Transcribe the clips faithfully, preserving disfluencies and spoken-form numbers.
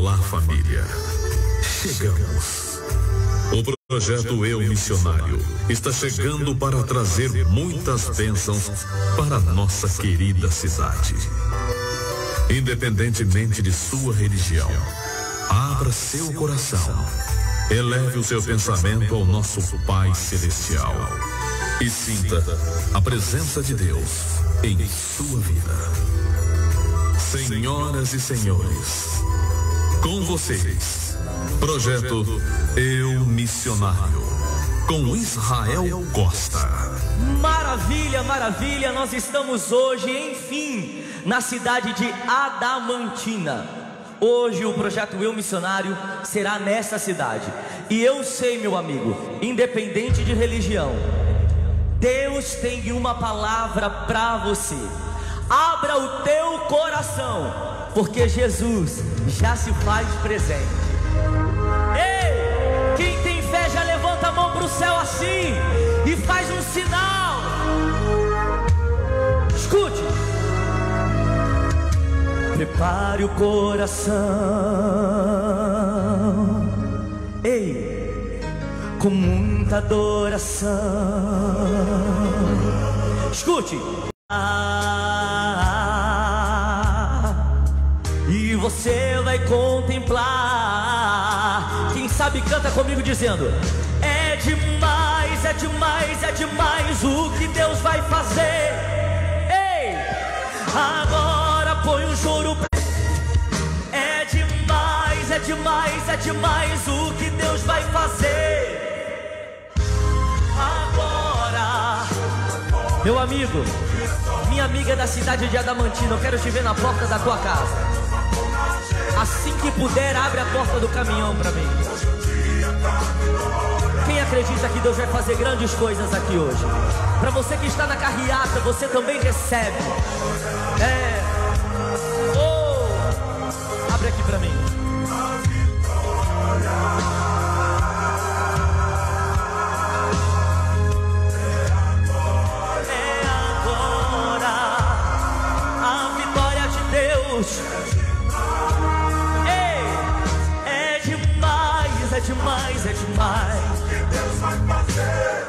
Olá, família. Chegamos. O projeto Eu Missionário está chegando para trazer muitas bênçãos para nossa querida cidade. Independentemente de sua religião, abra seu coração, eleve o seu pensamento ao nosso Pai Celestial e sinta a presença de Deus em sua vida. Senhoras e senhores, com vocês, projeto Eu Missionário, com Israel Costa. Maravilha, maravilha, nós estamos hoje, enfim, na cidade de Adamantina. Hoje o projeto Eu Missionário será nessa cidade. E eu sei, meu amigo, independente de religião, Deus tem uma palavra para você. Abra o teu coração, porque Jesus já se faz presente. Ei, quem tem fé já levanta a mão para o céu assim e faz um sinal. Escute. Prepare o coração, ei, com muita adoração. Escute. E você vai contemplar. Quem sabe canta comigo dizendo: é demais, é demais, é demais o que Deus vai fazer. Ei, agora põe um choro. É demais, é demais, é demais o que Deus vai fazer. Agora, meu amigo, minha amiga da cidade de Adamantina, eu quero te ver na porta da tua casa. Assim que puder, abre a porta do caminhão para mim. Quem acredita que Deus vai fazer grandes coisas aqui hoje? Para você que está na carreata, você também recebe. É. Oh, abre aqui para mim. É agora a vitória de Deus. É demais, é demais. Que Deus vai fazer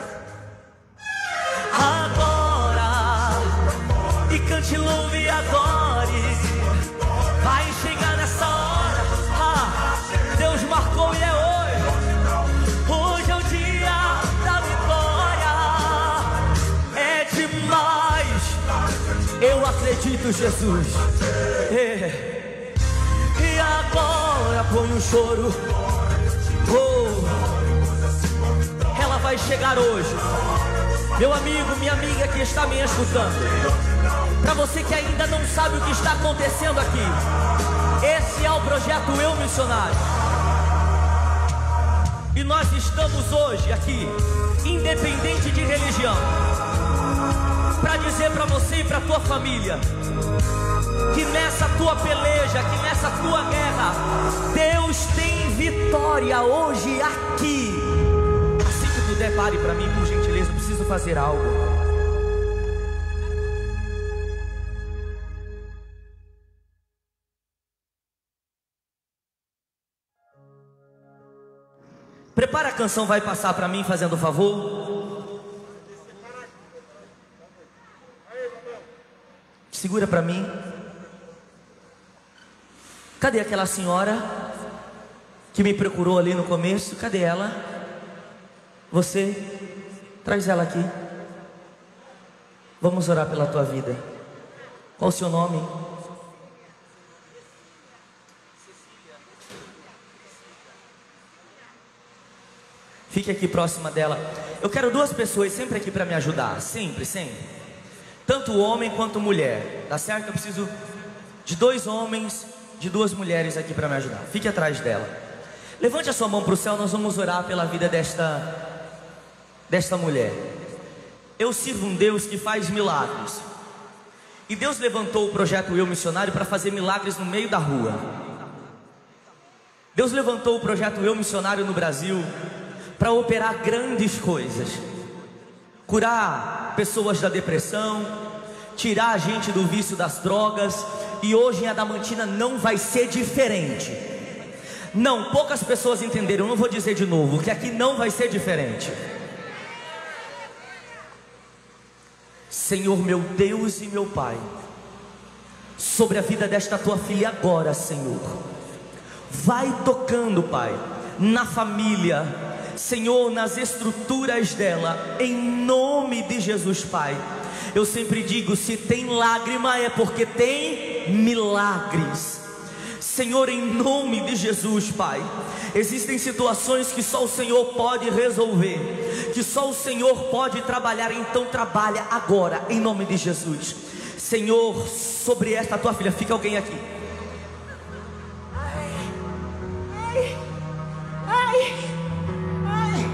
agora. E cante, louve e adore. Vai chegar nessa hora. Ah, Deus marcou e é hoje. Hoje é o dia da vitória. É demais. Eu acredito, Jesus. É. E agora põe um choro. Oh, ela vai chegar hoje. Meu amigo, minha amiga que está me escutando, para você que ainda não sabe o que está acontecendo aqui, esse é o projeto Eu Missionário. E nós estamos hoje aqui, independente de religião, para dizer para você e para tua família que nessa tua peleja, que nessa tua guerra, Deus tem vitória hoje aqui. Assim que puder, pare para mim, por gentileza, preciso fazer algo. Prepara a canção, vai passar para mim, fazendo um favor. Segura para mim. Cadê aquela senhora que me procurou ali no começo? Cadê ela? Você, traz ela aqui. Vamos orar pela tua vida. Qual o seu nome? Fique aqui próxima dela. Eu quero duas pessoas sempre aqui para me ajudar. Sempre, sempre. Tanto homem quanto mulher. Tá certo? Eu preciso de dois homens, de duas mulheres aqui para me ajudar. Fique atrás dela. Levante a sua mão para o céu. Nós vamos orar pela vida desta Desta mulher. Eu sirvo um Deus que faz milagres. E Deus levantou o projeto Eu Missionário para fazer milagres no meio da rua. Deus levantou o projeto Eu Missionário no Brasil para operar grandes coisas. Curar pessoas da depressão, tirar a gente do vício das drogas. E hoje em Adamantina não vai ser diferente. Não, poucas pessoas entenderam, eu não vou dizer de novo, que aqui não vai ser diferente. Senhor meu Deus e meu Pai, sobre a vida desta tua filha agora, Senhor, vai tocando, Pai, na família, Senhor, nas estruturas dela, em nome de Jesus, Pai. Eu sempre digo, se tem lágrima é porque tem milagres. Senhor, em nome de Jesus, Pai, existem situações que só o Senhor pode resolver, que só o Senhor pode trabalhar, então trabalha agora, em nome de Jesus. Senhor, sobre esta tua filha, fica alguém aqui. Ai, ai, ai, ai.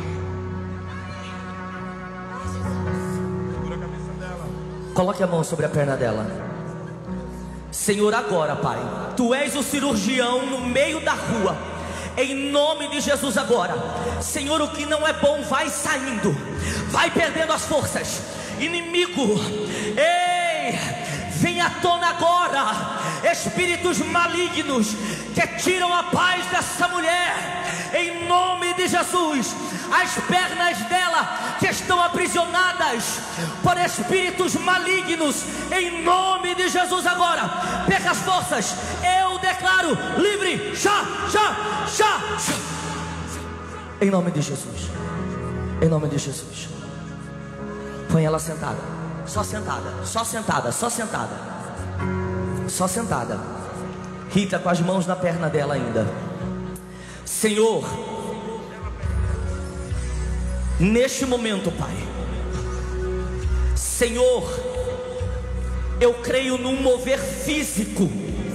Segura a cabeça dela. Coloque a mão sobre a perna dela. Senhor, agora, Pai, Tu és o cirurgião no meio da rua, em nome de Jesus agora. Senhor, o que não é bom vai saindo, vai perdendo as forças. Inimigo, ei, vem à tona agora, espíritos malignos que tiram a paz dessa mulher, em nome de Jesus. As pernas dela que estão aprisionadas por espíritos malignos, em nome de Jesus agora, pega as forças, eu declaro livre, já, já, já, já, em nome de Jesus, em nome de Jesus. Põe ela sentada, só sentada, só sentada, só sentada, só sentada. Rita, com as mãos na perna dela ainda. Senhor, neste momento, Pai, Senhor, eu creio num mover físico.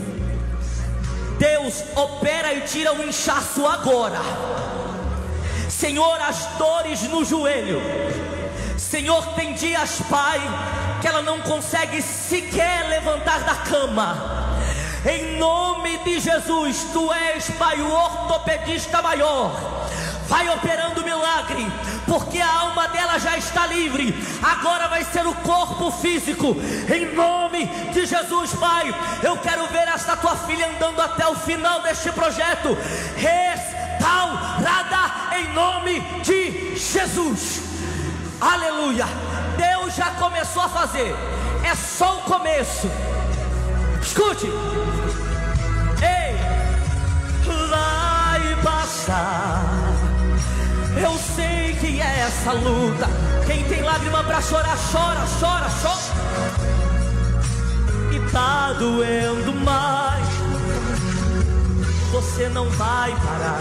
Deus, opera e tira o inchaço agora. Senhor, as dores no joelho. Senhor, tem dias, Pai, que ela não consegue sequer levantar da cama. Em nome de Jesus, Tu és, Pai, o ortopedista maior. Vai operando milagre, porque a alma dela já está livre. Agora vai ser o corpo físico, em nome de Jesus, Pai. Eu quero ver esta tua filha andando até o final deste projeto, restaurada em nome de Jesus. Aleluia. Deus já começou a fazer, é só o começo. Escute. Ei, vai passar. Eu sei que é essa luta. Quem tem lágrima pra chorar, chora, chora, chora. E tá doendo mais. Você não vai parar.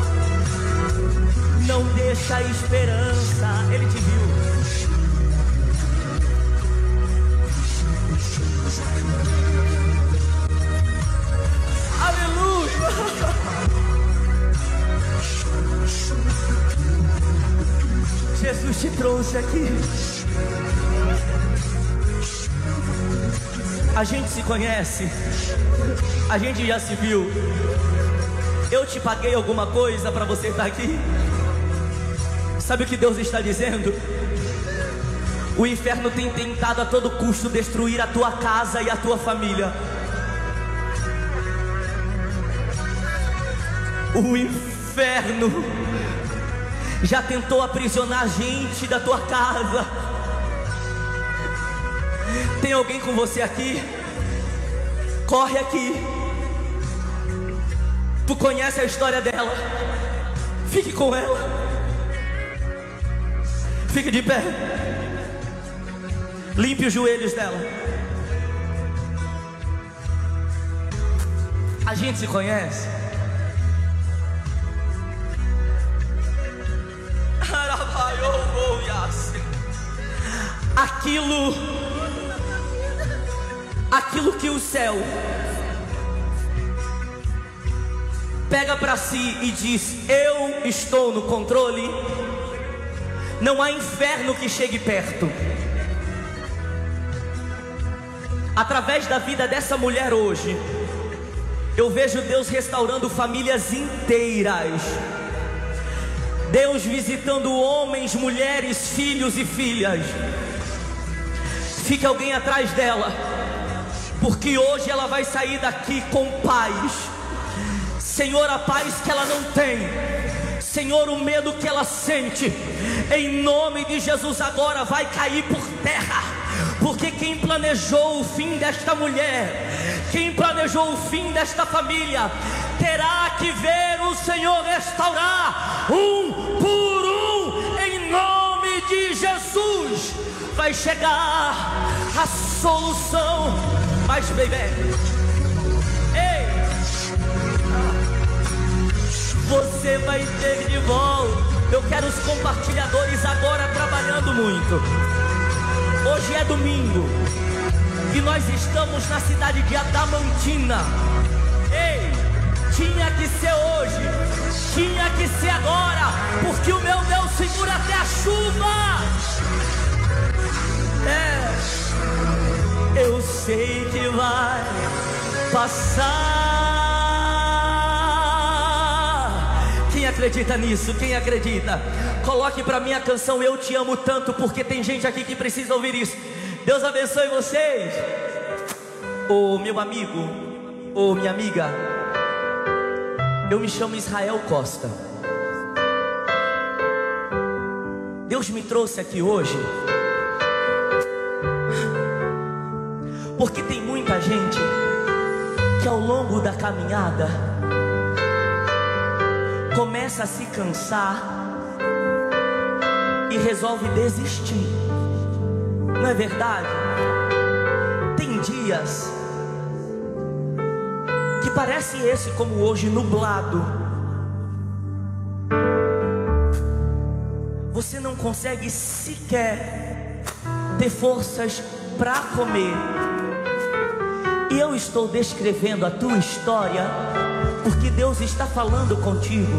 Não deixa a esperança. Ele te viu. Aleluia. Jesus te trouxe aqui. A gente se conhece, a gente já se viu. Eu te paguei alguma coisa para você estar aqui? Sabe o que Deus está dizendo? O inferno tem tentado a todo custo destruir a tua casa e a tua família. O inferno já tentou aprisionar gente da tua casa. Tem alguém com você aqui? Corre aqui. Tu conhece a história dela. Fique com ela. Fique de pé. Limpe os joelhos dela. A gente se conhece. Aquilo, aquilo que o céu pega para si e diz: eu estou no controle. Não há inferno que chegue perto. Através da vida dessa mulher hoje, eu vejo Deus restaurando famílias inteiras. Deus visitando homens, mulheres, filhos e filhas. Fique alguém atrás dela, porque hoje ela vai sair daqui com paz. Senhor, a paz que ela não tem, Senhor, o medo que ela sente, em nome de Jesus agora vai cair por terra, porque quem planejou o fim desta mulher, quem planejou o fim desta família, terá que ver o Senhor restaurar um por um, em nome de Jesus. Vai chegar a solução. Mas bebê, ei, você vai ter de volta. Eu quero os compartilhadores agora trabalhando muito. Hoje é domingo e nós estamos na cidade de Adamantina. Ei, tinha que ser hoje, tinha que ser agora, porque o meu Deus segura até a chuva. É, eu sei que vai passar. Quem acredita nisso? Quem acredita? Coloque para mim a canção Eu Te Amo Tanto, porque tem gente aqui que precisa ouvir isso. Deus abençoe vocês. Ô meu amigo, ô minha amiga, eu me chamo Israel Costa. Deus me trouxe aqui hoje porque tem muita gente que ao longo da caminhada começa a se cansar e resolve desistir. Não é verdade? Tem dias que parece esse como hoje, nublado. Você não consegue sequer ter forças para comer. E eu estou descrevendo a tua história porque Deus está falando contigo,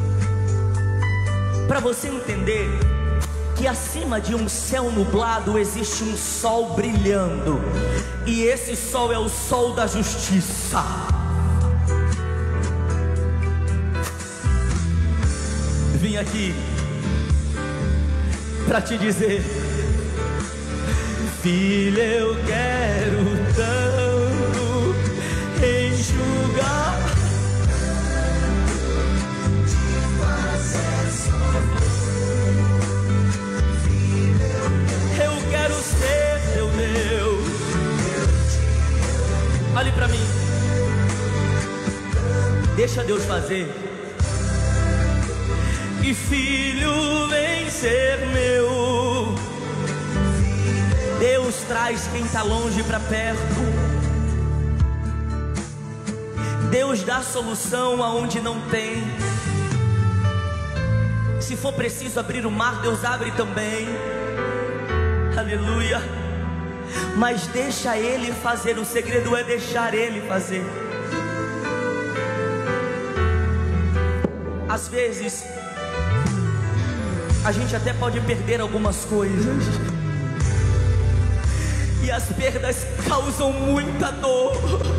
para você entender que acima de um céu nublado existe um sol brilhando, e esse sol é o sol da justiça. Vim aqui para te dizer, filha, eu quero tanto enxugar eu quero ser teu Deus. Olhe para mim, deixa Deus fazer. E filho, vem ser meu. Deus traz quem está longe para perto. Deus dá solução aonde não tem. Se for preciso abrir o mar, Deus abre também. Aleluia. Mas deixa Ele fazer. O segredo é deixar Ele fazer. Às vezes a gente até pode perder algumas coisas, e as perdas causam muita dor.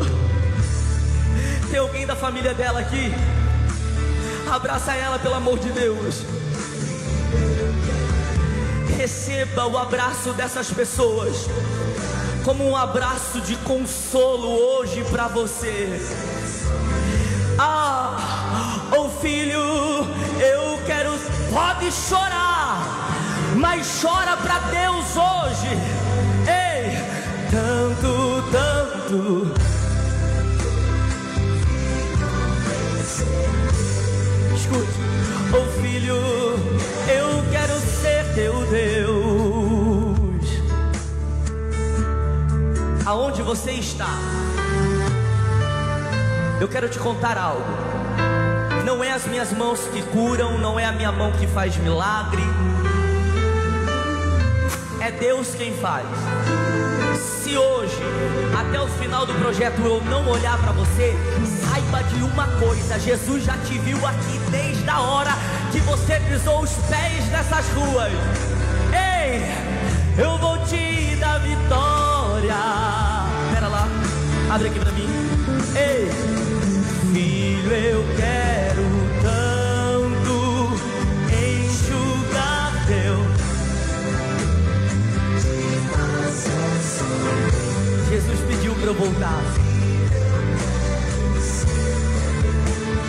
Tem alguém da família dela aqui? Abraça ela, pelo amor de Deus. Receba o abraço dessas pessoas como um abraço de consolo hoje para você. Ah, oh filho, eu quero. Pode chorar, mas chora para Deus hoje. Ei, tanto, tanto. Escute, oh filho, eu quero ser teu Deus. Aonde você está? Eu quero te contar algo. Não é as minhas mãos que curam, não é a minha mão que faz milagre. É Deus quem faz. Se hoje, até o final do projeto, eu não olhar para você, saiba de uma coisa: Jesus já te viu aqui desde a hora que você pisou os pés nessas ruas. Ei, eu vou te dar vitória. Pera lá, abre aqui para mim. Ei, filho, eu quero tanto enxugar teu. Jesus pediu para eu voltar.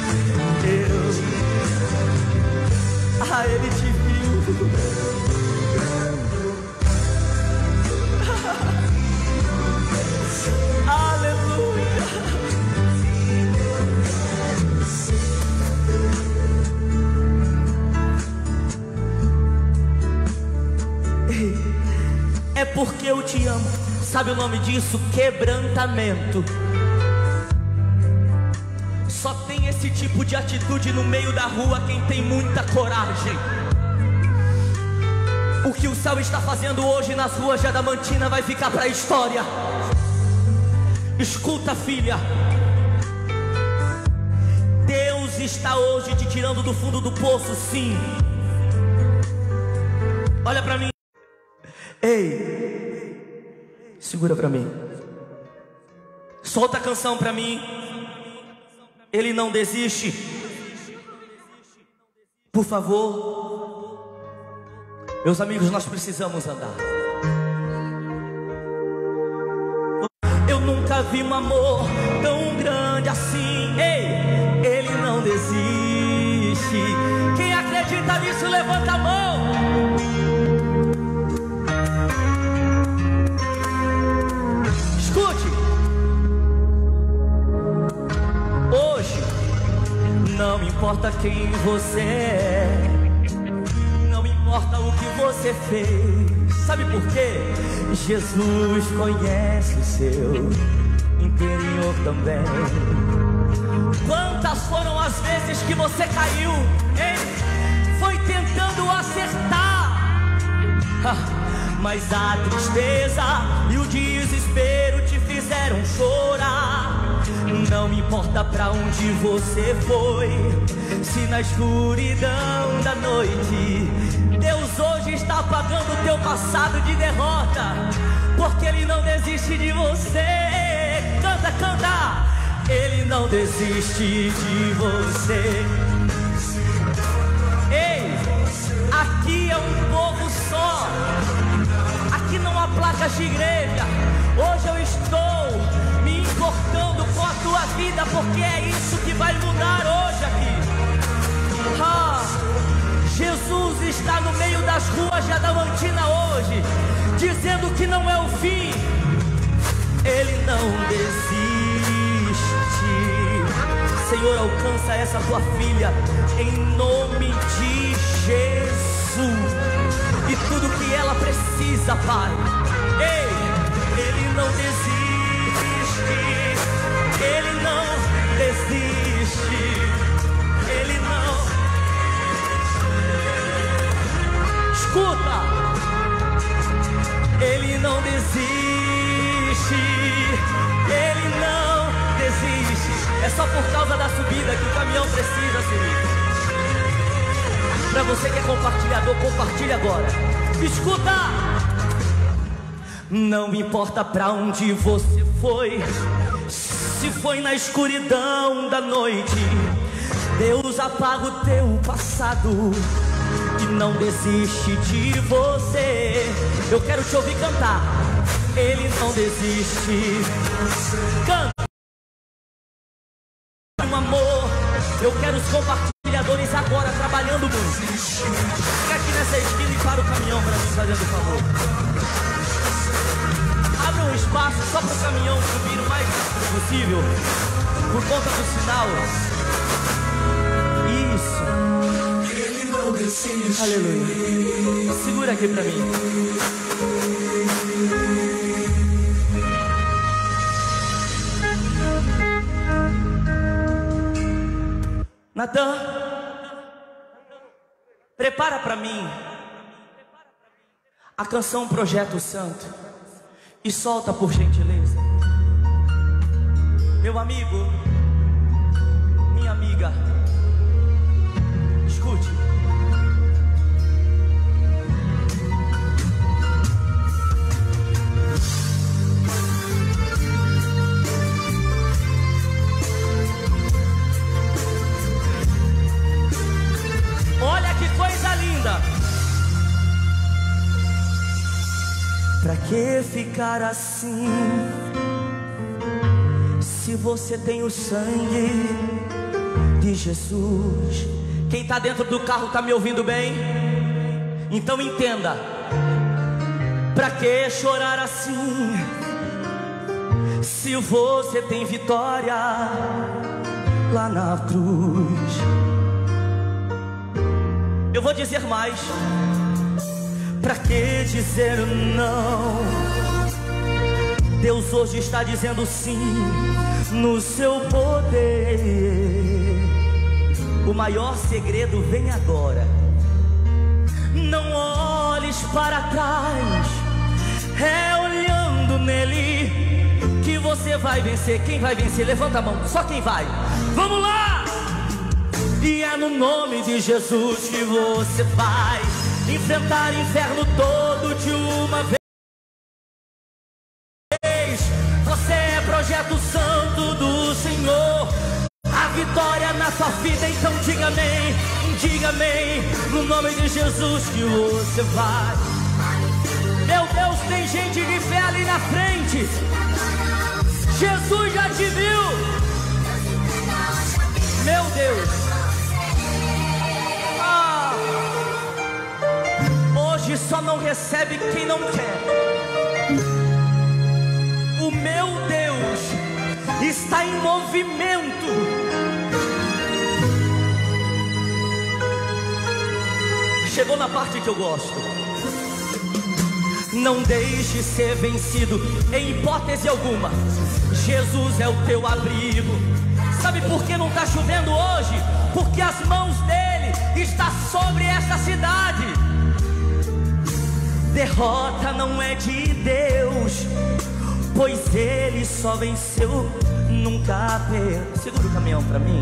porque eu te amo. Sabe o nome disso? Quebrantamento. Só tem esse tipo de atitude no meio da rua quem tem muita coragem. O que o céu está fazendo hoje nas ruas de Adamantina vai ficar para a história. Escuta, filha, Deus está hoje te tirando do fundo do poço, sim. Olha para mim. Ei, segura para mim. Solta a canção para mim. Ele não desiste. Por favor. Meus amigos, nós precisamos andar. Eu nunca vi um amor tão grande assim. Ei, ele não desiste. Quem acredita nisso, levanta a mão. Escute. Hoje, não importa quem você é, não importa o que você fez. Sabe por quê? Jesus conhece o seu interior também. Quantas foram as vezes que você caiu, hein? Foi tentando acertar, mas a tristeza e o desespero te fizeram chorar. Não importa pra onde você foi, se na escuridão da noite Deus hoje está apagando o teu passado de derrota, porque Ele não desiste de você. Canta, canta. Ele não desiste de você. Ei, aqui é um povo só. Aqui não há placas de igreja. Hoje eu estou me importando com a tua vida, porque é isso que vai mudar hoje aqui. Ah, Jesus está no meio das ruas de Adamantina hoje, dizendo que não é o fim. Ele não desiste. Senhor, alcança essa tua filha em nome de Jesus. E tudo que ela precisa, Pai. Ei, Ele não desiste. Ele não desiste. Ele não. Escuta. Ele não desiste. Ele não desiste. É só por causa da subida que o caminhão precisa subir. Para você que é compartilhador, compartilhe agora. Escuta. Não importa pra onde você foi, se foi na escuridão da noite, Deus apaga o teu passado e não desiste de você. Eu quero te ouvir cantar. Ele não desiste. Canta. Um amor. Eu quero os compartilhadores agora trabalhando muito. Fica aqui nessa esquina e para o caminhão para mim, fazendo o favor. Abre um espaço só para o caminhão subir o mais rápido possível, por conta do sinal. Isso. Ele não desiste. Aleluia. Segura aqui para mim. Natan, prepara para mim a canção Projeto Santo e solta, por gentileza. Meu amigo, minha amiga, escute. Olha que coisa linda. Pra que ficar assim, se você tem o sangue de Jesus? Quem tá dentro do carro tá me ouvindo bem? Então entenda. Pra que chorar assim, se você tem vitória lá na cruz? Eu vou dizer mais. Pra que dizer não? Deus hoje está dizendo sim no seu poder. O maior segredo vem agora. Não olhes para trás, é olhando nele que você vai vencer. Quem vai vencer? Levanta a mão, só quem vai. Vamos lá! E é no nome de Jesus que você vai enfrentar o inferno todo de uma vez. Você é projeto santo do Senhor, a vitória na sua vida. Então diga amém, diga amém. No nome de Jesus que você vai. Meu Deus, tem gente de fé ali na frente. Jesus já te viu. Meu Deus. Ah. Hoje só não recebe quem não quer. O meu Deus está em movimento. Chegou na parte que eu gosto. Não deixe ser vencido em hipótese alguma. Jesus é o teu abrigo. Sabe por que não está chovendo hoje? Porque as mãos dele estão sobre esta cidade. Derrota não é de Deus, pois ele só venceu, nunca perdeu. Segura o caminhão pra mim.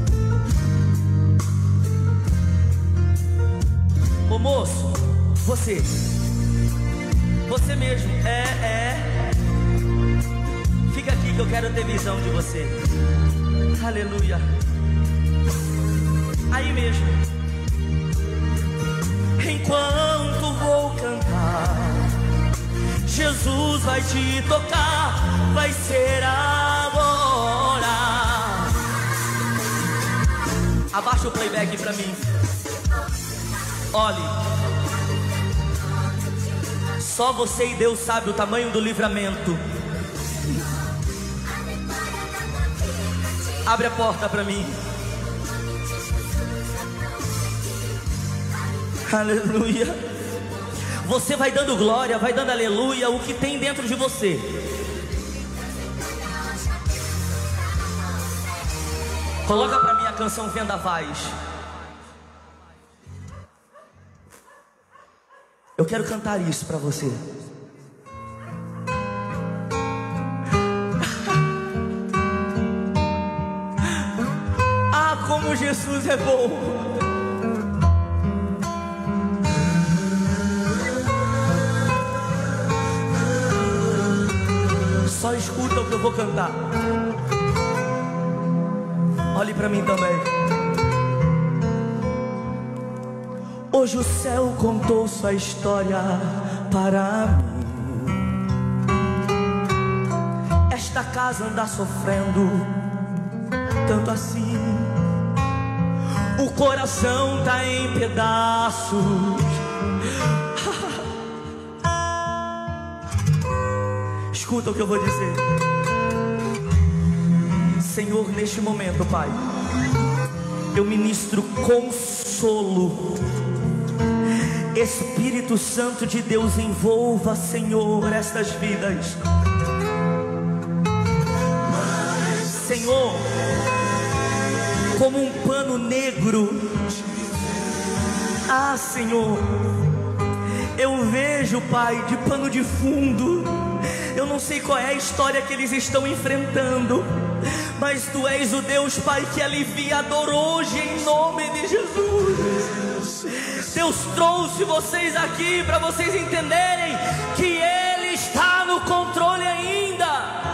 Ô moço, você Você mesmo, é, é Fica aqui que eu quero ter visão de você. Aleluia. Aí mesmo. Enquanto vou cantar, Jesus vai te tocar, vai ser agora. Abaixa o playback pra mim. Olhe, só você e Deus sabe o tamanho do livramento. Abre a porta pra mim. Aleluia. Você vai dando glória, vai dando aleluia, o que tem dentro de você. Coloca pra mim a canção Vendavais. Eu quero cantar isso pra você. Ah, como Jesus é bom. Só escuta o que eu vou cantar. Olhe pra mim também. Hoje o céu contou sua história para mim. Esta casa anda sofrendo tanto assim. O coração tá em pedaços. Escuta o que eu vou dizer. Senhor, neste momento, Pai, eu ministro consolo. Espírito Santo de Deus, envolva, Senhor, estas vidas. Senhor, como um pano negro. Ah, Senhor, eu vejo, Pai, de pano de fundo. Eu não sei qual é a história que eles estão enfrentando, mas Tu és o Deus, Pai, que alivia a dor hoje, em nome de Jesus. Deus trouxe vocês aqui para vocês entenderem que Ele está no controle ainda.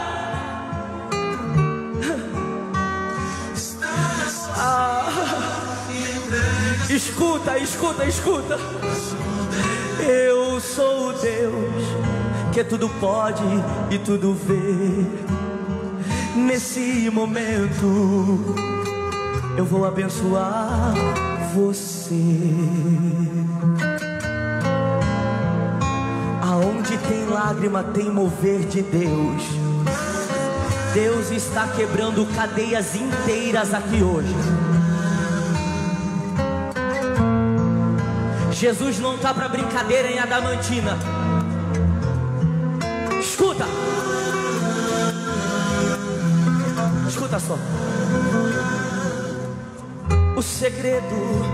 Ah, escuta, escuta, escuta. Eu sou o Deus que tudo pode e tudo vê. Nesse momento eu vou abençoar você. Aonde tem lágrima tem mover de Deus. Deus está quebrando cadeias inteiras aqui hoje. Jesus não está para brincadeira em Adamantina. Escuta. Escuta só. O segredo.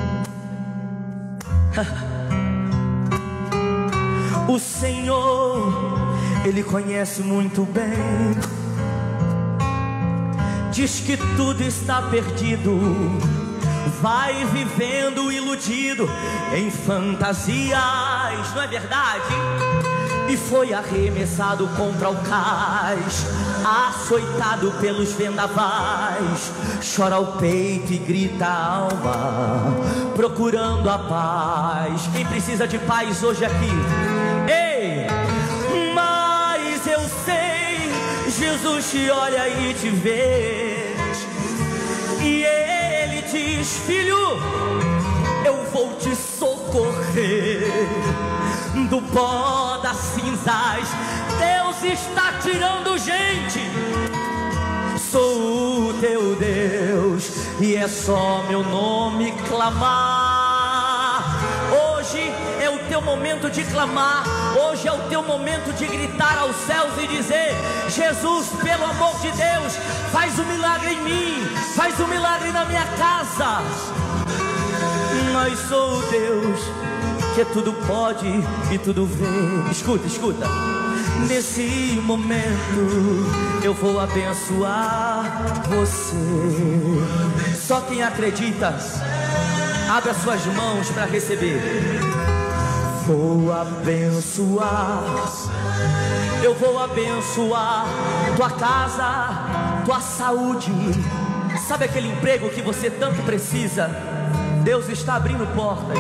O Senhor, Ele conhece muito bem. Diz que tudo está perdido, vai vivendo iludido em fantasias, não é verdade? E foi arremessado contra o cais, açoitado pelos vendavais, chora o peito e grita a alma, procurando a paz. Quem precisa de paz hoje aqui? Ei! Mas eu sei, Jesus te olha e te vê, e Ele diz: filho, eu vou te socorrer do pó das cinzas. Deus está tirando gente. Sou o teu Deus e é só meu nome clamar. Hoje é o teu momento de clamar. Hoje é o teu momento de gritar aos céus e dizer: Jesus, pelo amor de Deus, faz um milagre em mim, faz um milagre na minha casa. Mas sou o Deus que tudo pode e tudo vê. Escuta, escuta. Nesse momento eu vou abençoar você. Só quem acredita, abre as suas mãos para receber. Vou abençoar. Eu vou abençoar tua casa, tua saúde. Sabe aquele emprego que você tanto precisa? Deus está abrindo portas.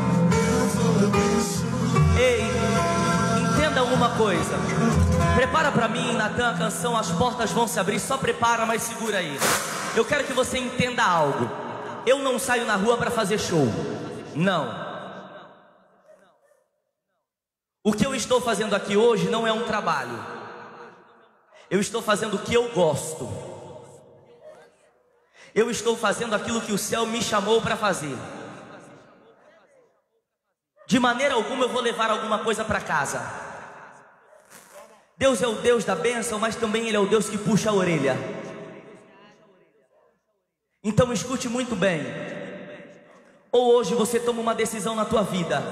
Ei, entenda uma coisa. Prepara para mim, Natan, a canção As Portas Vão Se Abrir. Só prepara, mas segura aí. Eu quero que você entenda algo. Eu não saio na rua para fazer show. Não. O que eu estou fazendo aqui hoje não é um trabalho. Eu estou fazendo o que eu gosto. Eu estou fazendo aquilo que o céu me chamou para fazer. De maneira alguma eu vou levar alguma coisa para casa. Deus é o Deus da bênção, mas também Ele é o Deus que puxa a orelha. Então escute muito bem. Ou hoje você toma uma decisão na tua vida,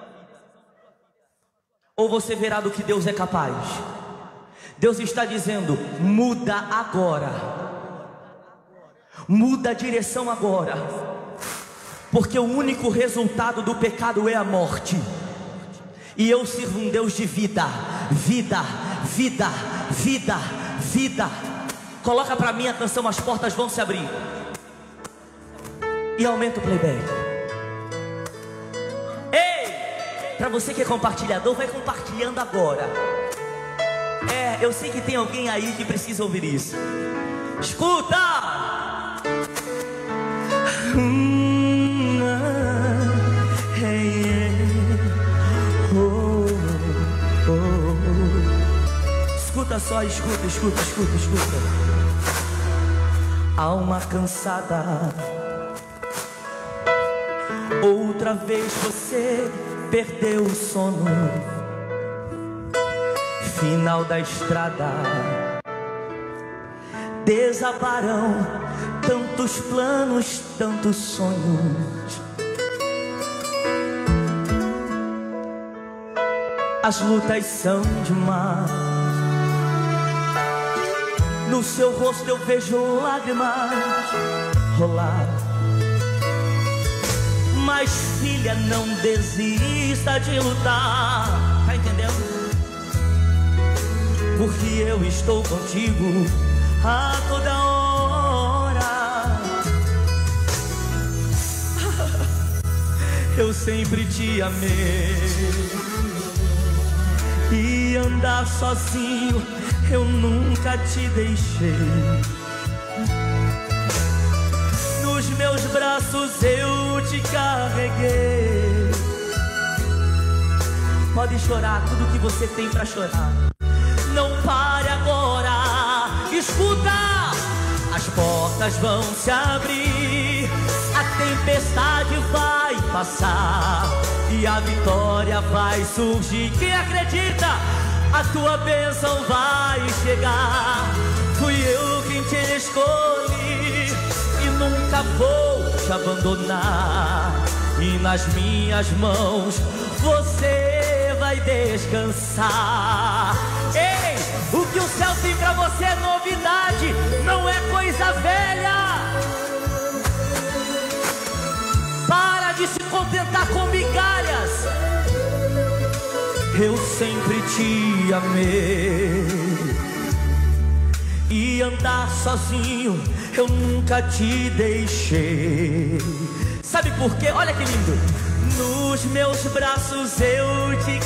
ou você verá do que Deus é capaz. Deus está dizendo: muda agora. Muda a direção agora. Porque o único resultado do pecado é a morte. E eu sirvo um Deus de vida. Vida, vida, vida, vida. Coloca pra mim a canção As Portas Vão Se Abrir. E aumenta o playback. Ei! Pra você que é compartilhador, vai compartilhando agora. É, eu sei que tem alguém aí que precisa ouvir isso. Escuta! Hum, ah, hey, yeah. oh, oh, oh. Escuta só, escuta, escuta, escuta, escuta. Alma cansada, outra vez você perdeu o sono. Final da estrada, desabaram tantos planos, tantos sonhos. As lutas são demais. No seu rosto eu vejo lágrimas rolar. Mas filha, não desista de lutar. Tá entendendo? Porque eu estou contigo a toda hora. Eu sempre te amei. E andar sozinho eu nunca te deixei. Nos meus braços eu te carreguei. Pode chorar tudo que você tem pra chorar. Não pare agora. Escuta! As portas vão se abrir. A tempestade vai passar e a vitória vai surgir. Quem acredita? A tua bênção vai chegar. Fui eu quem te escolhi e nunca vou te abandonar. E nas minhas mãos você vai descansar. Ei, o que o céu tem pra você é novidade, não é coisa velha. Para de se contentar com migalhas. Eu sempre te amei, e andar sozinho eu nunca te deixei. Sabe por quê? Olha que lindo. Nos meus braços eu te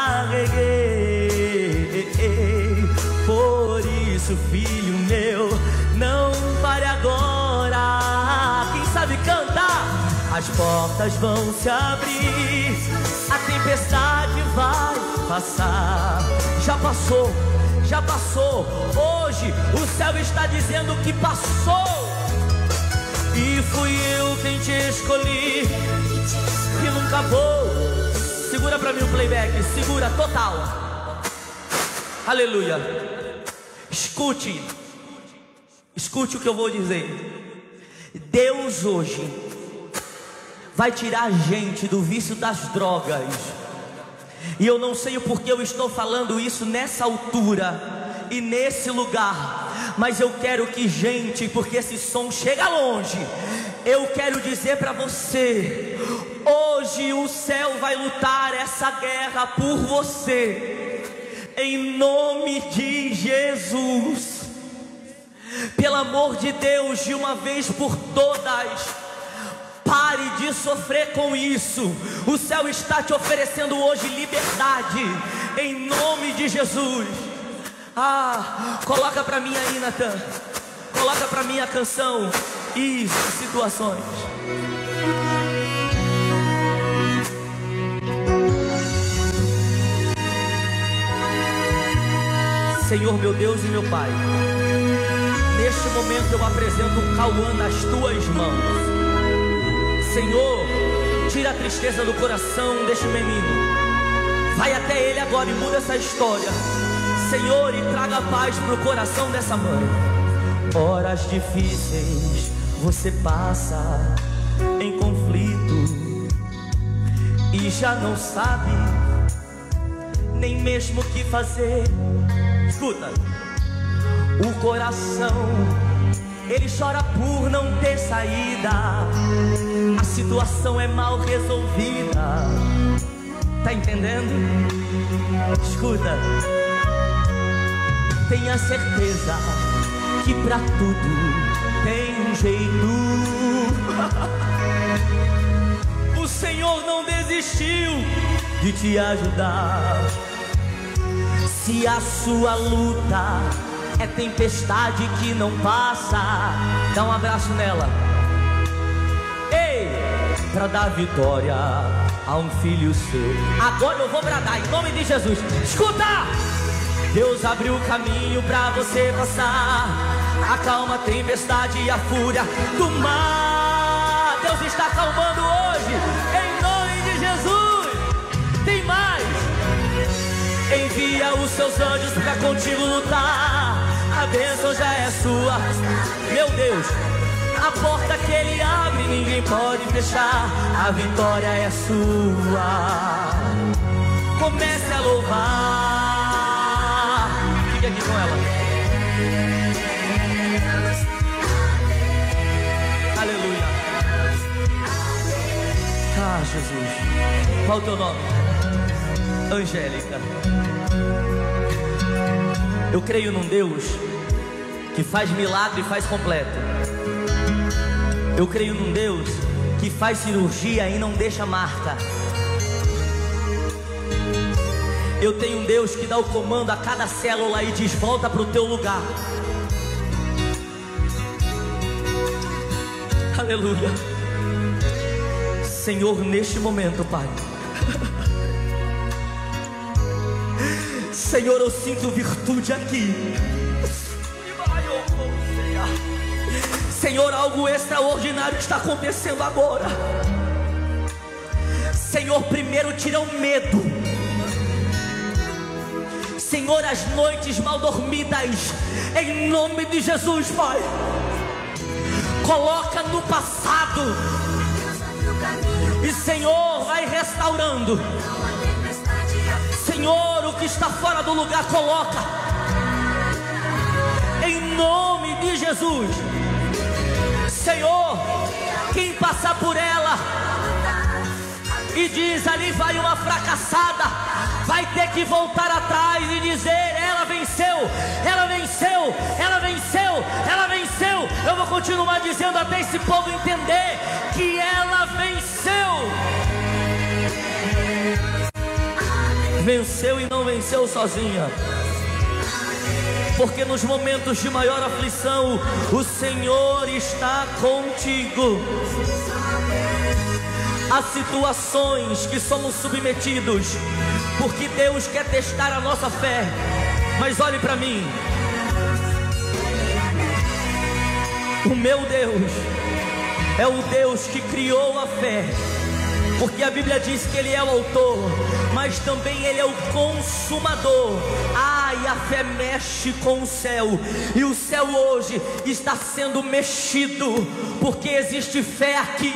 carreguei. Por isso, filho meu, não pare agora. Quem sabe cantar? As portas vão se abrir, a tempestade vai passar. Já passou, já passou. Hoje o céu está dizendo que passou. E fui eu quem te escolhi e nunca vou. Segura pra mim o playback, segura total. Aleluia. Escute, escute o que eu vou dizer. Deus hoje vai tirar a gente do vício das drogas. E eu não sei o porquê eu estou falando isso nessa altura e nesse lugar, mas eu quero que, gente, porque esse som chega longe, eu quero dizer para você: hoje o céu vai lutar essa guerra por você, em nome de Jesus. Pelo amor de Deus, de uma vez por todas, pare de sofrer com isso. O céu está te oferecendo hoje liberdade, em nome de Jesus. Ah, coloca pra mim aí, Natan. Coloca pra mim a canção. Isso, situações. Senhor, meu Deus e meu Pai, neste momento eu apresento o Cauã nas tuas mãos. Senhor, tira a tristeza do coração deste menino. Vai até ele agora e muda essa história, Senhor, e traga paz para o coração dessa mãe. Horas difíceis você passa em conflito e já não sabe nem mesmo o que fazer. Escuta, o coração, ele chora por não ter saída. A situação é mal resolvida. Tá entendendo? Escuta, tenha certeza que pra tudo tem um jeito. O Senhor não desistiu de te ajudar. Se a sua luta é tempestade que não passa, dá um abraço nela. Ei, pra dar vitória a um filho seu. Agora eu vou bradar em nome de Jesus. Escuta! Deus abriu o caminho pra você passar. Acalma a tempestade e a fúria do mar. Deus está acalmando hoje, em nome de Jesus. Tem mais. Envia os seus anjos pra contigo lutar. A bênção já é sua. Meu Deus, a porta que ele abre ninguém pode fechar. A vitória é sua. Comece a louvar. Fique aqui com ela. Aleluia. Ah, Jesus. Qual o teu nome? Angélica. Eu creio num Deus que faz milagre e faz completo. Eu creio num Deus que faz cirurgia e não deixa marca. Eu tenho um Deus que dá o comando a cada célula e diz: volta para o teu lugar. Aleluia. Senhor, neste momento, Pai, Senhor, eu sinto virtude aqui. Senhor, algo extraordinário está acontecendo agora. Senhor, primeiro tira o medo. Senhor, as noites mal dormidas, em nome de Jesus, Pai, coloca no passado. E Senhor, vai restaurando. Senhor, o que está fora do lugar, coloca. Em nome de Jesus. Senhor, quem passar por ela e diz, ali vai uma fracassada, vai ter que voltar atrás e dizer, ela venceu, ela venceu, ela venceu, ela venceu. Eu vou continuar dizendo até esse povo entender que ela venceu. Venceu e não venceu sozinha. Porque nos momentos de maior aflição, o Senhor está contigo. Há situações que somos submetidos, porque Deus quer testar a nossa fé. Mas olhe para mim, o meu Deus é o Deus que criou a fé. Porque a Bíblia diz que Ele é o autor, mas também Ele é o consumador. Ah, e a fé mexe com o céu. E o céu hoje está sendo mexido, porque existe fé aqui.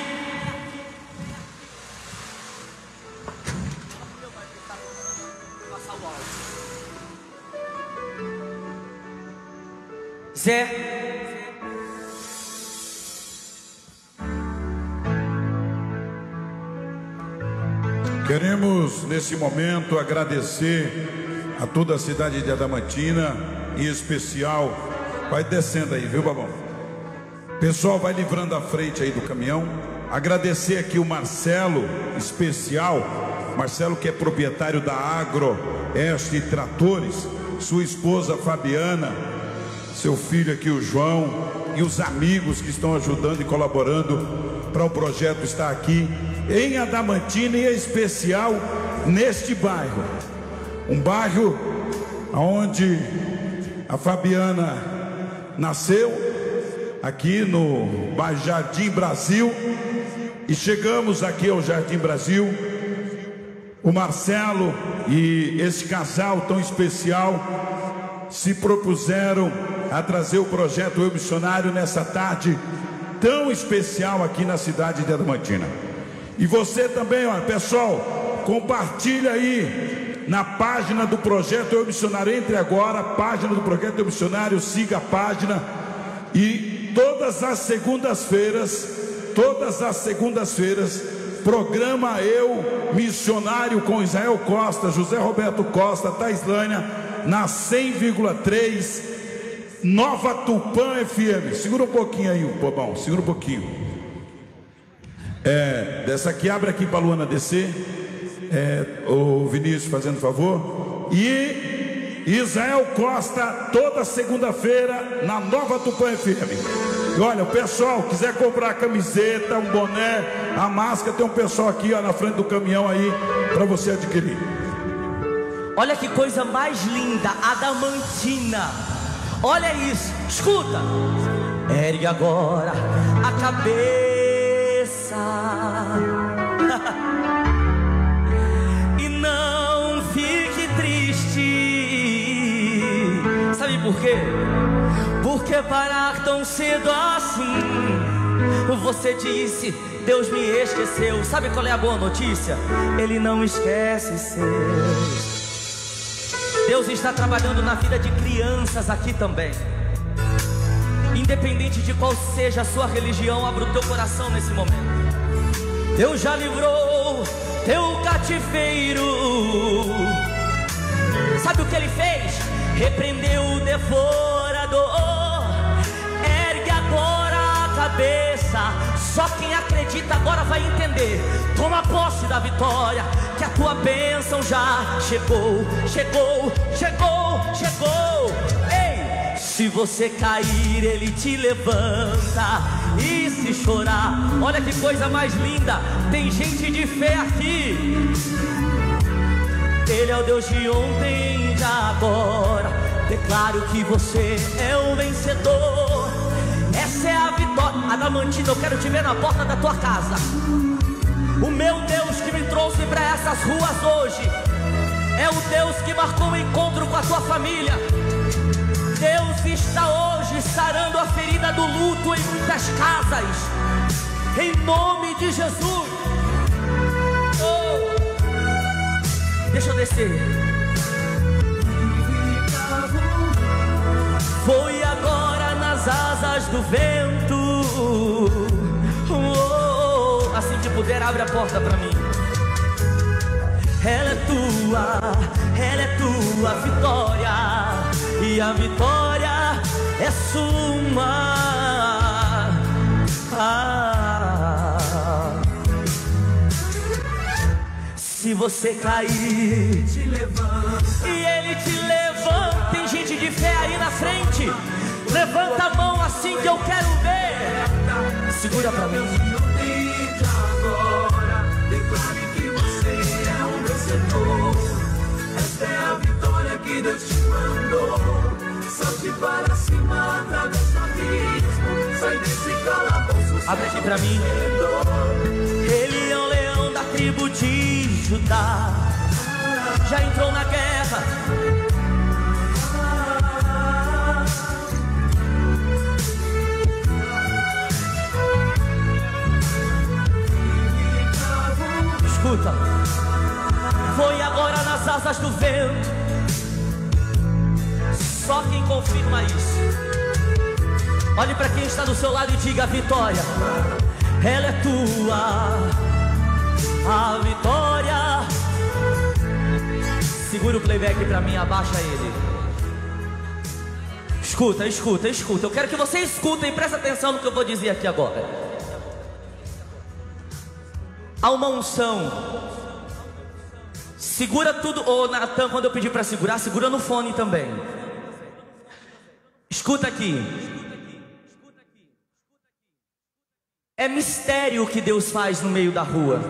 Zé, queremos nesse momento agradecer a toda a cidade de Adamantina, em especial, vai descendo aí, viu, Babão? Pessoal, vai livrando a frente aí do caminhão. Agradecer aqui o Marcelo, especial, Marcelo que é proprietário da Agroeste Tratores, sua esposa Fabiana, seu filho aqui o João e os amigos que estão ajudando e colaborando para o projeto estar aqui em Adamantina e em especial neste bairro, um bairro onde a Fabiana nasceu, aqui no bairro Jardim Brasil, e chegamos aqui ao Jardim Brasil. O Marcelo e esse casal tão especial se propuseram a trazer o projeto Eu Missionário nessa tarde tão especial aqui na cidade de Adamantina. E você também, ó, pessoal, compartilha aí na página do projeto Eu Missionário. Entre agora, página do projeto Eu Missionário, siga a página. E todas as segundas-feiras, todas as segundas-feiras, programa Eu Missionário com Israel Costa, José Roberto Costa, Taislânia, na cem vírgula três Nova Tupã F M. Segura um pouquinho aí, Bobão, segura um pouquinho. É, dessa aqui, abre aqui para a Luana descer. É, o Vinícius fazendo favor. E Israel Costa, toda segunda-feira, na Nova Tupã F M. E olha, o pessoal quiser comprar a camiseta, um boné, a máscara, tem um pessoal aqui, ó, na frente do caminhão aí, para você adquirir. Olha que coisa mais linda, Adamantina. Olha isso, escuta. Ergue agora a cabeça e não fique triste. Sabe por quê? Porque parar tão cedo assim, você disse, Deus me esqueceu. Sabe qual é a boa notícia? Ele não esquece seu. Deus está trabalhando na vida de crianças aqui também. Independente de qual seja a sua religião, abra o teu coração nesse momento. Deus já livrou teu cativeiro. Sabe o que Ele fez? Repreendeu o devorador. Ergue agora a cabeça. Só quem acredita agora vai entender. Toma posse da vitória, que a tua bênção já chegou, chegou, chegou, chegou. Ei, se você cair, Ele te levanta. E se chorar, olha que coisa mais linda, tem gente de fé aqui. Ele é o Deus de ontem e de agora. Declaro que você é o vencedor. Essa é a vitória. Adamantina, eu quero te ver na porta da tua casa. O meu Deus que me trouxe para essas ruas hoje é o Deus que marcou o encontro com a tua família. Deus está hoje sarando a ferida do luto em muitas casas, em nome de Jesus. Oh. Deixa eu descer. Foi agora nas asas do vento. Oh. Assim que puder, abre a porta para mim. Ela é tua, ela é tua vitória, e a vitória é sua. Ah. Se você cair, te levanta, e ele te levanta. Tem gente de fé aí na frente. Levanta a mão assim que eu quero ver. Segura pra mim. Esta é a vitória que Deus te mandou. Salte para cima, atravessa o abismo. Sai desse calabouço. Abre aqui pra mim. Ele é o leão da tribo de Judá. Já entrou na guerra. Escuta. Foi agora nas asas do vento. Só quem confirma isso. Olhe para quem está do seu lado e diga: a vitória, ela é tua. A vitória. Segura o playback para mim, abaixa ele. Escuta, escuta, escuta. Eu quero que você escuta e preste atenção no que eu vou dizer aqui agora. Há uma unção. Segura tudo, ô Natan, quando eu pedir para segurar, segura no fone também. Escuta aqui. É mistério o que Deus faz no meio da rua.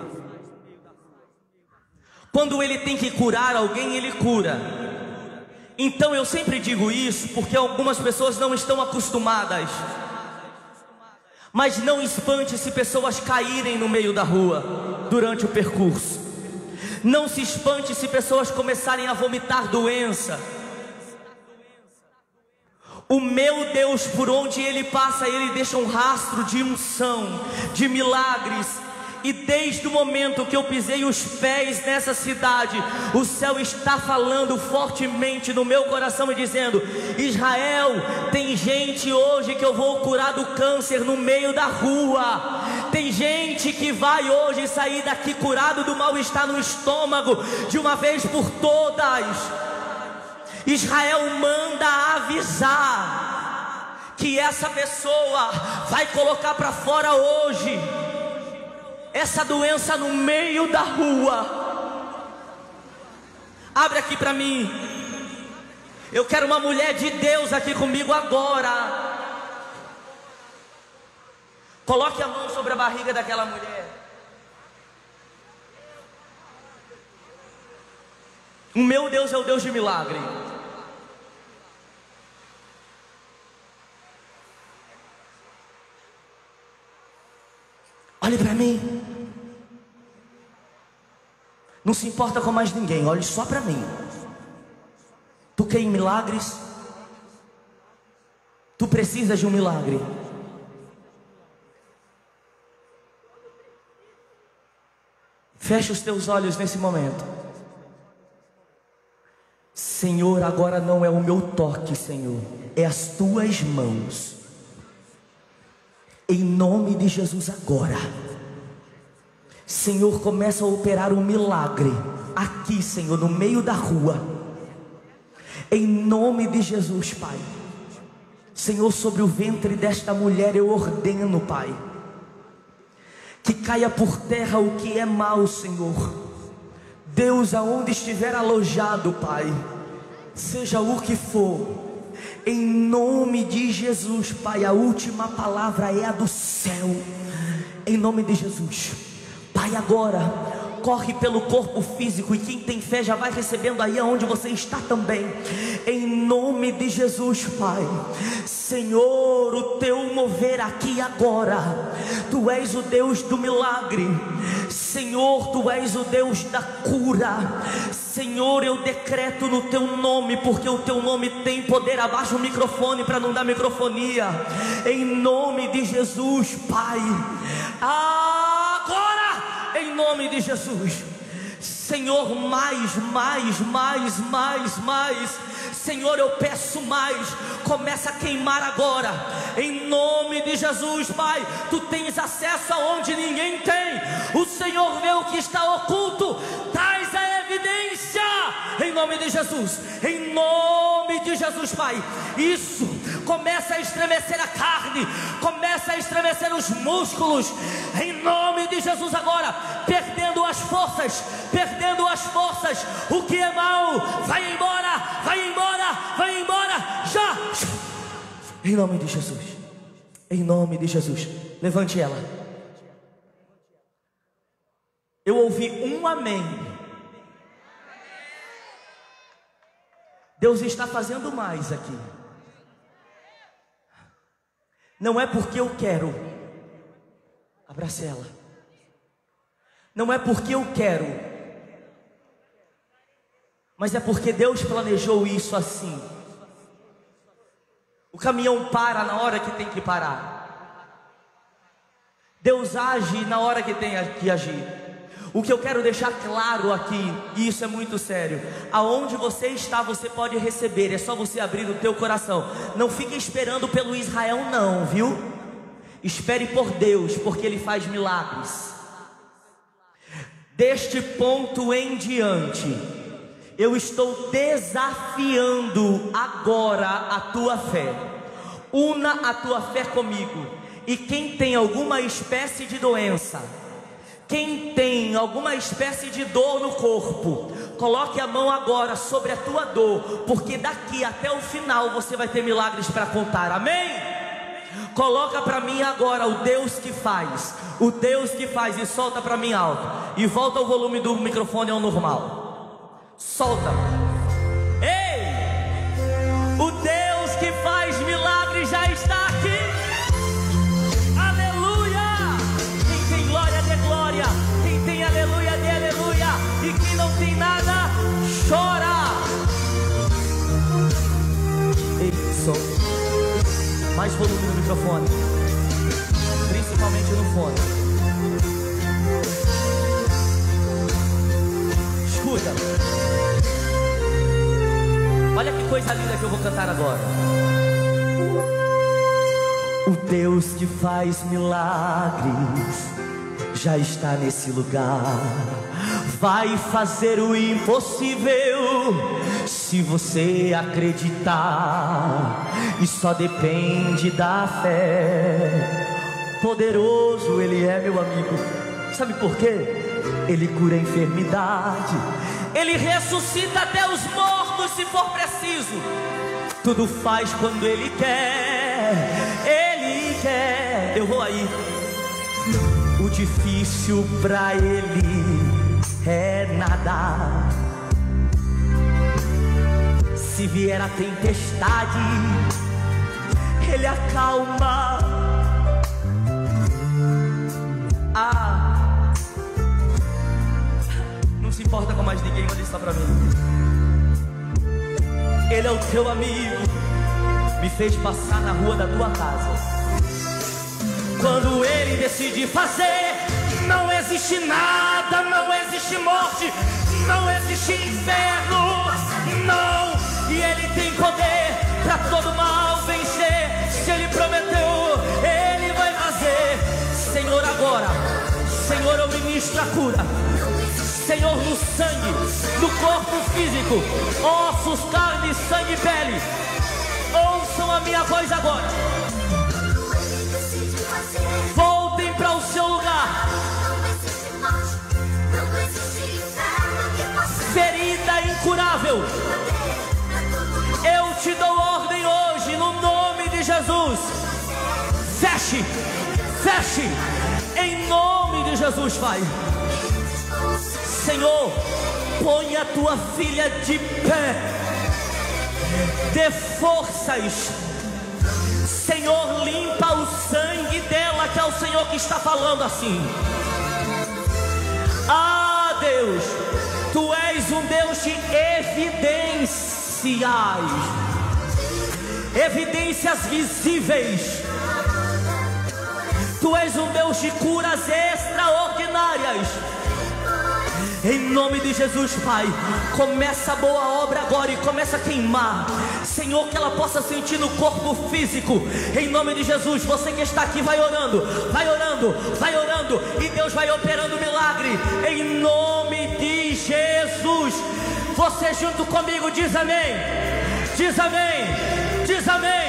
Quando Ele tem que curar alguém, Ele cura. Então eu sempre digo isso porque algumas pessoas não estão acostumadas. Mas não espante se pessoas caírem no meio da rua durante o percurso. Não se espante se pessoas começarem a vomitar doença. O meu Deus, por onde Ele passa, Ele deixa um rastro de unção, de milagres. E desde o momento que eu pisei os pés nessa cidade, o céu está falando fortemente no meu coração e dizendo: Israel, tem gente hoje que eu vou curar do câncer no meio da rua. Tem gente que vai hoje sair daqui curado do mal-estar no estômago de uma vez por todas. Israel manda avisar que essa pessoa vai colocar para fora hoje essa doença no meio da rua. Abre aqui para mim. Eu quero uma mulher de Deus aqui comigo agora. Coloque a mão sobre a barriga daquela mulher. O meu Deus é o Deus de milagre. Olhe para mim. Não se importa com mais ninguém, olhe só para mim. Tu quer em milagres? Tu precisas de um milagre. Fecha os teus olhos nesse momento. Senhor, agora não é o meu toque, Senhor, é as tuas mãos. Em nome de Jesus agora, Senhor, começa a operar um milagre aqui, Senhor, no meio da rua. Em nome de Jesus, Pai. Senhor, sobre o ventre desta mulher eu ordeno, Pai, que caia por terra o que é mal, Senhor. Deus, aonde estiver alojado, Pai, seja o que for, em nome de Jesus, Pai, a última palavra é a do céu. Em nome de Jesus, Pai, agora corre pelo corpo físico, e quem tem fé já vai recebendo aí aonde você está também. Em nome de Jesus, Pai. Senhor, o teu mover aqui agora. Tu és o Deus do milagre. Senhor, tu és o Deus da cura. Senhor, eu decreto no teu nome, porque o teu nome tem poder. Abaixa o microfone para não dar microfonia. Em nome de Jesus, Pai. Agora, em nome de Jesus. Senhor, mais, mais, mais, mais, mais. Senhor, eu peço mais. Começa a queimar agora. Em nome de Jesus, Pai. Tu tens acesso aonde ninguém tem. O Senhor vê o que está oculto. Traz a evidência. Em nome de Jesus. Em nome de Jesus, Pai. Isso. Começa a estremecer a carne. Começa a estremecer os músculos. Em nome de Jesus agora. Perdendo as forças. Perdendo as forças. O que é mal, vai embora. Vai embora. Vai embora. Já. Em nome de Jesus. Em nome de Jesus. Levante ela. Eu ouvi um amém. Deus está fazendo mais aqui. Não é porque eu quero. Abrace ela. Não é porque eu quero, mas é porque Deus planejou isso assim. O caminhão para na hora que tem que parar. Deus age na hora que tem que agir. O que eu quero deixar claro aqui, e isso é muito sério: aonde você está, você pode receber. É só você abrir o teu coração. Não fique esperando pelo Israel não, viu? Espere por Deus, porque Ele faz milagres. Deste ponto em diante, eu estou desafiando agora a tua fé. Una a tua fé comigo. E quem tem alguma espécie de doença, quem tem alguma espécie de dor no corpo, coloque a mão agora sobre a tua dor, porque daqui até o final você vai ter milagres para contar. Amém? Coloca para mim agora o Deus que faz. O Deus que faz. E solta para mim alto. E volta o volume do microfone ao normal. Solta. Ei! O Deus que faz milagres já está aqui. Aleluia! Quem tem glória dê glória. Quem tem aleluia dê aleluia. E quem não tem nada, chora. Ei, som. Mais volume no microfone, principalmente no fone. Escuta. Olha que coisa linda que eu vou cantar agora. O Deus que faz milagres já está nesse lugar. Vai fazer o impossível se você acreditar. E só depende da fé. Poderoso Ele é, meu amigo. Sabe por quê? Ele cura a enfermidade. Ele ressuscita até os mortos se for preciso. Tudo faz quando Ele quer. Ele quer. Eu vou aí. O difícil pra Ele é nada. Se vier a tempestade, Ele acalma. Ah, não se importa com mais ninguém, olha só pra mim. Ele é o teu amigo. Me fez passar na rua da tua casa. Quando Ele decide fazer, não existe nada, não existe morte, não existe inferno, não. E Ele tem poder para todo mal vencer. Se Ele prometeu, Ele vai fazer. Senhor, agora, Senhor, eu ministro a cura. Senhor, no sangue, no corpo físico, ossos, carne, sangue e pele. Ouçam a minha voz agora. Voltem para o seu lugar. Ferida incurável, eu te dou ordem hoje no nome de Jesus. Feche, feche, em nome de Jesus, Pai. Senhor, põe a tua filha de pé, dê forças. Senhor, limpa o sangue dela, que é o Senhor que está falando assim. Ah, Deus, Tu és um Deus de evidências, evidências visíveis. Tu és um Deus de curas extraordinárias. Em nome de Jesus, Pai, começa a boa obra agora e começa a queimar, Senhor, que ela possa sentir no corpo físico. Em nome de Jesus, você que está aqui, vai orando, vai orando, vai orando, e Deus vai operando milagre. Em nome de Jesus, você junto comigo diz amém, diz amém, diz amém.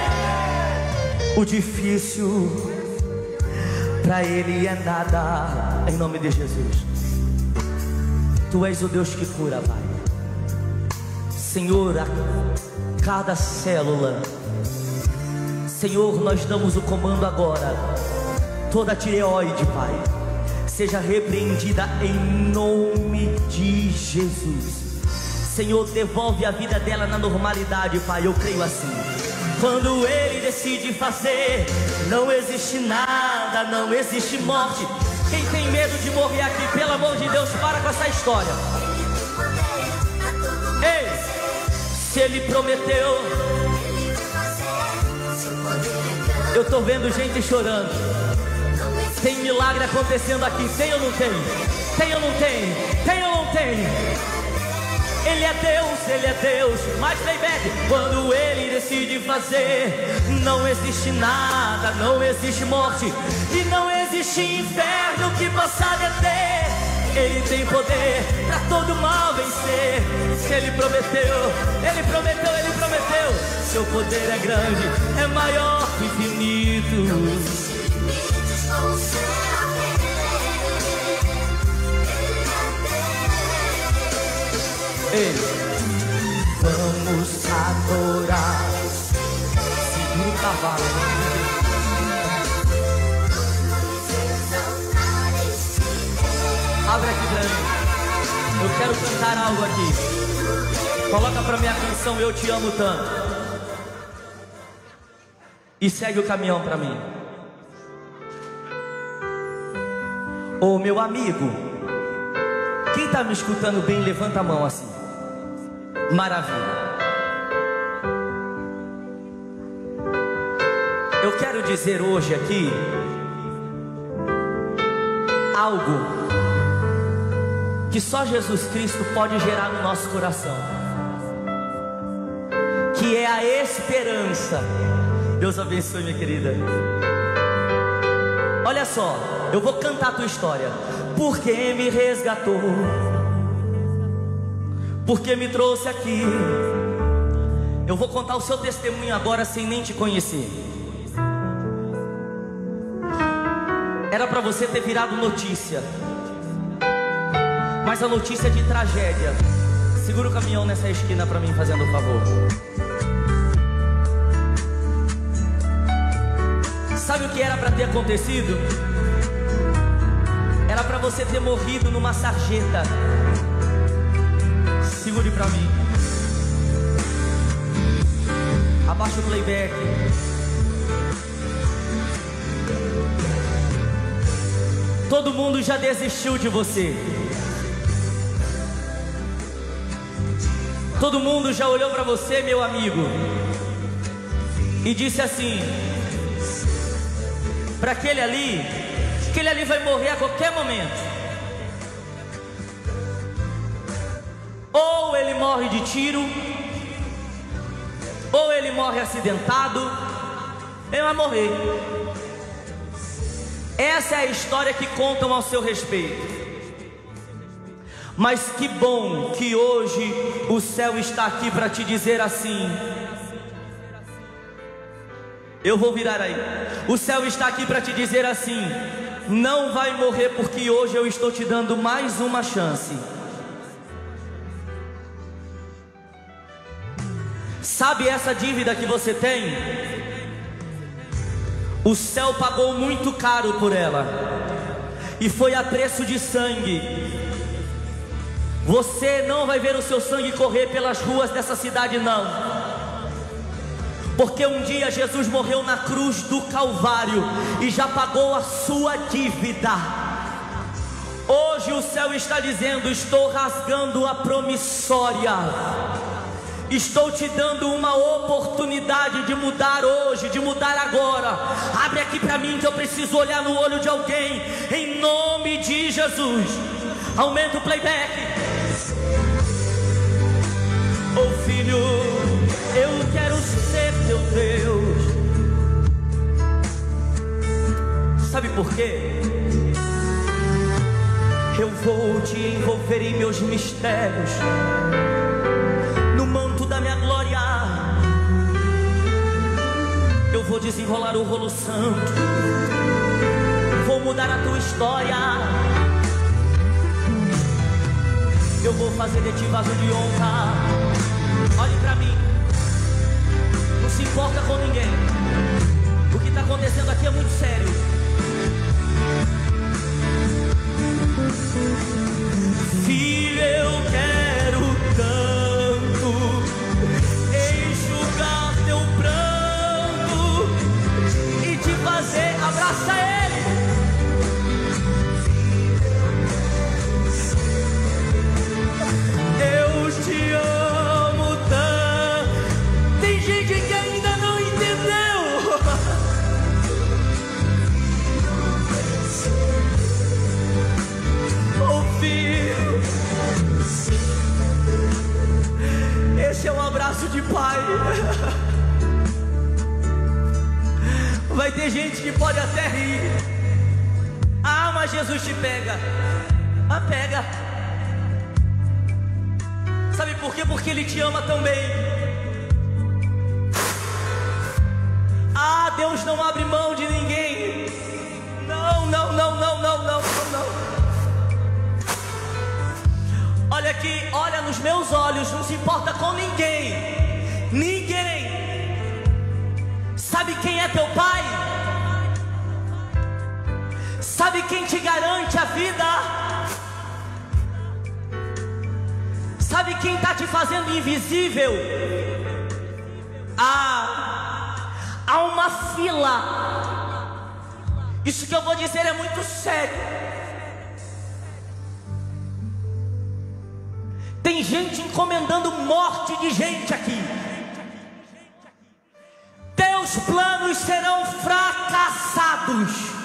O difícil para Ele é nada. Em nome de Jesus. Tu és o Deus que cura, Pai. Senhor, a cada célula, Senhor, nós damos o comando agora. Toda tireoide, Pai, seja repreendida em nome de Jesus. Senhor, devolve a vida dela na normalidade, Pai, eu creio assim. Quando Ele decide fazer, não existe nada, não existe morte. Quem tem medo de morrer aqui, pelo amor de Deus, para com essa história. Ei, se Ele prometeu, eu estou vendo gente chorando. Tem milagre acontecendo aqui, tem ou não tem? Tem ou não tem? Tem ou não tem? Ele é Deus, Ele é Deus. Mas playback, quando Ele decide fazer, não existe nada, não existe morte, e não existe inferno que possa deter. Ele tem poder para todo mal vencer. Se Ele prometeu, Ele prometeu, Ele prometeu. Seu poder é grande, é maior que o infinito. Ei, vamos adorar. Segura o cavalo. Abre aqui pra mim. Eu quero cantar algo aqui. Coloca pra minha canção Eu Te Amo Tanto. E segue o caminhão pra mim. Ô meu amigo, quem tá me escutando bem, levanta a mão assim. Maravilha. Eu quero dizer hoje aqui algo que só Jesus Cristo pode gerar no nosso coração, que é a esperança. Deus abençoe, minha querida. Olha só, eu vou cantar a tua história. Porque me resgatou, porque me trouxe aqui. Eu vou contar o seu testemunho agora sem nem te conhecer. Era para você ter virado notícia, mas a notícia é de tragédia. Segura o caminhão nessa esquina para mim, fazendo um favor. Sabe o que era para ter acontecido? Era para você ter morrido numa sarjeta. Segure para mim. Abaixa o playback. Todo mundo já desistiu de você. Todo mundo já olhou para você, meu amigo, e disse assim: para aquele ali, aquele ali vai morrer a qualquer momento. Ou ele morre de tiro, ou ele morre acidentado. Ele vai morrer. Essa é a história que contam ao seu respeito. Mas que bom que hoje o céu está aqui para te dizer assim. Eu vou virar aí. O céu está aqui para te dizer assim: não vai morrer, porque hoje eu estou te dando mais uma chance. Sabe essa dívida que você tem? O céu pagou muito caro por ela, e foi a preço de sangue. Você não vai ver o seu sangue correr pelas ruas dessa cidade, não. Porque um dia Jesus morreu na cruz do Calvário e já pagou a sua dívida. Hoje o céu está dizendo: estou rasgando a promissória. Estou te dando uma oportunidade de mudar hoje, de mudar agora. Abre aqui para mim que eu preciso olhar no olho de alguém. Em nome de Jesus. Aumenta o playback. Oh filho, eu quero ser teu Deus. Sabe por quê? Eu vou te envolver em meus mistérios, no manto da minha glória. Eu vou desenrolar o rolo santo, vou mudar a tua história. Eu vou fazer de ti vaso de honra. Olhe pra mim, não se importa com ninguém. O que está acontecendo aqui é muito sério. Filho, eu quero tanto enxugar teu pranto e te fazer, abraça ele. Eu te amo tanto. Tem gente que ainda não entendeu. Oh filho, esse é um abraço de pai. Vai ter gente que pode até rir. Ah, mas Jesus te pega. Ah, pega. Sabe por quê? Porque Ele te ama também. Ah, Deus não abre mão de ninguém. Não, não, não, não, não, não, não, não. Olha aqui, olha nos meus olhos, não se importa com ninguém. Ninguém. Sabe quem é teu pai? Sabe quem te garante a vida? Sabe quem está te fazendo invisível? Ah, há uma fila. Isso que eu vou dizer é muito sério. Tem gente encomendando morte de gente aqui. Teus planos serão fracassados.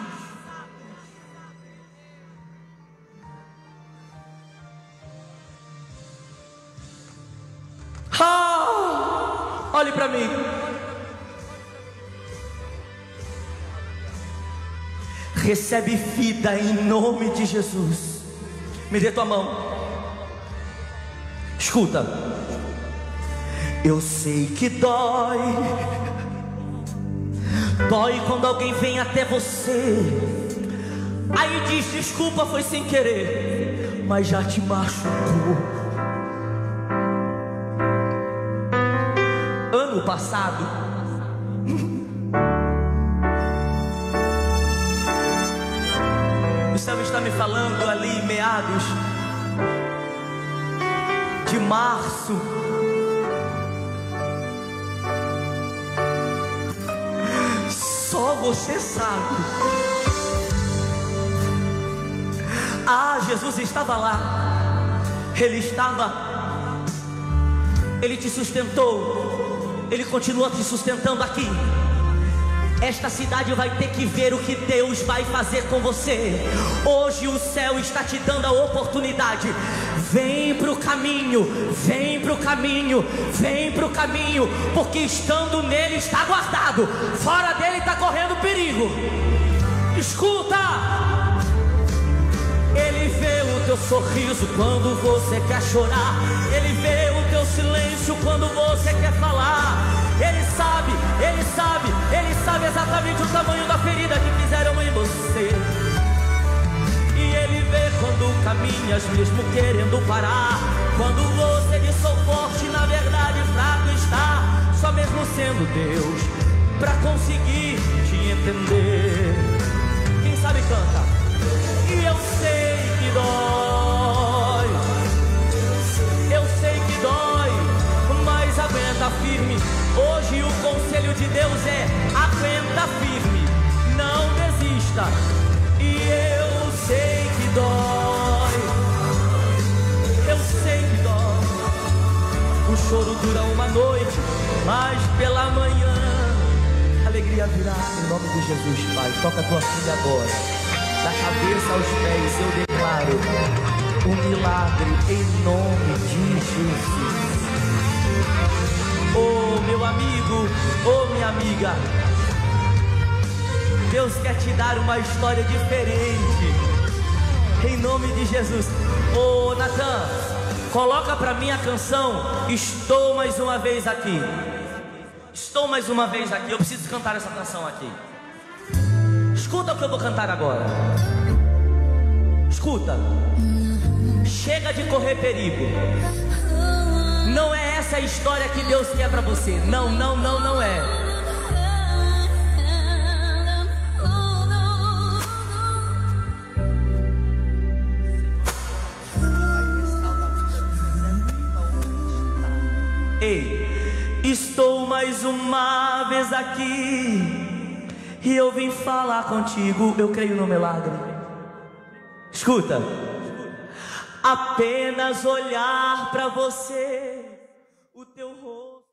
Ah, olhe para mim. Recebe vida em nome de Jesus. Me dê tua mão. Escuta. Eu sei que dói. Dói quando alguém vem até você, aí diz: desculpa, foi sem querer, mas já te machucou. Ano passado, o céu está me falando ali, meados de março, só você sabe. Ah, Jesus estava lá. Ele estava. Ele te sustentou. Ele continua te sustentando aqui. Esta cidade vai ter que ver o que Deus vai fazer com você. Hoje o céu está te dando a oportunidade. Vem para o caminho, vem para o caminho, vem para o caminho, porque estando nele está guardado, fora dele está correndo perigo. Escuta! Ele vê o teu sorriso quando você quer chorar. Ele vê o teu silêncio quando você quer falar. Ele sabe, ele sabe, ele sabe exatamente o tamanho da ferida que fizeram em você. E ele vê quando caminhas mesmo querendo parar, quando você de sou forte, na verdade fraco está, só mesmo sendo Deus, pra conseguir te entender. Quem sabe canta. E eu sei que dói, dura uma noite, mas pela manhã a alegria virá. Em nome de Jesus, Pai, toca a tua filha agora, da cabeça aos pés. Eu declaro um milagre em nome de Jesus. Oh, meu amigo, oh, minha amiga, Deus quer te dar uma história diferente, em nome de Jesus. Ô Natan, coloca pra mim a canção Estou Mais Uma Vez Aqui. Estou mais uma vez aqui. Eu preciso cantar essa canção aqui. Escuta o que eu vou cantar agora. Escuta. Chega de correr perigo. Não é essa a história que Deus quer pra você. Não, não, não, não é. Ei, estou mais uma vez aqui e eu vim falar contigo. Eu creio no milagre. Escuta. Apenas olhar pra você, o teu rosto.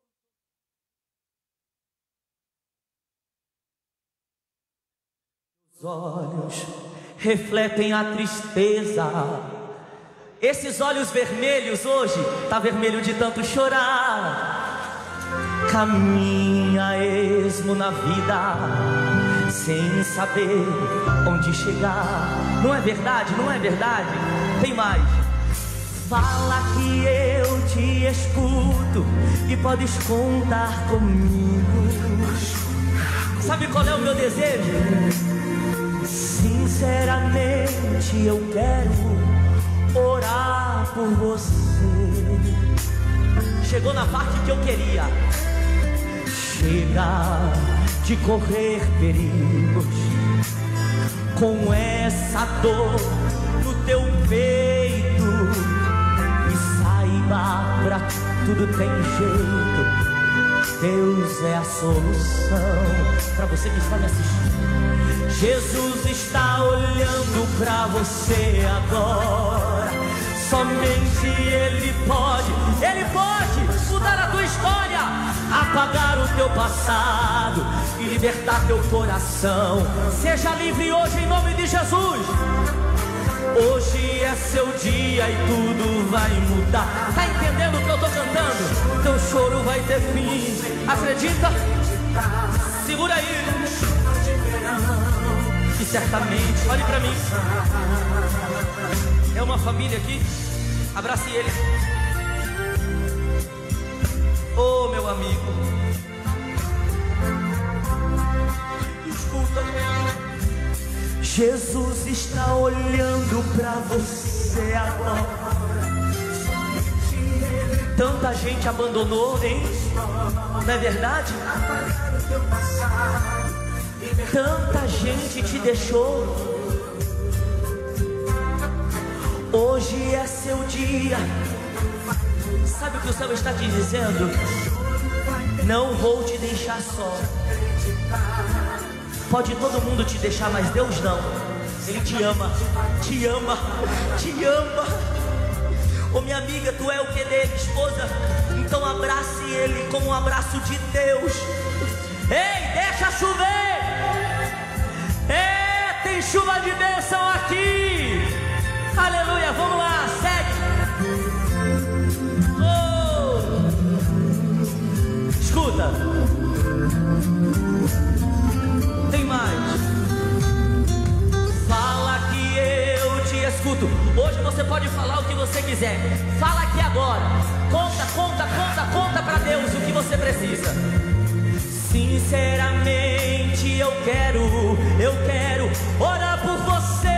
Os olhos refletem a tristeza. Esses olhos vermelhos hoje tá vermelho de tanto chorar. Caminha esmo na vida sem saber onde chegar. Não é verdade? Não é verdade? Tem mais. Fala que eu te escuto e podes contar comigo. Sabe qual é o meu desejo? Sinceramente eu quero orar por você. Chegou na parte que eu queria. Chega de correr perigos com essa dor no teu peito. E saiba, pra tudo tem jeito. Deus é a solução. Pra você que está me assistindo, Jesus está olhando pra você agora. Somente Ele pode, Ele pode mudar a tua história, apagar o teu passado e libertar teu coração. Seja livre hoje em nome de Jesus. Hoje é seu dia e tudo vai mudar. Tá entendendo o que eu tô cantando? Teu choro vai ter fim. Acredita? Segura aí. E certamente, olhe pra mim. É uma família aqui. Abrace ele. Oh, meu amigo, escuta. Jesus está olhando pra você agora. Tanta gente abandonou, hein? Não é verdade? Tanta gente te deixou. Hoje é seu dia. Sabe o que o céu está te dizendo? Não vou te deixar só. Pode todo mundo te deixar, mas Deus não. Ele te ama, te ama, te ama. Ô minha amiga, tu é o que dele, esposa? Então abrace ele com um abraço de Deus. Ei, deixa chover. É, tem chuva de bênção aqui. Aleluia, vamos lá, segue. Oh. Escuta. Tem mais. Fala que eu te escuto. Hoje você pode falar o que você quiser. Fala aqui agora. Conta, conta, conta, conta pra Deus o que você precisa. Sinceramente eu quero, eu quero orar por você.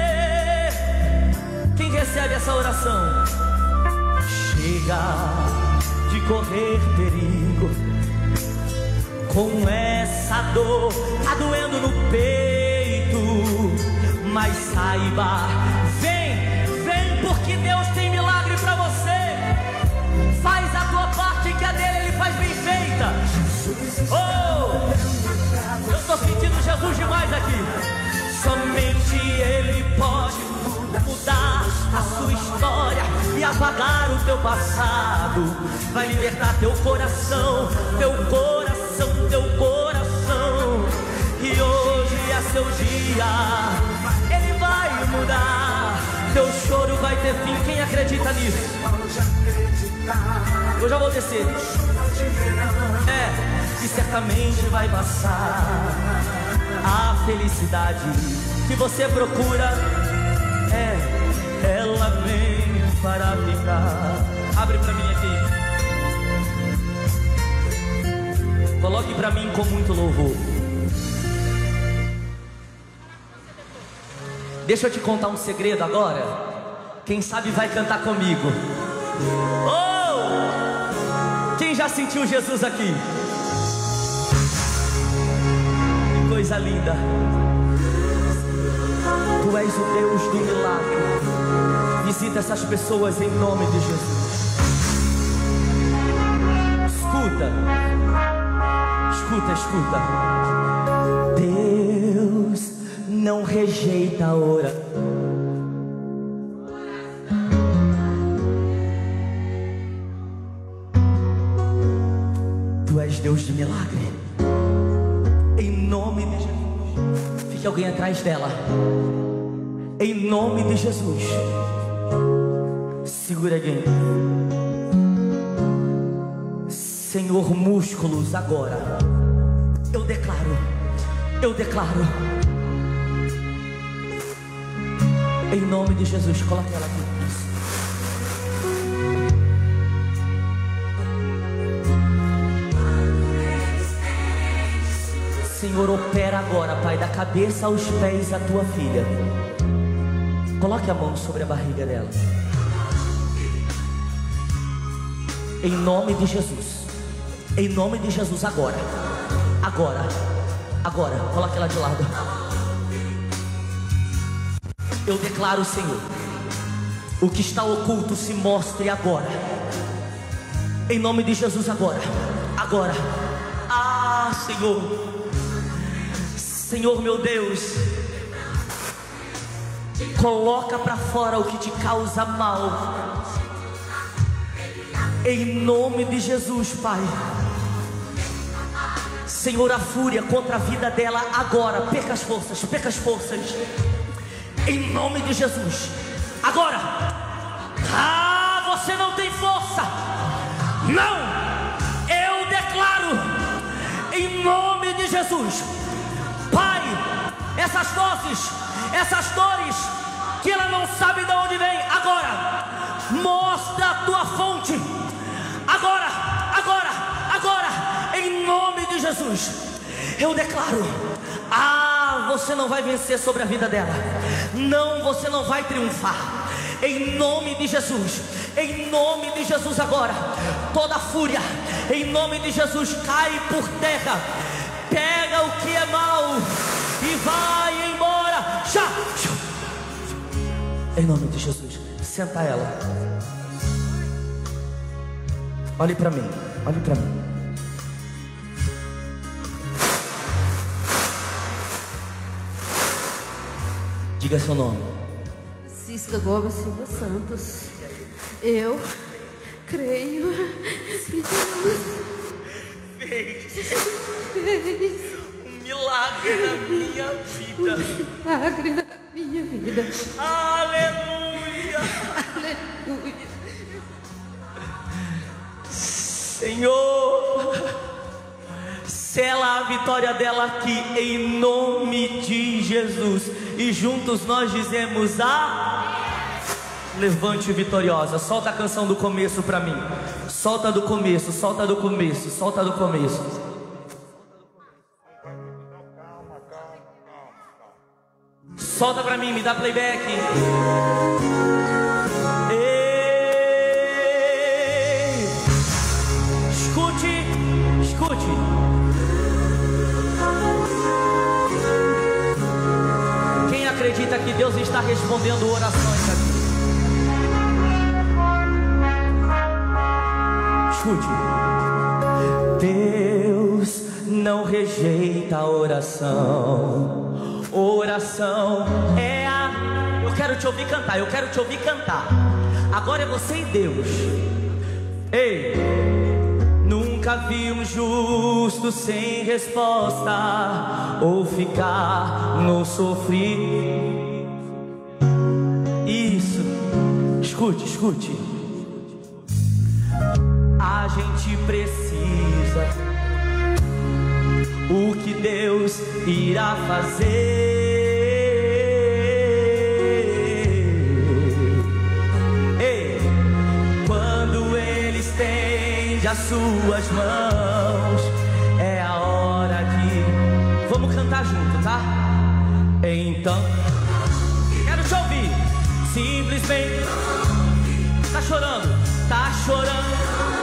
Quem recebe essa oração? Chega de correr perigo com essa dor, tá doendo no peito. Mas saiba, vem, vem, porque Deus tem milagre pra você. Faz a tua parte que a dele ele faz bem feita. Oh, eu tô sentindo Jesus demais aqui. Somente Ele pode mudar a sua história e apagar o o teu passado, vai libertar teu coração, teu coração, teu coração. E hoje é seu dia, Ele vai mudar, teu choro vai ter fim. Quem acredita nisso? Eu já vou descer. É, e certamente vai passar. A felicidade que você procura, é, ela vem para ficar. Abre pra mim aqui. Coloque pra mim com muito louvor. Deixa eu te contar um segredo agora. Quem sabe vai cantar comigo. Oh! Quem já sentiu Jesus aqui? Que coisa linda. Tu és o Deus do milagre. Visita essas pessoas em nome de Jesus. Escuta. Escuta, escuta. Deus não rejeita a oração. Tu és Deus de milagre. Em nome de Jesus. Fique alguém atrás dela. Em nome de Jesus. Segura alguém. Senhor, músculos agora. Eu declaro. Eu declaro. Em nome de Jesus. Coloque ela aqui. Isso. Senhor, opera agora, Pai, da cabeça aos pés a tua filha. Coloque a mão sobre a barriga dela. Em nome de Jesus. Em nome de Jesus, agora. Agora. Agora. Coloque ela de lado. Eu declaro, Senhor, o que está oculto se mostre agora. Em nome de Jesus, agora. Agora. Ah, Senhor. Senhor meu Deus, coloca para fora o que te causa mal. Em nome de Jesus, Pai. Senhor, a fúria contra a vida dela agora. Perca as forças, perca as forças. Em nome de Jesus. Agora. Ah, você não tem força. Não. Eu declaro. Em nome de Jesus. Pai, essas doses, essas dores, que ela não sabe de onde vem, agora, mostra a tua fonte, agora, agora, agora, em nome de Jesus, eu declaro, ah, você não vai vencer sobre a vida dela, não, você não vai triunfar, em nome de Jesus, em nome de Jesus agora, toda fúria, em nome de Jesus, cai por terra. Pega o que é mal e vai embora. Já. Em nome de Jesus. Senta ela. Olhe para mim. Olhe para mim. Diga seu nome. Cisca Gomes Silva Santos. Eu creio que Deus fez um milagre na minha vida. Um milagre na minha vida. Aleluia. Aleluia. Senhor, sela a vitória dela aqui em nome de Jesus. E juntos nós dizemos a... Levante vitoriosa. Solta a canção do começo pra mim. Solta do começo, solta do começo, solta do começo. Solta pra mim, me dá playback. Ei. Escute, escute. Quem acredita que Deus está respondendo orações aqui? Escute. Deus não rejeita a oração. Oração é a... Eu quero te ouvir cantar, eu quero te ouvir cantar. Agora é você e Deus. Ei, nunca vi um justo sem resposta ou ficar no sofrimento. Isso, escute, escute. A gente precisa. O que Deus irá fazer? Estende as suas mãos, é a hora de... Vamos cantar junto, tá? Então, quero te ouvir. Simplesmente tá chorando, tá chorando,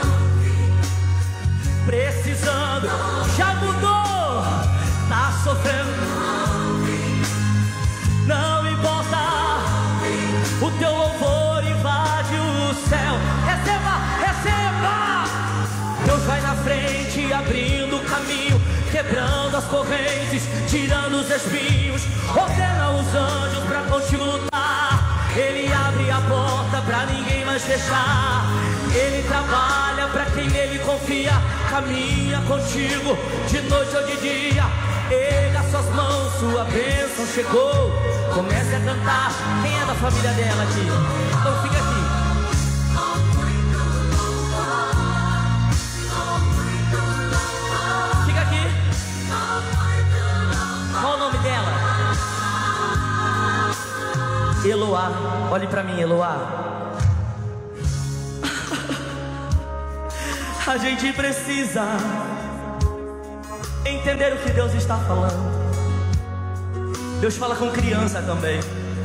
precisando, já mudou, tá sofrendo. Não importa, o teu louvor invade o céu. Receba, receba. Deus vai na frente, abrindo o caminho, quebrando as correntes, tirando os espinhos. Ordena os anjos pra contigo lutar. Ele abre a porta pra ninguém mais fechar. Ele trabalha pra quem nele confia. Caminha contigo de noite ou de dia. Erga suas mãos, sua bênção chegou. Comece a cantar. Quem é da família dela aqui? Então fica aqui. Fica aqui. Qual o nome dela? Eloá. Olhe pra mim, Eloá. A gente precisa entender o que Deus está falando. Deus fala com criança também.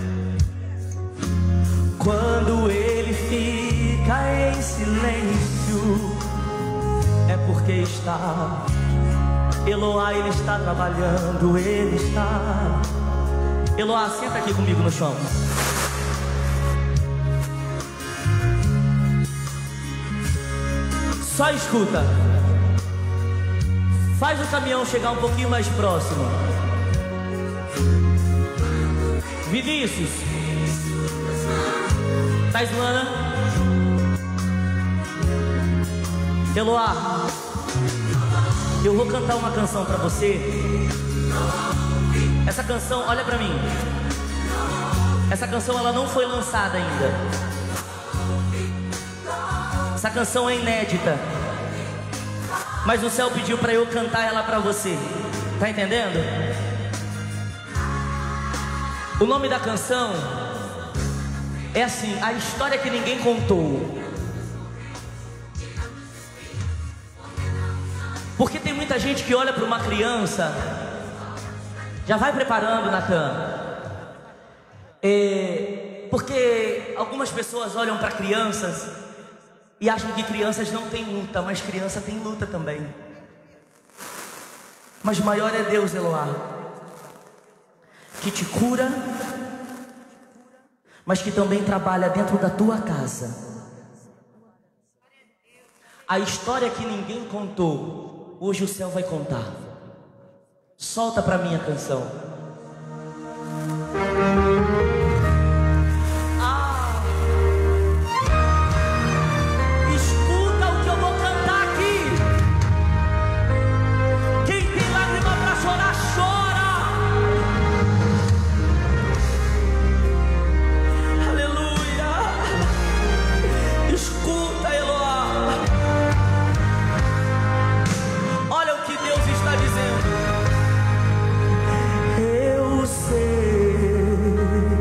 Quando ele fica em silêncio, é porque está. Eloá, ele está trabalhando, ele está. Eloá, senta aqui comigo no chão. Só escuta. Faz o caminhão chegar um pouquinho mais próximo. Vinícius, Taislana, Eloá, eu vou cantar uma canção pra você. Essa canção, olha pra mim. Essa canção ela não foi lançada ainda. Essa canção é inédita, mas o céu pediu pra eu cantar ela pra você. Tá entendendo? O nome da canção é assim: a história que ninguém contou. Porque tem muita gente que olha para uma criança, já vai preparando na cama. É, porque algumas pessoas olham para crianças e acham que crianças não têm luta, mas criança tem luta também. Mas maior é Deus, Eloá, que te cura, mas que também trabalha dentro da tua casa. A história que ninguém contou, hoje o céu vai contar. Solta pra mim a canção. Ah, escuta o que eu vou cantar aqui. Quem tem lágrima pra chorar, chora. Escuta, Eloá. Olha o que Deus está dizendo. Eu sei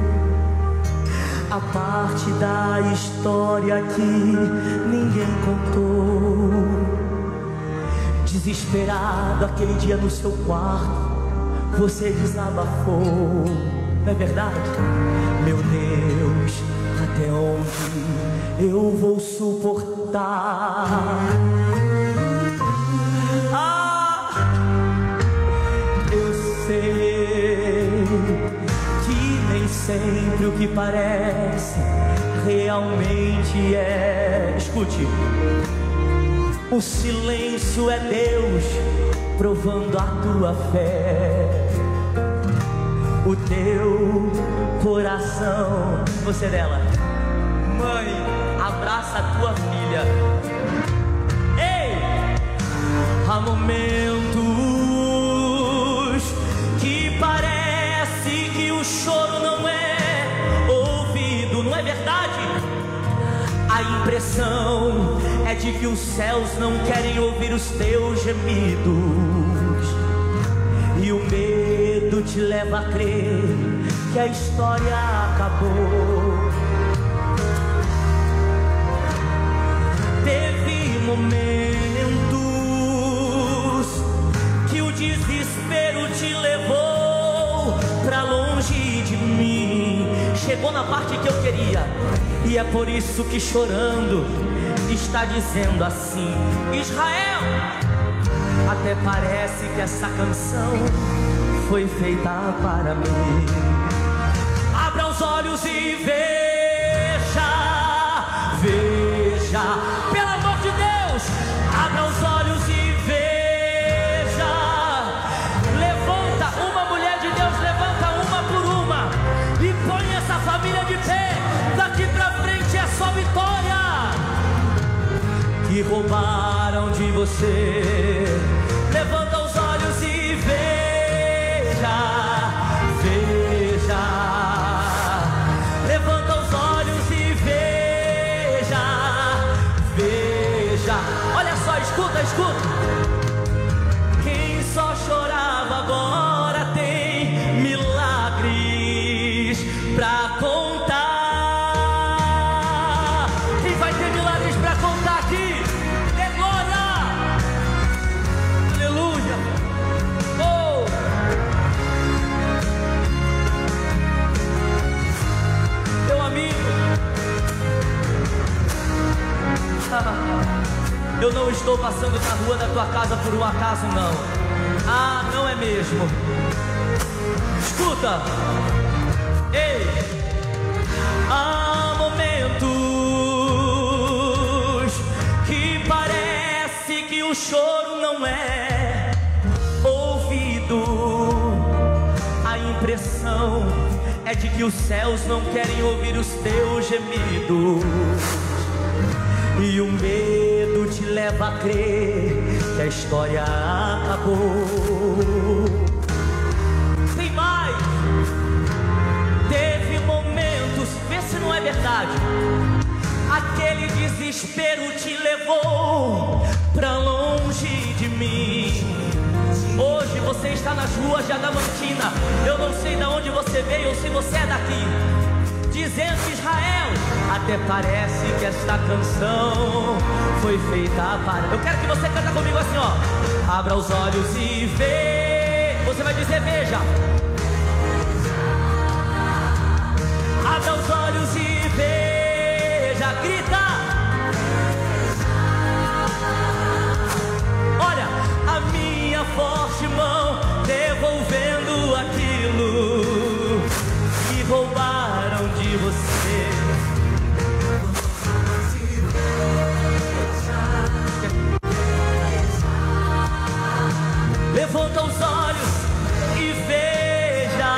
a parte da história que ninguém contou. Desesperado aquele dia no seu quarto, você desabafou. Não é verdade? Meu Deus, até onde eu vou suportar? Ah, eu sei que nem sempre o que parece realmente é. Escute, o silêncio é Deus provando a tua fé. O teu coração, você dela, Mãe, abraça a tua filha. Ei! Há momentos que parece que o choro não é ouvido, não é verdade? A impressão é de que os céus não querem ouvir os teus gemidos, e o medo te leva a crer que a história acabou. Teve momentos que o desespero te levou pra longe de mim. Chegou na parte que eu queria, e é por isso que chorando está dizendo assim: Israel, até parece que essa canção foi feita para mim. Abra os olhos e veja, veja, pelo amor de Deus, abra os olhos e veja. Levanta uma mulher de Deus, levanta uma por uma e põe essa família de pé. Daqui pra frente é só vitória. Que roubaram de você, levanta os olhos e veja, veja. Levanta os olhos e veja, veja. Olha só, escuta, escuta. Quem só chorava agora tem milagres pra contar. Quem vai ter milagres pra contar aqui? É glória! Aleluia! Oh! Meu amigo, eu não estou passando na rua da tua casa por um acaso, não. Ah, não é mesmo. Escuta. Ei, há momentos que parece que o choro não é ouvido. A impressão é de que os céus não querem ouvir os teus gemidos, e o medo te leva a crer que a história acabou. Tem mais. Teve momentos, vê se não é verdade, aquele desespero te levou pra longe de mim. Hoje você está nas ruas de Adamantina. Eu não sei de onde você veio ou se você é daqui, dizendo: Israel, até parece que esta canção foi feita para... Eu quero que você canta comigo assim, ó. Abra os olhos e vê. Você vai dizer: veja. Abra os olhos e veja. Grita. Olha, a minha forte mão devolvendo aquilo que roubaram de você. Levanta os olhos e veja.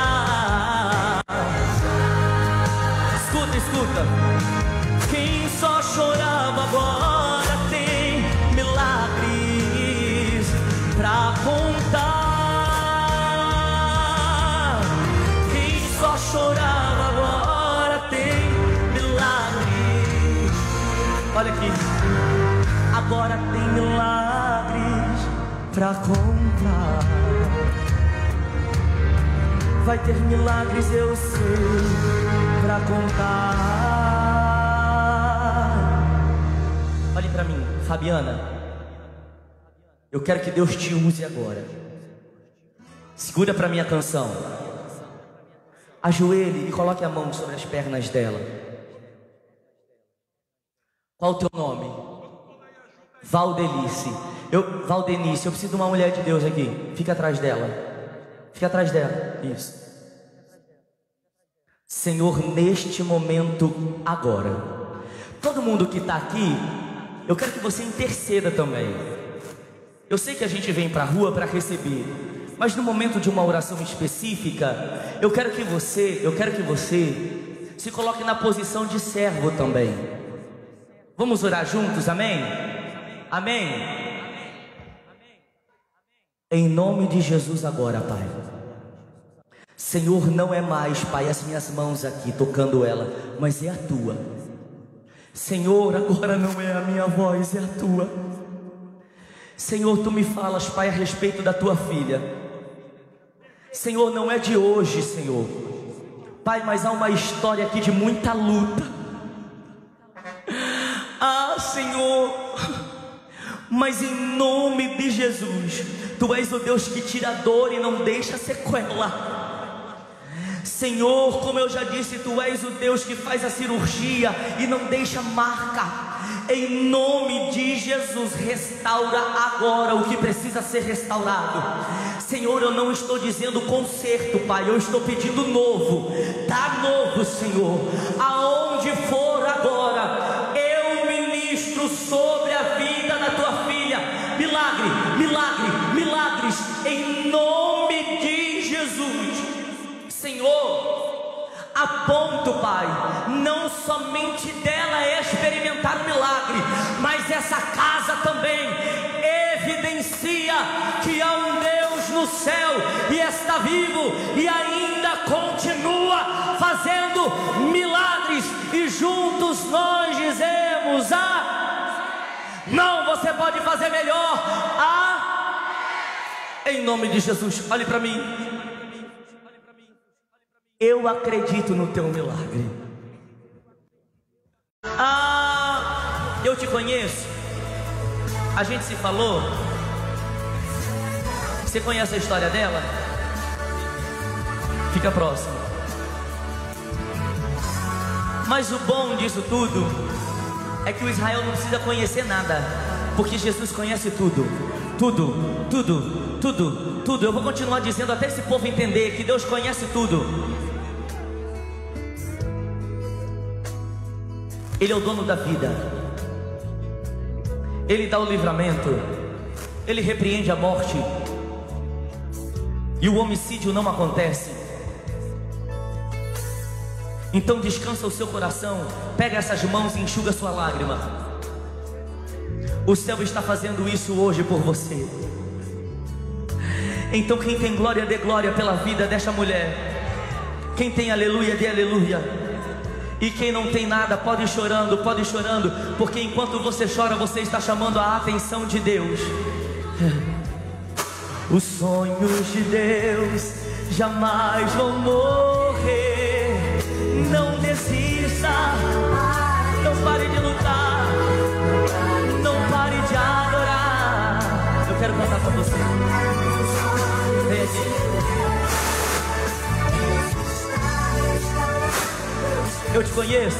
Escuta, escuta. Quem só chorava agora tem milagres pra contar. Quem só chorava agora tem milagres. Olha aqui. Agora tem milagres pra contar. Vai ter milagres, eu sei, pra contar. Olhe pra mim, Fabiana. Eu quero que Deus te use agora. Segura pra mim a canção. Ajoelhe e coloque a mão sobre as pernas dela. Qual o teu nome? Valdelice. Eu, Valdenice, eu preciso de uma mulher de Deus aqui. Fica atrás dela. Fica atrás dela. Isso. Senhor, neste momento agora, todo mundo que está aqui, eu quero que você interceda também. Eu sei que a gente vem para a rua para receber, mas no momento de uma oração específica, eu quero que você, eu quero que você se coloque na posição de servo também. Vamos orar juntos, amém? Amém? Em nome de Jesus agora, Pai. Senhor, não é mais, Pai, as minhas mãos aqui tocando ela, mas é a Tua. Senhor, agora não é a minha voz, é a Tua. Senhor, Tu me falas, Pai, a respeito da Tua filha. Senhor, não é de hoje, Senhor, Pai, mas há uma história aqui de muita luta. Ah, Senhor, mas em nome de Jesus, Tu és o Deus que tira a dor e não deixa sequela. Senhor, como eu já disse, Tu és o Deus que faz a cirurgia e não deixa marca. Em nome de Jesus, restaura agora o que precisa ser restaurado. Senhor, eu não estou dizendo conserto, Pai, eu estou pedindo novo. Dá novo, Senhor. Aonde for agora, eu ministro sobre a vida da Tua filha. Milagre, milagre, milagres, em nome de Jesus. Senhor, a ponto, Pai, não somente dela é experimentar o milagre, mas essa casa também evidencia que há um Deus no céu e está vivo e ainda continua fazendo milagres, e juntos nós dizemos: ah, não, você pode fazer melhor. Ah, em nome de Jesus, olhe para mim. Eu acredito no Teu milagre. Ah, eu te conheço. A gente se falou. Você conhece a história dela? Fica próximo. Mas o bom disso tudo é que o Israel não precisa conhecer nada, porque Jesus conhece tudo. Tudo, tudo, tudo, tudo. Eu vou continuar dizendo até esse povo entender que Deus conhece tudo. Ele é o dono da vida. Ele dá o livramento. Ele repreende a morte. E o homicídio não acontece. Então descansa o seu coração. Pega essas mãos e enxuga sua lágrima. O céu está fazendo isso hoje por você. Então quem tem glória, dê glória pela vida desta mulher. Quem tem aleluia, dê aleluia. E quem não tem nada, pode ir chorando, pode ir chorando, porque enquanto você chora, você está chamando a atenção de Deus. Os sonhos de Deus jamais vão morrer. Não desista, não pare de lutar, não pare de adorar. Eu quero cantar com você. Vem aqui. Eu te conheço.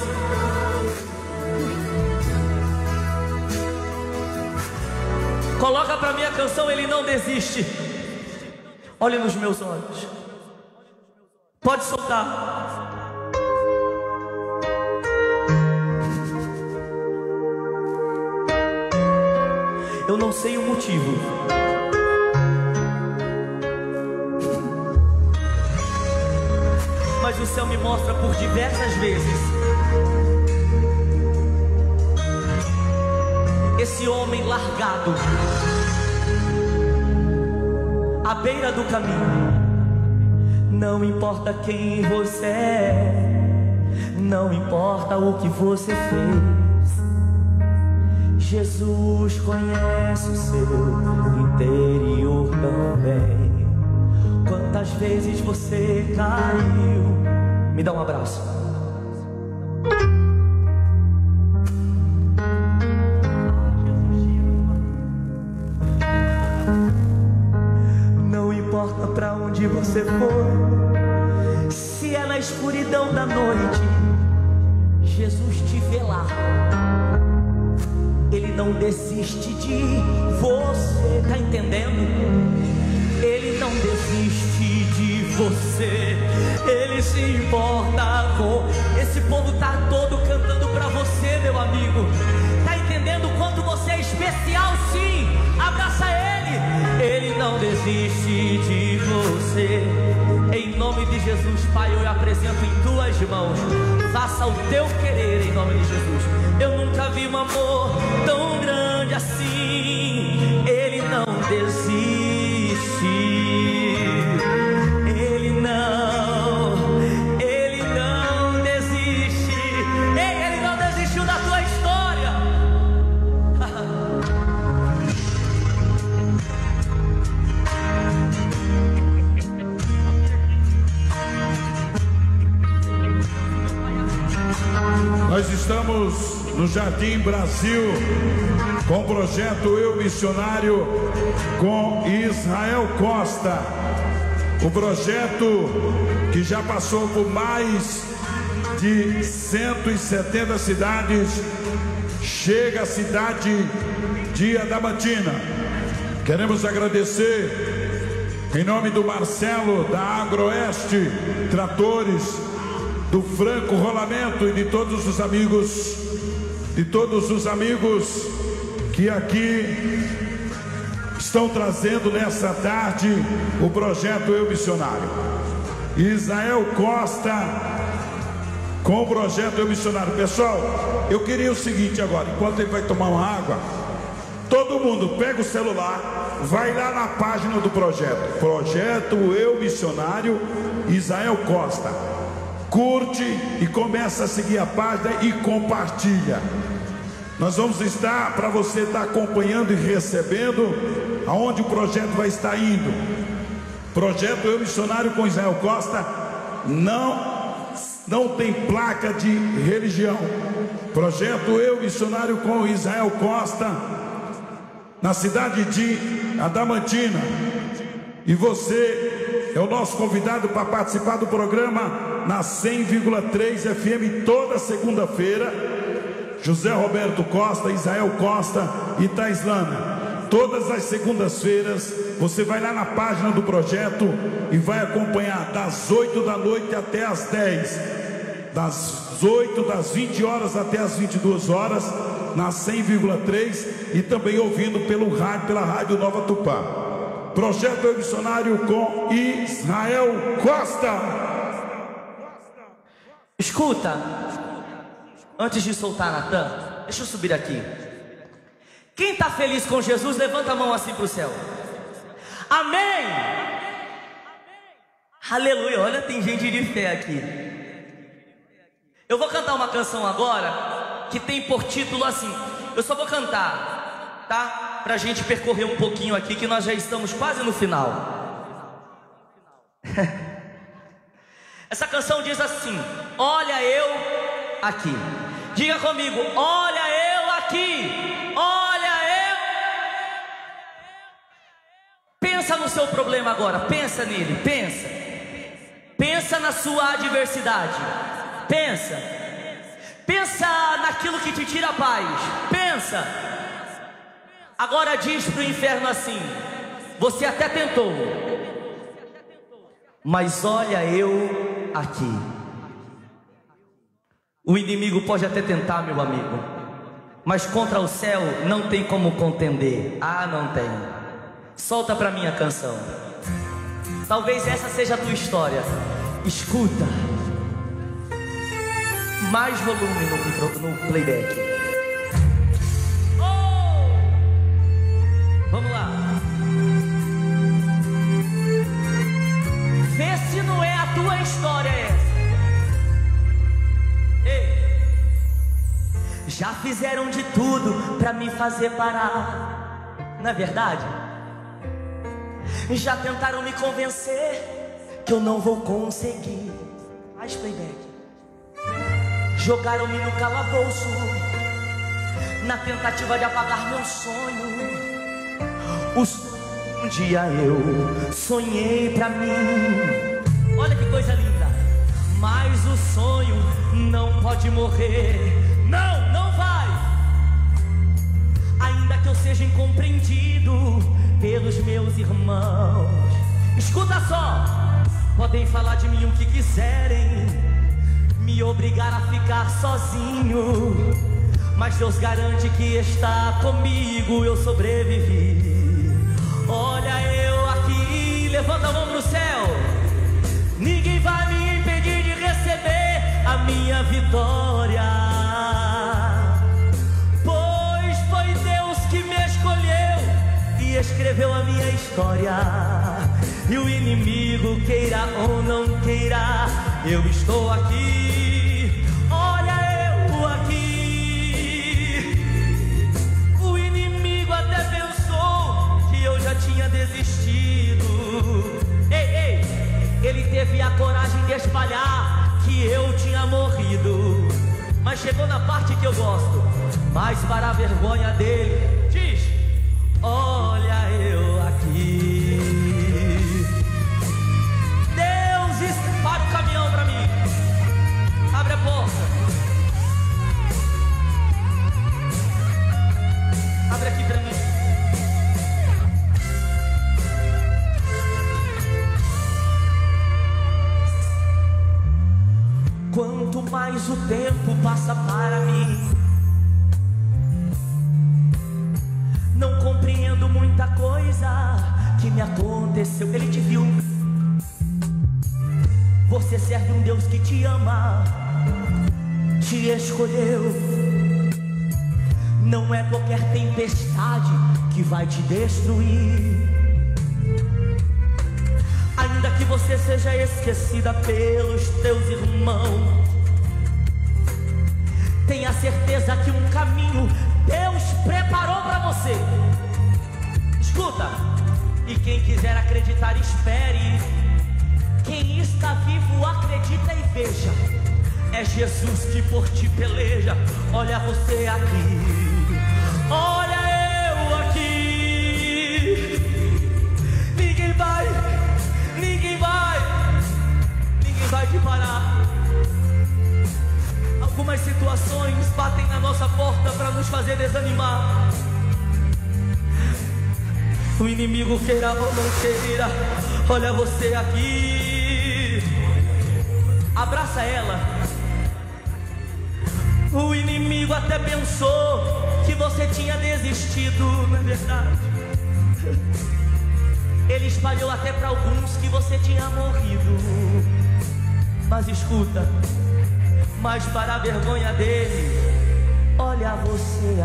Coloca pra mim a canção Ele Não Desiste. Olhe nos meus olhos. Pode soltar. Eu não sei o motivo, mas o céu me mostra por diversas vezes esse homem largado à beira do caminho. Não importa quem você é, não importa o que você fez, Jesus conhece o seu interior também. Quantas vezes você caiu? Me dá um abraço. Não importa pra onde você for, se é na escuridão da noite, Jesus te vê lá. Ele não desiste de você, tá entendendo? Ele não desiste de você. Ele se importa com... Esse povo tá todo cantando pra você, meu amigo. Tá entendendo quanto você é especial? Sim, abraça Ele. Ele não desiste de você. Em nome de Jesus, Pai, eu apresento em tuas mãos. Faça o teu querer em nome de Jesus. Eu nunca vi um amor tão grande assim. Ele não desiste. Ele não, ele não desiste. Ei, ele não desistiu da tua história. Nós estamos no Jardim Brasil com o projeto Eu Missionário com Israel Costa. O projeto que já passou por mais de cento e setenta cidades, chega à cidade de Adamantina. Queremos agradecer em nome do Marcelo da Agroeste Tratores, do Franco Rolamento e de todos os amigos, de todos os amigos que aqui estão trazendo nessa tarde o projeto Eu Missionário. Israel Costa com o projeto Eu Missionário. Pessoal, eu queria o seguinte agora, enquanto ele vai tomar uma água, todo mundo pega o celular, vai lá na página do projeto, projeto Eu Missionário Israel Costa. Curte e começa a seguir a página e compartilha. Nós vamos estar, para você estar acompanhando e recebendo aonde o projeto vai estar indo. Projeto Eu Missionário com Israel Costa não, não tem placa de religião. Projeto Eu Missionário com Israel Costa na cidade de Adamantina. E você é o nosso convidado para participar do programa na cem vírgula três F M toda segunda-feira. José Roberto Costa, Israel Costa e Taislana. Todas as segundas-feiras você vai lá na página do projeto e vai acompanhar das oito da noite até as dez, das oito, das vinte horas até as vinte e duas horas na cem vírgula três e também ouvindo pelo rádio, pela Rádio Nova Tupã. Projeto Eu Missionário com Israel Costa. Escuta, antes de soltar Natan, deixa eu subir aqui. Quem está feliz com Jesus, levanta a mão assim para o céu. Amém. Aleluia, olha, tem gente de fé aqui. Eu vou cantar uma canção agora que tem por título assim. Eu só vou cantar, tá? Pra gente percorrer um pouquinho aqui, que nós já estamos quase no final. Essa canção diz assim: olha eu aqui. Diga comigo: olha eu aqui. Olha eu. Pensa no seu problema agora. Pensa nele, pensa. Pensa na sua adversidade. Pensa. Pensa naquilo que te tira a paz. Pensa. Agora diz para o inferno assim: você até tentou, mas olha eu aqui. O inimigo pode até tentar, meu amigo, mas contra o céu não tem como contender. Ah, não tem. Solta para mim a canção. Talvez essa seja a tua história. Escuta. Mais volume no, no playback. Vamos lá. Vê se não é a tua história essa. Ei. Já fizeram de tudo pra me fazer parar. Não é verdade? Já tentaram me convencer que eu não vou conseguir. Mais playback. Jogaram-me no calabouço na tentativa de apagar meu sonho. Um dia eu sonhei pra mim. Olha que coisa linda. Mas o sonho não pode morrer. Não, não vai. Ainda que eu seja incompreendido pelos meus irmãos. Escuta só. Podem falar de mim o que quiserem, me obrigar a ficar sozinho, mas Deus garante que está comigo. Eu sobrevivi. Olha eu aqui, levanta a mão no céu. ninguém vai me impedir de receber a minha vitória. Pois foi Deus que me escolheu e escreveu a minha história. E o inimigo, queira ou não queira, eu estou aqui. Olha eu aqui. O inimigo até pensou que eu já tinha desistido. Ei, ei, ele teve a coragem de espalhar que eu tinha morrido. Mas chegou na parte que eu gosto. Mas para a vergonha dele, diz: olha eu aqui. Deus, para o caminhão para mim. Abre a porta. Abre aqui para mim. Quanto mais o tempo passa para mim, não compreendo muita coisa que me aconteceu. Ele te viu. Você serve um Deus que te ama, te escolheu. Não é qualquer tempestade que vai te destruir. Ainda que você seja esquecida pelos teus irmãos, tenha certeza que um caminho Deus preparou para você. Escuta, e quem quiser acreditar, espere. Quem está vivo, acredita e veja. É Jesus que por ti peleja. Olha você aqui, olha eu aqui. Ninguém vai, ninguém vai, ninguém vai te parar. Algumas situações batem na nossa porta para nos fazer desanimar. O inimigo queira ou não queira, olha você aqui. Abraça ela. O inimigo até pensou que você tinha desistido, não é verdade? Ele espalhou até para alguns que você tinha morrido. Mas escuta, mas para a vergonha dele, olha você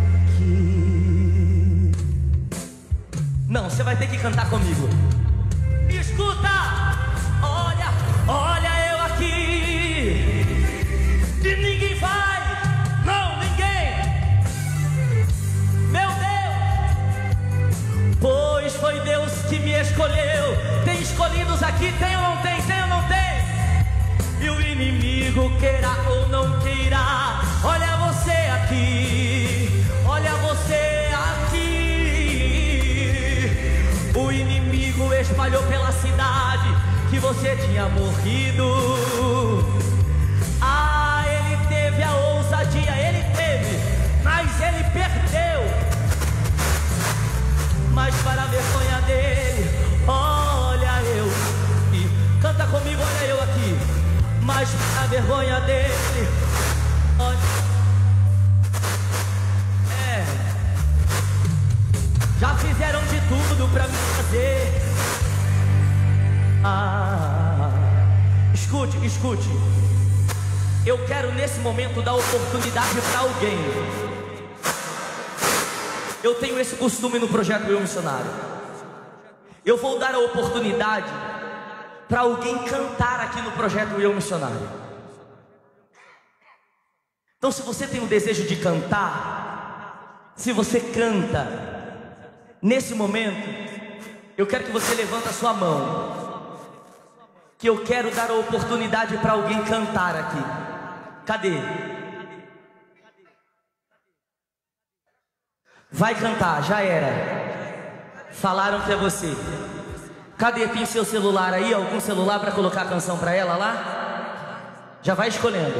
aqui. Não, você vai ter que cantar comigo. Escuta, olha, olha eu aqui. E ninguém vai, não, ninguém. Meu Deus, pois foi Deus que me escolheu. Tem escolhidos aqui, tem ou não tem, tem ou não tem? E o inimigo queira ou não queira, olha você aqui, olha você aqui. O inimigo espalhou pela cidade que você tinha morrido. Ah, ele teve a ousadia, ele teve, mas ele perdeu. Mas para a vergonha dele, olha eu aqui. Canta comigo, olha eu aqui. Mas a vergonha dele, olha, é, já fizeram de tudo pra me fazer. Ah, escute, escute. Eu quero nesse momento dar oportunidade para alguém. Eu tenho esse costume no projeto Eu Missionário. Eu vou dar a oportunidade para alguém cantar aqui no projeto Eu Missionário. Então, se você tem o desejo de cantar, se você canta, nesse momento, eu quero que você levante a sua mão, que eu quero dar a oportunidade para alguém cantar aqui. Cadê? Vai cantar, já era. Falaram que é você. Cadê? Tem seu celular aí? Algum celular para colocar a canção para ela lá? Já vai escolhendo.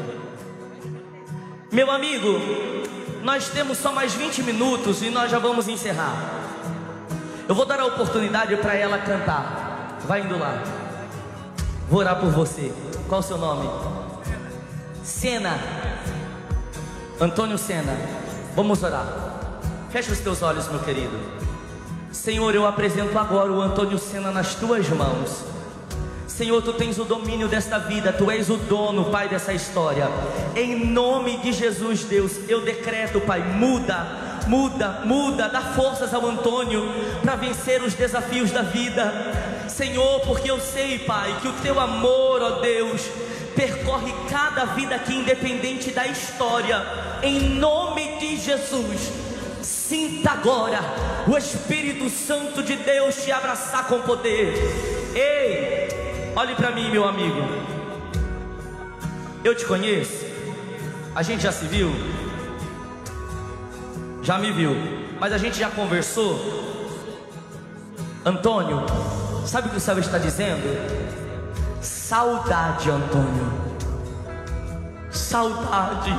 Meu amigo, nós temos só mais vinte minutos e nós já vamos encerrar. Eu vou dar a oportunidade para ela cantar. Vai indo lá. Vou orar por você. Qual o seu nome? Sena. Antônio Sena. Vamos orar. Fecha os teus olhos, meu querido. Senhor, eu apresento agora o Antônio Sena nas tuas mãos. Senhor, Tu tens o domínio desta vida, Tu és o dono, Pai, dessa história. Em nome de Jesus, Deus, eu decreto, Pai, muda, muda, muda, dá forças ao Antônio para vencer os desafios da vida, Senhor, porque eu sei, Pai, que o Teu amor, ó Deus, percorre cada vida aqui, independente da história. Em nome de Jesus, sinta agora o Espírito Santo de Deus te abraçar com poder. Ei, olhe para mim, meu amigo. Eu te conheço. A gente já se viu? Já me viu, mas a gente já conversou. Antônio, sabe o que o céu está dizendo? Saudade, Antônio. Saudade.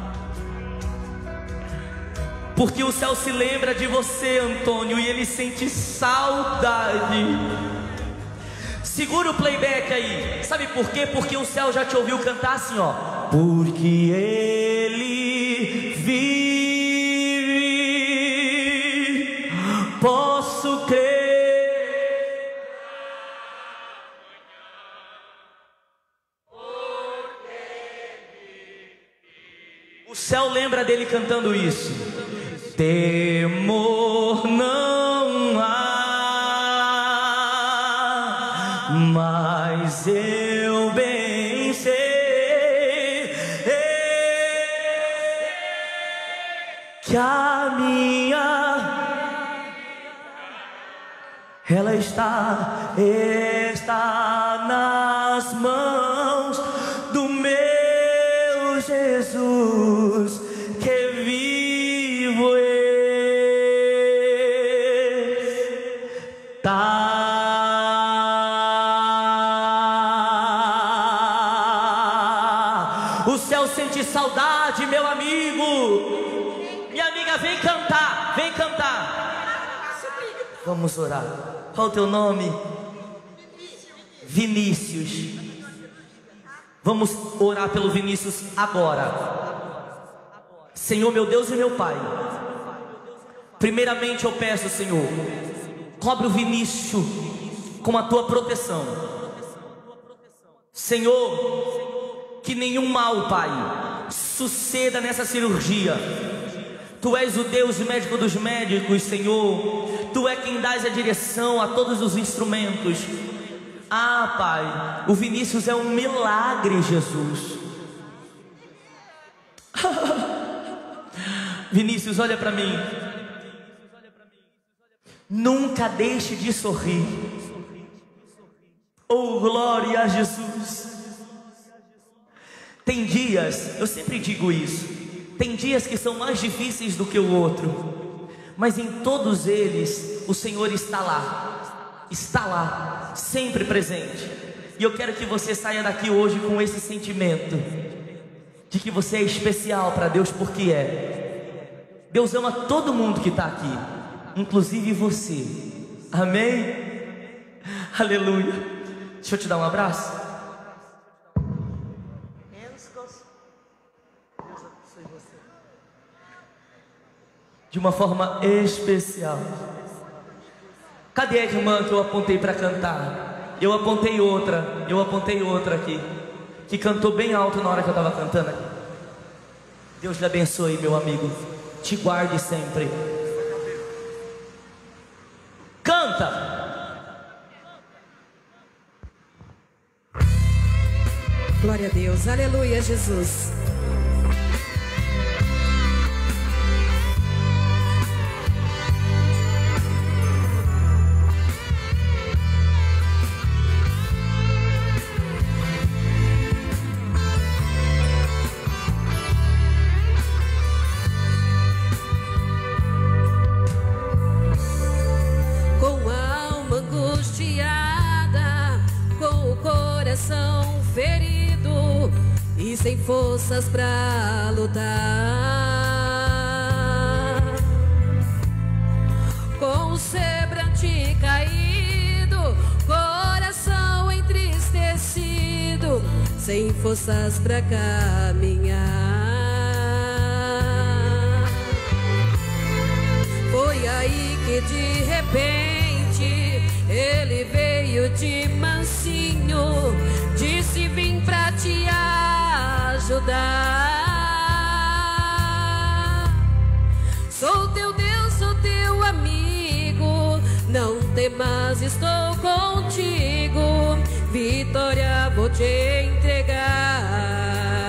Porque o céu se lembra de você, Antônio, e ele sente saudade. Segura o playback aí. Sabe por quê? Porque o céu já te ouviu cantar assim, ó. Porque ele vive, posso crer. O céu lembra dele cantando isso. Temor não há, mas eu bem sei que a minha, ela está, está nas mãos do meu Jesus, que vivo está. O céu sente saudade, meu amigo. Minha amiga, vem cantar, vem cantar. Vamos orar. Qual o teu nome? Vinícius. Vamos orar pelo Vinícius agora. Senhor, meu Deus e meu Pai, primeiramente eu peço, Senhor, cobre o Vinícius com a Tua proteção. Senhor, que nenhum mal, Pai, suceda nessa cirurgia. Tu és o Deus médico dos médicos, Senhor. Tu é quem dás a direção a todos os instrumentos. Ah, Pai, o Vinícius é um milagre, Jesus. Vinícius, olha para mim. Nunca deixe de sorrir. Oh, glória a Jesus. Tem dias, eu sempre digo isso, tem dias que são mais difíceis do que o outro, mas em todos eles o Senhor está lá, está lá, sempre presente. E eu quero que você saia daqui hoje com esse sentimento de que você é especial para Deus, porque é. Deus ama todo mundo que está aqui, inclusive você. Amém? Aleluia. Deixa eu te dar um abraço. De uma forma especial. Cadê a irmã que eu apontei para cantar? Eu apontei outra, eu apontei outra aqui, que cantou bem alto na hora que eu estava cantando aqui. Deus lhe abençoe, meu amigo. Te guarde sempre. Canta! Glória a Deus, aleluia, Jesus. Ferido e sem forças pra lutar, com o semblante caído, coração entristecido, sem forças pra caminhar. Foi aí que de repente ele veio de mansinho mansinho, disse vim pra te ajudar. Sou teu Deus, sou teu amigo, não temas, estou contigo. Vitória vou te entregar.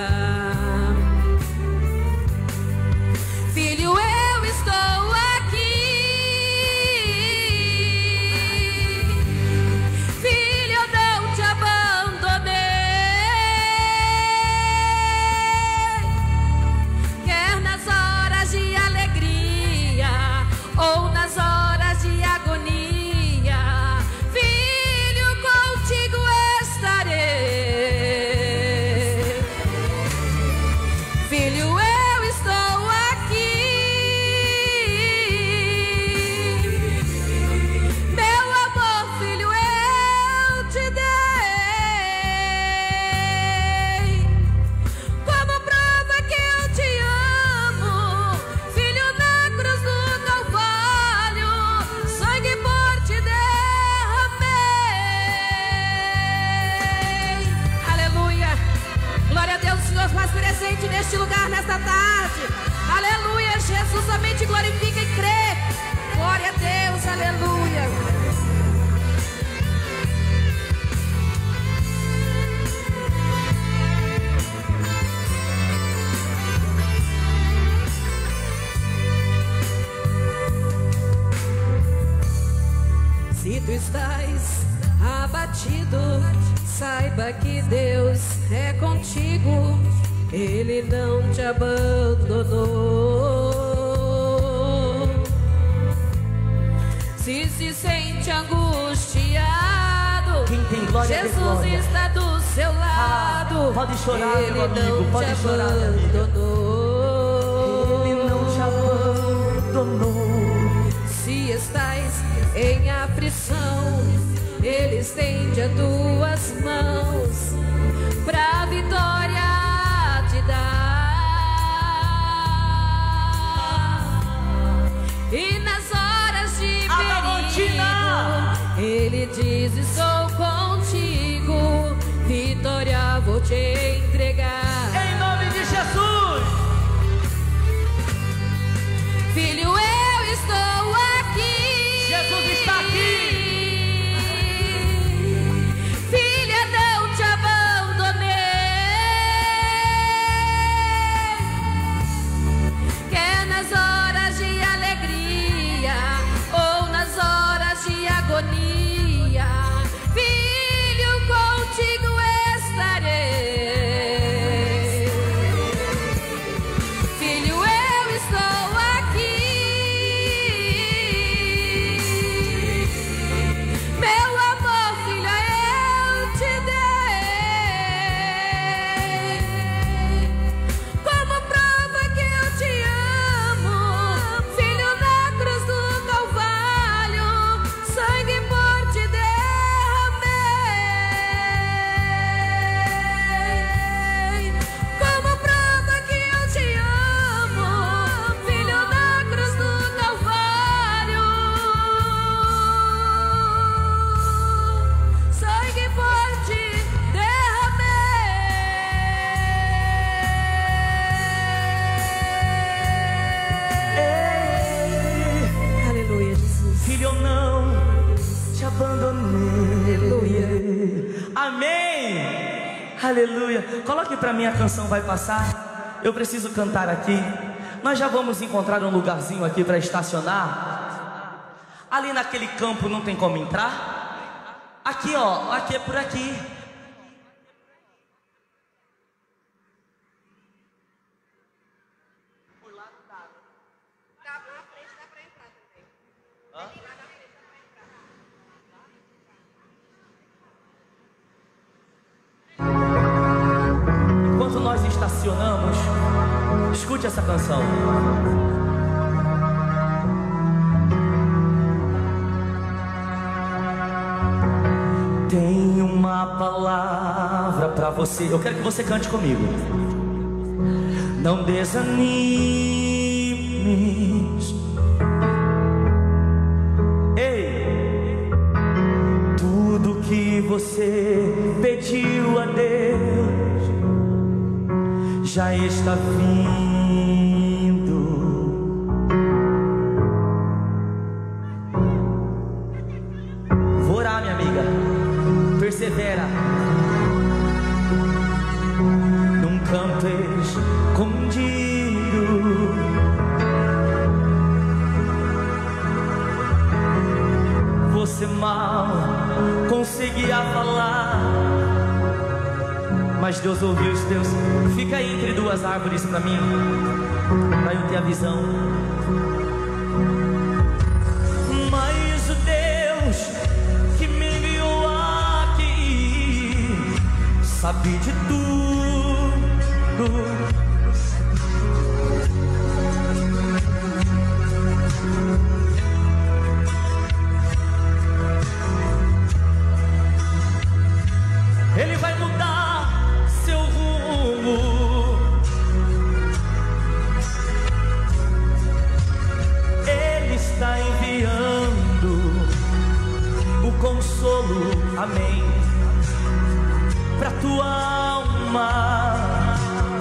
Filho, eu estou aqui. Filho, eu não te abandonei. Quer nas horas de alegria ou nas horas de agonia, filho, contigo estarei. Filho, eu estou aqui. Meu amor, filho, eu te dei como prova que eu te amo. Filho, na cruz do Calvário, sangue por te derramei. Aleluia. Glória a Deus, Senhor, faz presente neste lugar, nesta tarde. Aleluia, Jesus, somente glorifica e crê. Glória a Deus, aleluia. Se tu estás abatido, saiba que Deus é contigo. Ele não te abandonou. Se se sente angustiado, Quem tem glória, Jesus dê glória. está do seu lado. Ah, pode chorar, Ele meu amigo, não pode te chorar, minha amiga. abandonou. Ele não te abandonou. Se estás em aflição, Ele estende as tuas mãos pra vitória te dar. E nas horas de perigo, Ele diz: estou contigo. Vitória vou te entregar. Em nome de Jesus. Filho, eu estou aqui. Jesus está aqui. Filha, não te abandonei. Quer nas horas de alegria ou nas horas de agonia, filho, contigo estarei. Filho, eu estou aqui. Meu amor, filha, eu te dei como prova que eu te amo. Filho, na cruz do Calvário, sangue por te derramei. Como prova que eu te amo. Filho, na cruz do Calvário, sangue por te derramei. Aleluia, Jesus. Filho, eu não te abandonei. Aleluia. Amém. Aleluia. Coloque para mim a canção Vai Passar. Eu preciso cantar aqui. Nós já vamos encontrar um lugarzinho aqui para estacionar. Ali naquele campo não tem como entrar. Aqui, ó, aqui é por aqui. Enquanto nós estacionamos, escute essa canção. Tem uma palavra pra você. Eu quero que você cante comigo. Não desanimes. Ei, tudo que você pediu a Deus já está vindo. Vou orar, minha amiga. Persevera. Num canto escondido, você mal conseguia falar, mas Deus ouviu os teus. Fica aí entre duas árvores para mim, para eu ter a visão. Mas o Deus que me enviou aqui sabe de tudo. Ele vai mudar seu rumo. Ele está enviando o consolo, amém, para tua alma.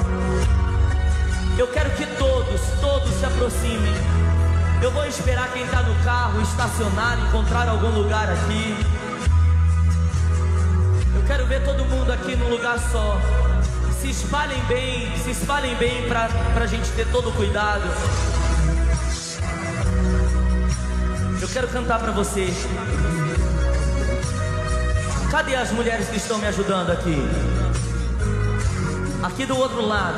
Eu quero que todos, todos se aproximem. Eu vou esperar quem está no carro estacionar, encontrar algum lugar aqui. Quero ver todo mundo aqui num lugar só. Se espalhem bem, se espalhem bem pra, pra gente ter todo o cuidado. Eu quero cantar pra você. Cadê as mulheres que estão me ajudando aqui? Aqui do outro lado.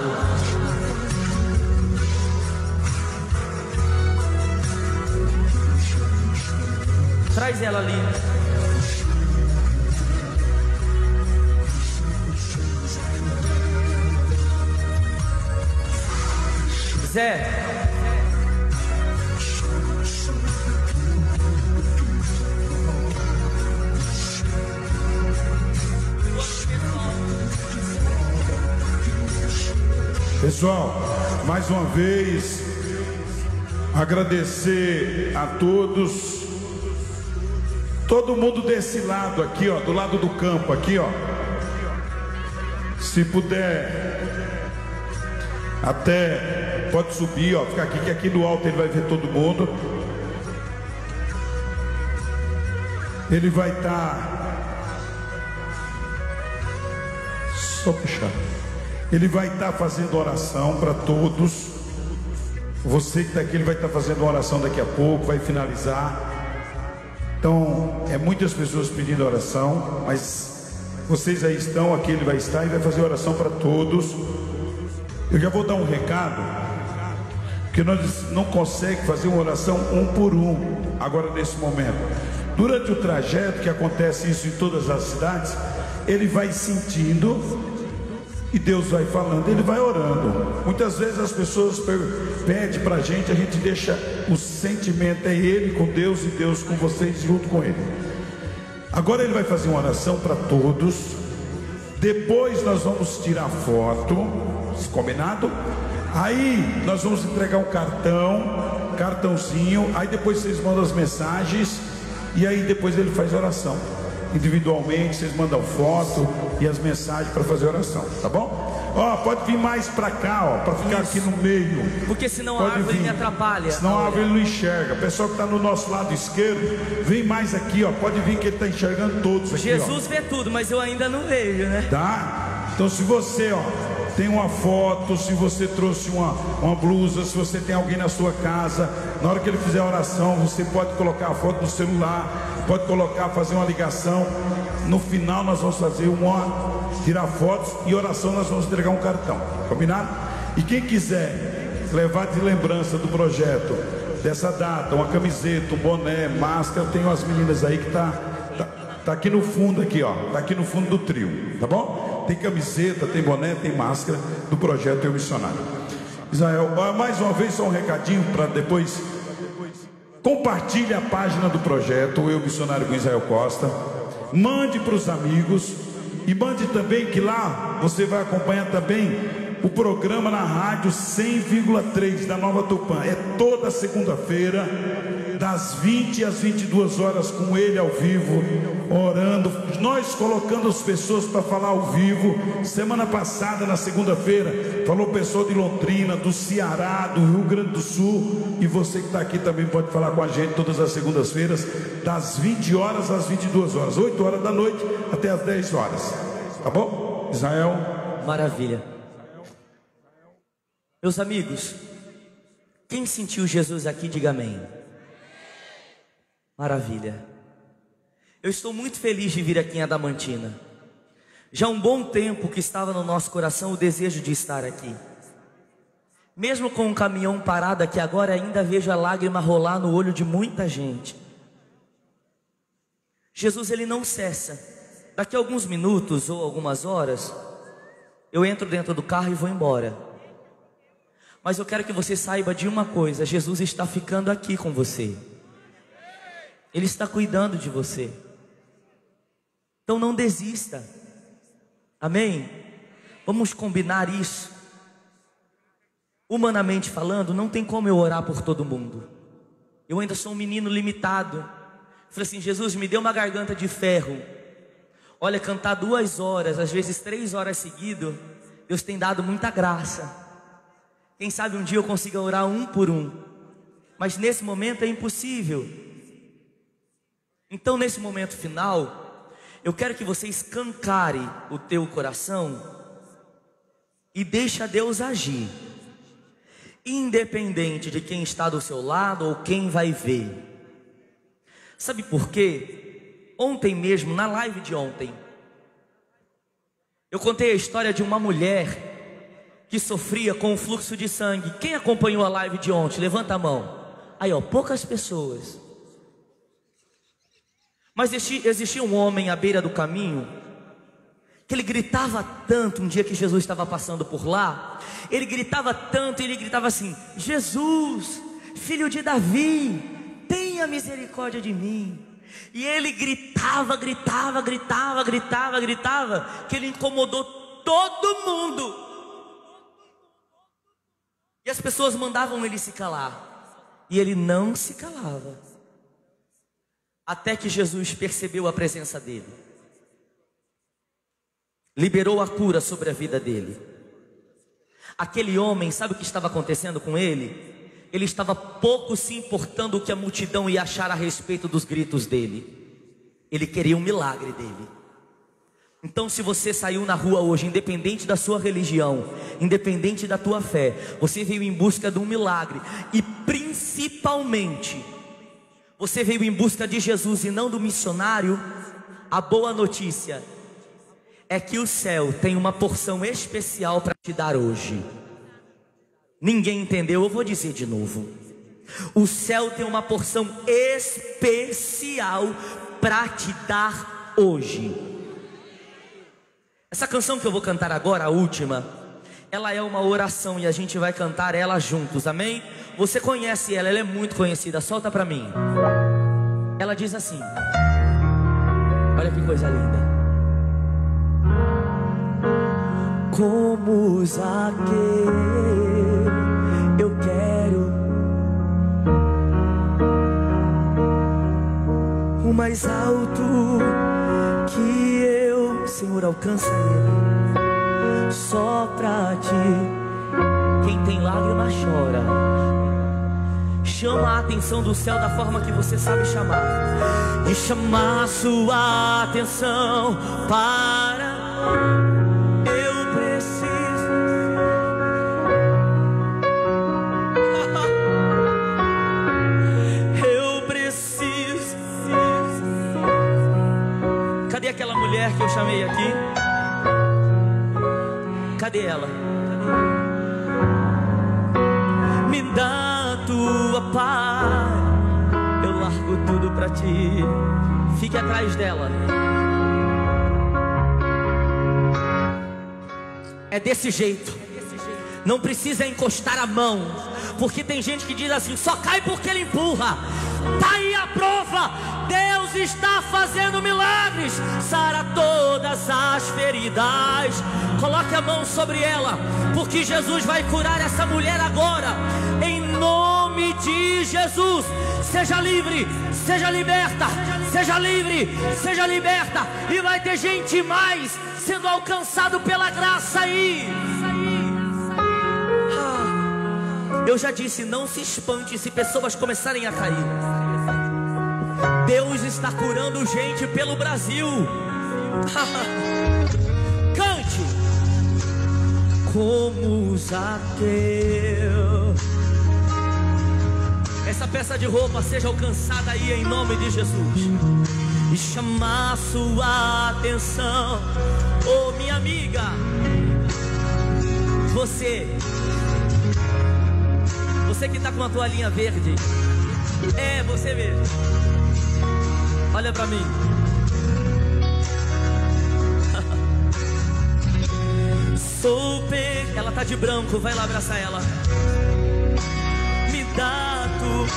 Traz ela ali. Zé, pessoal, mais uma vez agradecer a todos, todo mundo desse lado aqui, ó, do lado do campo aqui, ó. Se puder, até pode subir, ó, ficar aqui, que aqui no alto ele vai ver todo mundo. Ele vai estar tá... só puxar. Ele vai estar tá fazendo oração para todos. Você que está aqui, ele vai estar tá fazendo uma oração daqui a pouco, vai finalizar. Então, é muitas pessoas pedindo oração, mas vocês aí estão, aqui ele vai estar e vai fazer oração para todos. Eu já vou dar um recado, que nós não conseguimos fazer uma oração um por um, agora nesse momento. Durante o trajeto, que acontece isso em todas as cidades, ele vai sentindo, e Deus vai falando, ele vai orando. Muitas vezes as pessoas pedem para a gente, a gente deixa o sentimento, é ele com Deus e Deus com vocês junto com ele. Agora ele vai fazer uma oração para todos, depois nós vamos tirar foto, combinado? Aí nós vamos entregar um cartão, cartãozinho, aí depois vocês mandam as mensagens, e aí depois ele faz oração. Individualmente, vocês mandam foto e as mensagens para fazer oração, tá bom? Ó, pode vir mais para cá, ó, para ficar aqui no meio. Porque senão pode a árvore vir. me atrapalha. Senão a árvore não enxerga. O pessoal que está no nosso lado esquerdo, vem mais aqui, ó. Pode vir que ele está enxergando todos aqui, Jesus ó. Vê tudo, mas eu ainda não vejo, né? Tá? Então se você, ó, tem uma foto, se você trouxe uma, uma blusa, se você tem alguém na sua casa, na hora que ele fizer a oração, você pode colocar a foto no celular, pode colocar, fazer uma ligação. No final nós vamos fazer uma, tirar fotos e oração, nós vamos entregar um cartão, combinado? E quem quiser levar de lembrança do projeto, dessa data, uma camiseta, um boné, máscara, eu tenho as meninas aí que tá, tá, tá aqui no fundo aqui, ó, tá aqui no fundo do trio, tá bom? Tem camiseta, tem boné, tem máscara do projeto Eu Missionário. Israel, mais uma vez só um recadinho para depois. Compartilhe a página do projeto Eu Missionário com Israel Costa. Mande para os amigos. E mande também que lá você vai acompanhar também o programa na rádio cem vírgula três da Nova Tupã. É toda segunda-feira, das vinte às vinte e duas horas, com ele ao vivo, orando, nós colocando as pessoas para falar ao vivo. Semana passada, na segunda-feira, falou pessoal de Londrina, do Ceará, do Rio Grande do Sul, e você que está aqui também pode falar com a gente todas as segundas-feiras, das vinte horas às vinte e duas horas, oito horas da noite até as dez horas, tá bom? Israel? Maravilha. Meus amigos, quem sentiu Jesus aqui, diga amém. Maravilha. Eu estou muito feliz de vir aqui em Adamantina. Já há um bom tempo que estava no nosso coração o desejo de estar aqui. Mesmo com um caminhão parado aqui agora, ainda vejo a lágrima rolar no olho de muita gente. Jesus, ele não cessa. Daqui a alguns minutos ou algumas horas, eu entro dentro do carro e vou embora. Mas eu quero que você saiba de uma coisa: Jesus está ficando aqui com você. Ele está cuidando de você. Então não desista. Amém? Vamos combinar isso. Humanamente falando, não tem como eu orar por todo mundo. Eu ainda sou um menino limitado. Falei assim: Jesus, me dê uma garganta de ferro. Olha, cantar duas horas, às vezes três horas seguidas, Deus tem dado muita graça. Quem sabe um dia eu consiga orar um por um. Mas nesse momento é impossível. Então, nesse momento final, eu quero que você escancare o teu coração e deixe Deus agir, independente de quem está do seu lado ou quem vai ver. Sabe por quê? Ontem mesmo, na live de ontem, eu contei a história de uma mulher que sofria com o fluxo de sangue. Quem acompanhou a live de ontem? Levanta a mão. Aí, ó, poucas pessoas. Mas existia um homem à beira do caminho, que ele gritava tanto, um dia que Jesus estava passando por lá, ele gritava tanto, ele gritava assim: Jesus, filho de Davi, tenha misericórdia de mim. E ele gritava, gritava, gritava, gritava, gritava, que ele incomodou todo mundo. E as pessoas mandavam ele se calar, e ele não se calava. Até que Jesus percebeu a presença dele, liberou a cura sobre a vida dele. Aquele homem, sabe o que estava acontecendo com ele? Ele estava pouco se importando o que a multidão ia achar a respeito dos gritos dele. Ele queria um milagre dele. Então, se você saiu na rua hoje, independente da sua religião, independente da tua fé, você veio em busca de um milagre, e principalmente você veio em busca de Jesus e não do missionário, a boa notícia é que o céu tem uma porção especial para te dar hoje. Ninguém entendeu? Eu vou dizer de novo. O céu tem uma porção especial para te dar hoje. Essa canção que eu vou cantar agora, a última, ela é uma oração e a gente vai cantar ela juntos, amém? Você conhece ela, ela é muito conhecida, solta pra mim. Ela diz assim, olha que coisa linda. Como Zaqueu, eu quero o mais alto que eu, Senhor, alcança ele. Só pra ti, quem tem lágrima chora. Chama a atenção do céu da forma que você sabe chamar. E chamar a sua atenção para... Eu preciso... Eu preciso... Cadê aquela mulher que eu chamei aqui? Cadê ela? Me dá a tua paz, eu largo tudo pra ti. Fique atrás dela. É desse jeito. Não precisa encostar a mão, porque tem gente que diz assim: só cai porque ele empurra. Tá aí a prova. Deus está fazendo milagres. Sara todas as feridas. Coloque a mão sobre ela, porque Jesus vai curar essa mulher agora, em nome de Jesus. Seja livre, seja liberta, seja livre, seja liberta. E vai ter gente mais sendo alcançado pela graça aí. Eu já disse, não se espante se pessoas começarem a cair. Deus está curando gente pelo Brasil. Cante. Como Zaqueu. Essa peça de roupa seja alcançada aí em nome de Jesus. E chamar sua atenção. Oh, minha amiga, você Você que está com a toalhinha verde. É, você mesmo. Olha pra mim. Super. Ela tá de branco, vai lá abraçar ela. Me dá tu.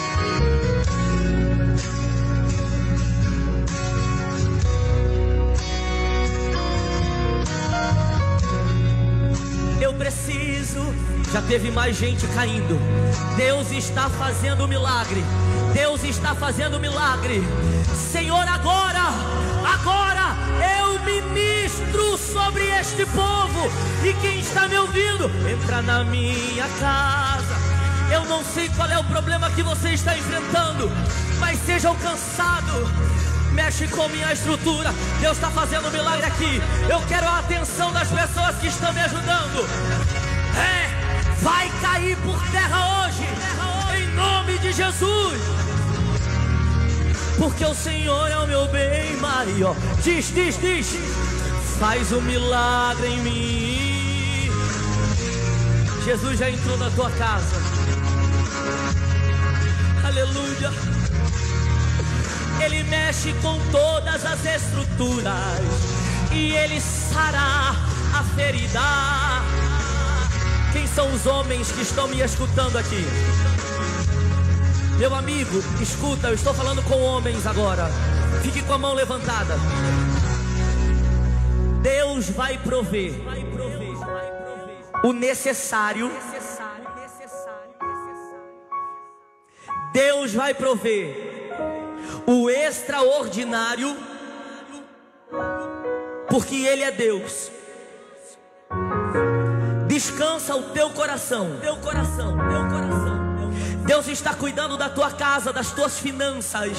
Eu preciso. Já teve mais gente caindo. Deus está fazendo milagre. Deus está fazendo milagre. Senhor, agora, agora eu ministro sobre este povo. E quem está me ouvindo, entra na minha casa. Eu não sei qual é o problema que você está enfrentando, mas seja alcançado. Mexe com minha estrutura. Deus está fazendo milagre aqui. Eu quero a atenção das pessoas que estão me ajudando. É, vai cair por terra hoje, em nome de Jesus. Porque o Senhor é o meu bem maior. Diz, diz, diz. Faz um milagre em mim. Jesus já entrou na tua casa. Aleluia. Ele mexe com todas as estruturas e Ele sará a ferida. Quem são os homens que estão me escutando aqui? Meu amigo, escuta, eu estou falando com homens agora. Fique com a mão levantada. Deus vai prover o necessário. Deus vai prover o extraordinário, porque Ele é Deus. Descansa o teu coração, teu coração, teu coração. Deus está cuidando da tua casa, das tuas finanças.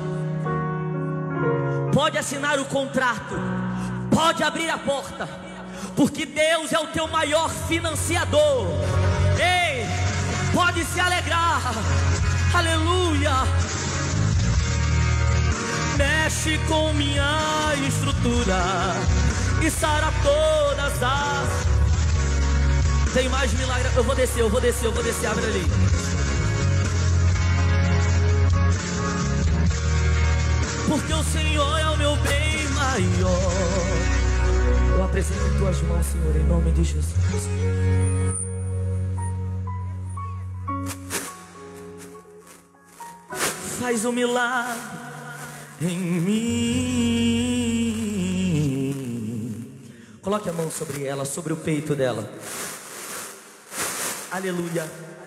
Pode assinar o contrato, pode abrir a porta, porque Deus é o teu maior financiador. Ei, pode se alegrar. Aleluia. Mexe com minha estrutura e sara todas as. Tem mais milagre. Eu vou descer, eu vou descer, eu vou descer. Abre ali. Porque o Senhor é o meu bem maior. Eu apresento em tuas mãos, Senhor, em nome de Jesus. Faz um milagre em mim. Coloque a mão sobre ela, sobre o peito dela. Aleluia.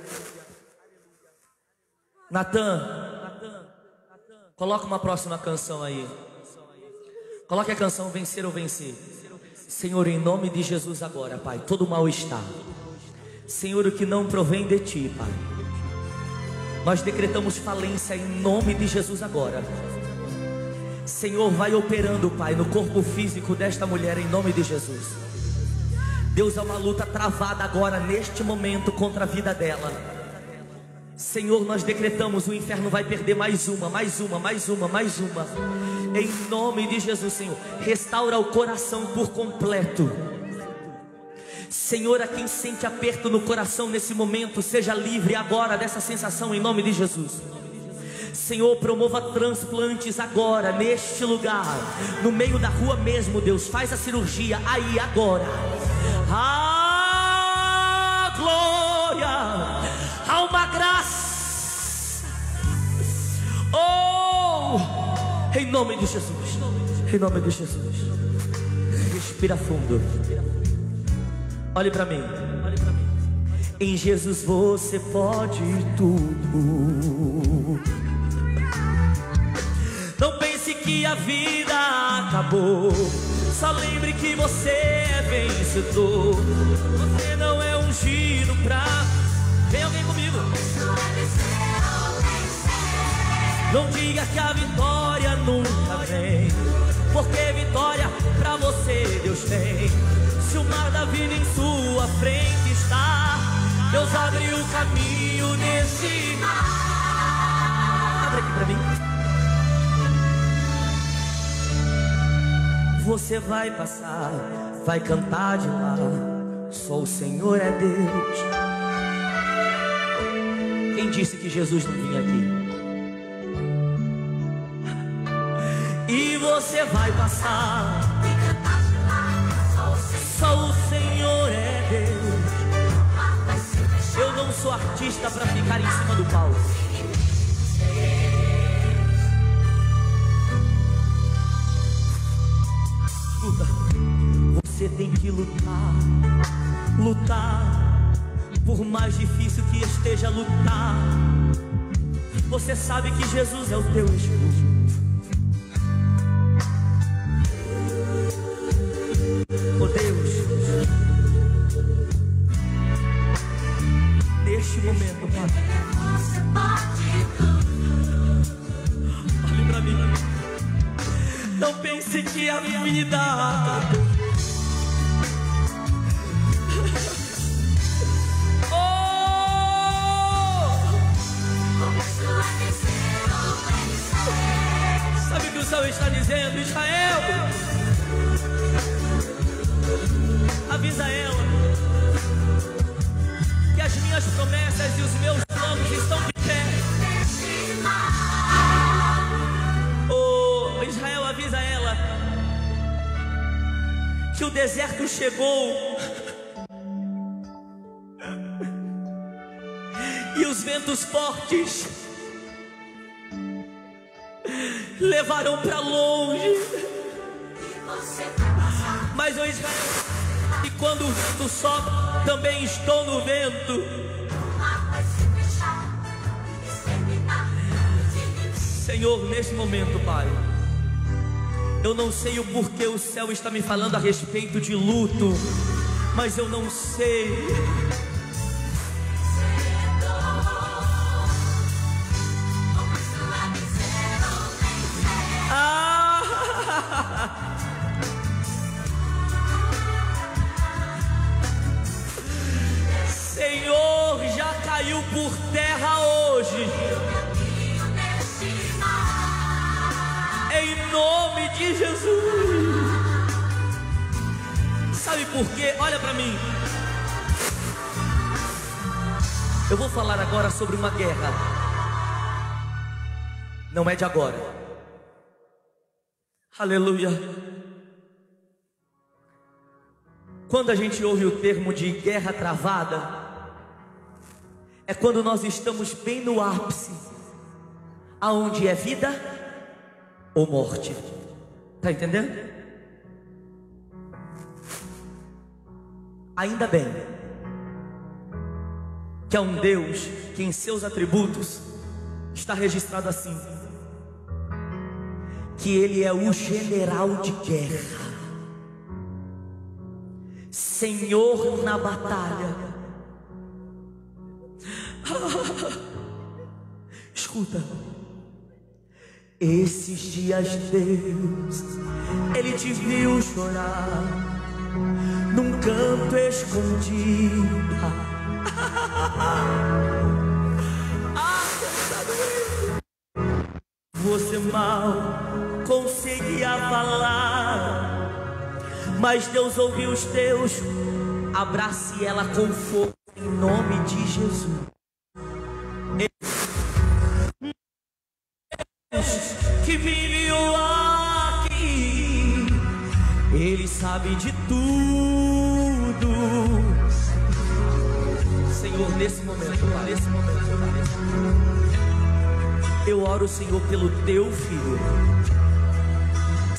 Natan, coloca uma próxima canção aí. Coloque a canção Vencer ou Vencer. Senhor, em nome de Jesus agora, Pai, todo mal está. Senhor, o que não provém de Ti, Pai, nós decretamos falência em nome de Jesus agora. Senhor, vai operando, Pai, no corpo físico desta mulher em nome de Jesus. Deus, é uma luta travada agora, neste momento, contra a vida dela. Senhor, nós decretamos, o inferno vai perder mais uma, mais uma, mais uma, mais uma. Em nome de Jesus, Senhor, restaura o coração por completo. Senhor, a quem sente aperto no coração nesse momento, seja livre agora dessa sensação em nome de Jesus. Senhor, promova transplantes agora, neste lugar, no meio da rua mesmo, Deus, faz a cirurgia aí agora. Ah, glória. Em nome de Jesus. Em nome de Jesus. Respira fundo. Olhe para mim. Em Jesus você pode tudo. Não pense que a vida acabou. Só lembre que você é vencedor. Você não é ungido pra... Vem alguém comigo. Não diga que a vitória nunca vem, porque vitória pra você Deus tem. Se o mar da vida em sua frente está, Deus abriu o caminho nesse mar. Abre aqui pra mim. Você vai passar, vai cantar de lá, só o Senhor é Deus. Quem disse que Jesus não vinha aqui? E você vai passar, só o Senhor é Deus. Eu não sou artista para ficar em cima do palco. Escuta, você tem que lutar, lutar, por mais difícil que esteja lutar. Você sabe que Jesus é o teu escudo. Oh Deus, neste momento, Pai, olhe pra mim. Não pense que a minha vida oh! Sabe o que o céu está dizendo, Israel? Avisa ela que as minhas promessas e os meus planos estão de pé. Oh, Israel, avisa ela que o deserto chegou e os ventos fortes levaram para longe. Mas, oh Israel, e quando o vento sopra, também estou no vento. Senhor, nesse momento, Pai, eu não sei o porquê o céu está me falando a respeito de luto, mas eu não sei. Ah! Senhor, já caiu por terra hoje. Em nome de Jesus. Sabe por quê? Olha para mim. Eu vou falar agora sobre uma guerra. Não é de agora. Aleluia. Quando a gente ouve o termo de guerra travada, é quando nós estamos bem no ápice, aonde é vida ou morte. Tá entendendo? Ainda bem que há um Deus que em seus atributos está registrado assim, que Ele é o general de guerra, Senhor na batalha. Escuta, esses dias Deus, Ele te viu chorar num canto escondido. Você mal conseguia falar, mas Deus ouviu os teus. Abrace ela com força em nome de Jesus. Deus que vive aqui, Ele sabe de tudo. Senhor, nesse momento, nesse momento, eu oro, Senhor, pelo teu filho.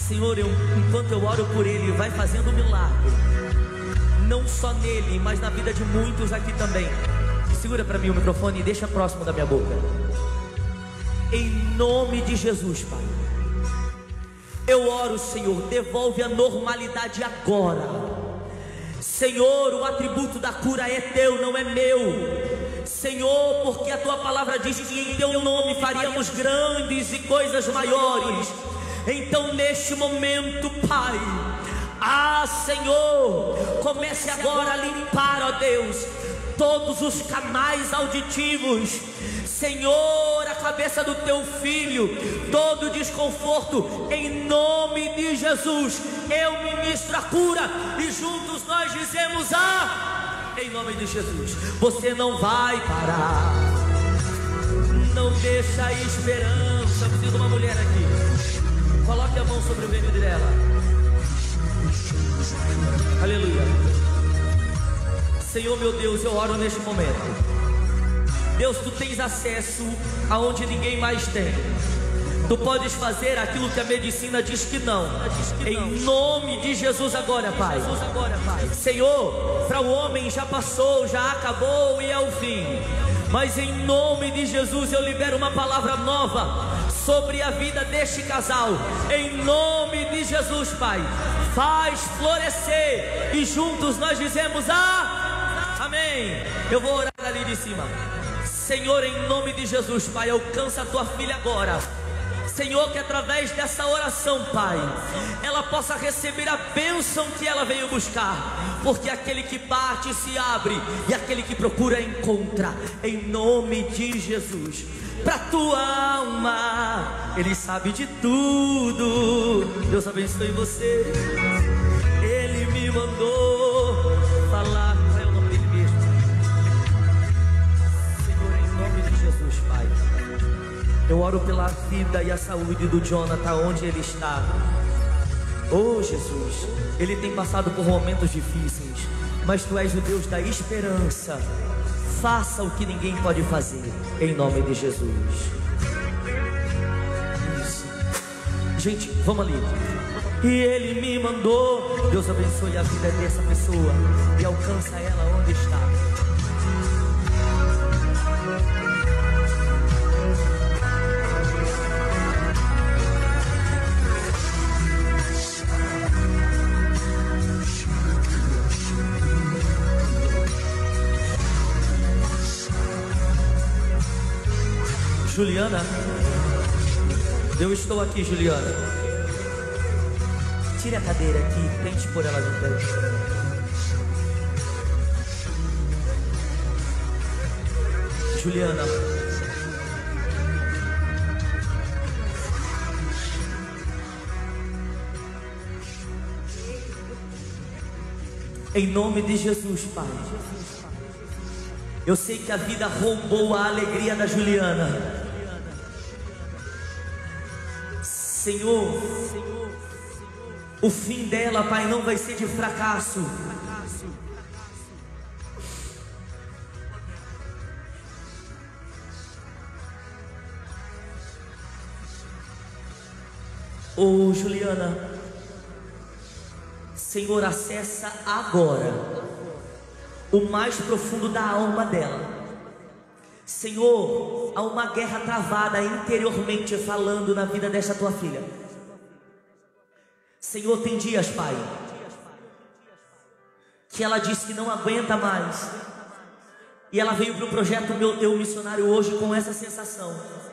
Senhor, eu, enquanto eu oro por ele, vai fazendo um milagre, não só nele, mas na vida de muitos aqui também. Segura para mim o microfone e deixa próximo da minha boca. Em nome de Jesus, Pai, eu oro, Senhor, devolve a normalidade agora. Senhor, o atributo da cura é teu, não é meu. Senhor, porque a tua palavra diz que em teu nome faríamos grandes e coisas maiores. Então neste momento, Pai, ah, Senhor, comece agora a limpar, ó Deus, todos os canais auditivos. Senhor, a cabeça do teu filho, todo desconforto, em nome de Jesus, eu ministro a cura e juntos nós dizemos: ah, em nome de Jesus. Você não vai parar, não deixa a esperança. Eu preciso de uma mulher aqui, coloque a mão sobre o ventre dela. Aleluia. Senhor meu Deus, eu oro neste momento. Deus, tu tens acesso aonde ninguém mais tem. Tu podes fazer aquilo que a medicina diz que não. Em nome de Jesus agora, Pai. Senhor, para o homem já passou, já acabou e é o fim. Mas em nome de Jesus eu libero uma palavra nova sobre a vida deste casal. Em nome de Jesus, Pai, faz florescer e juntos nós dizemos: ah, amém. Eu vou orar ali de cima. Senhor, em nome de Jesus, Pai, alcança a tua filha agora. Senhor, que através dessa oração, Pai, ela possa receber a bênção que ela veio buscar. Porque aquele que bate se abre e aquele que procura encontra. Em nome de Jesus. Pra tua alma, Ele sabe de tudo. Deus abençoe você. Ele me mandou falar. Pai, eu oro pela vida e a saúde do Jonathan, onde ele está. Oh Jesus, ele tem passado por momentos difíceis, mas tu és o Deus da esperança. Faça o que ninguém pode fazer, em nome de Jesus. Isso. Gente, vamos ali. E ele me mandou. Deus abençoe a vida dessa pessoa e alcança ela onde está. Juliana, eu estou aqui, Juliana. Tire a cadeira aqui, tente pôr ela no pé. Juliana, em nome de Jesus, Pai, eu sei que a vida roubou a alegria da Juliana. Senhor, o fim dela, Pai, não vai ser de fracasso. Ô Juliana, Senhor, acessa agora o mais profundo da alma dela. Senhor, há uma guerra travada interiormente falando na vida desta tua filha. Senhor, tem dias, Pai, que ela disse que não aguenta mais, e ela veio para o projeto Meu Teu Missionário hoje com essa sensação.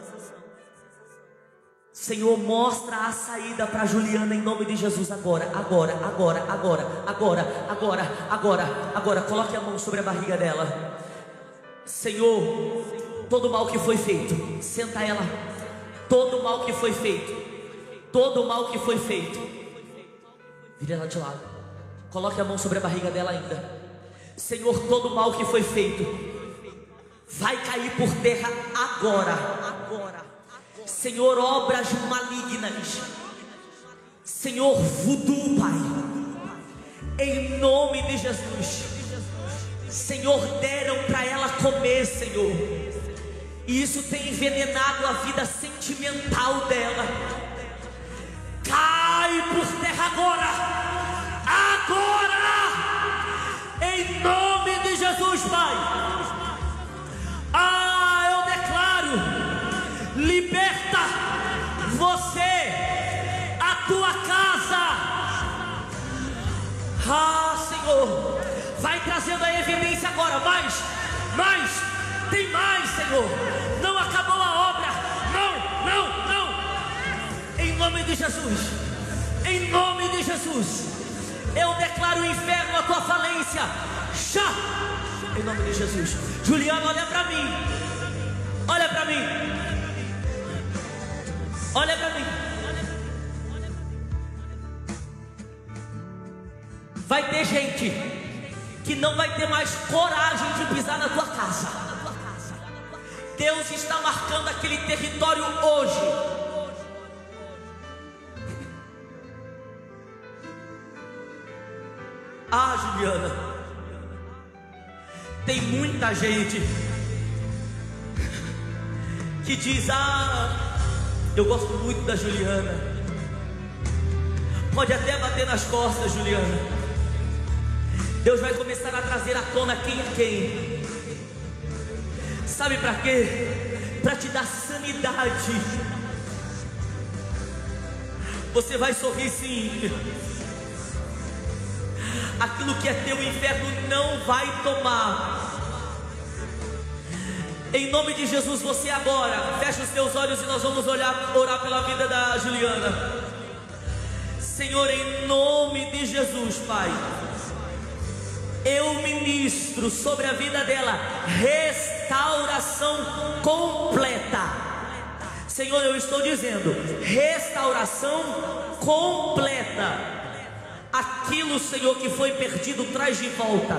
Senhor, mostra a saída para Juliana em nome de Jesus agora, agora, agora, agora, agora, agora, agora, agora. Coloque a mão sobre a barriga dela. Senhor, todo mal que foi feito, senta ela. Todo mal que foi feito, todo mal que foi feito, vira ela de lado. Coloque a mão sobre a barriga dela ainda. Senhor, todo mal que foi feito vai cair por terra agora, agora. Senhor, obras malignas, Senhor, voodoo, Pai, em nome de Jesus. Senhor, deram para ela comer, Senhor, e isso tem envenenado a vida sentimental dela. Cai cai por terra agora, agora, em nome de Jesus, Pai. Ah, eu declaro, liberta você, a tua casa. Ah, Senhor, vai trazendo a evidência agora, mais, mais, tem mais, Senhor, não acabou a obra, não, não, não, em nome de Jesus, em nome de Jesus, eu declaro o inferno, a tua falência, já, em nome de Jesus. Juliana, olha para mim, olha para mim, olha para mim. Vai ter gente que não vai ter mais coragem de pisar na tua casa. Deus está marcando aquele território hoje. Ah, Juliana, tem muita gente que diz: ah, eu gosto muito da Juliana. Pode até bater nas costas, Juliana. Deus vai começar a trazer à tona quem é quem. Sabe para quê? Para te dar sanidade. Você vai sorrir sim. Aquilo que é teu, o inferno não vai tomar. Em nome de Jesus, você agora fecha os teus olhos e nós vamos olhar, orar pela vida da Juliana. Senhor, em nome de Jesus, Pai, eu ministro sobre a vida dela restauração completa. Senhor, eu estou dizendo restauração completa. Aquilo, Senhor, que foi perdido, traz de volta.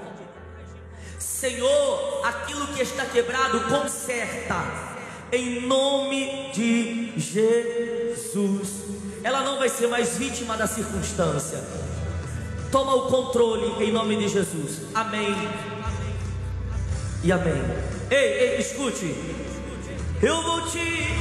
Senhor, aquilo que está quebrado, conserta. Em nome de Jesus. Ela não vai ser mais vítima da circunstância. Toma o controle em nome de Jesus. Amém e amém. Ei, ei, escute. Eu vou te...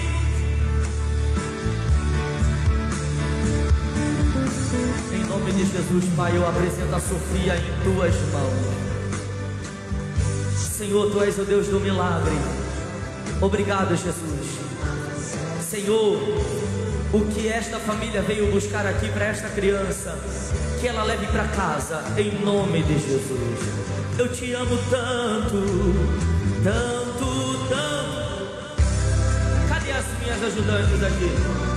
Em nome de Jesus, Pai, eu apresento a Sofia em tuas mãos. Senhor, tu és o Deus do milagre. Obrigado, Jesus. Senhor, o que esta família veio buscar aqui para esta criança, que ela leve para casa, em nome de Jesus. Eu te amo tanto, tanto, tanto. Cadê as minhas ajudantes aqui?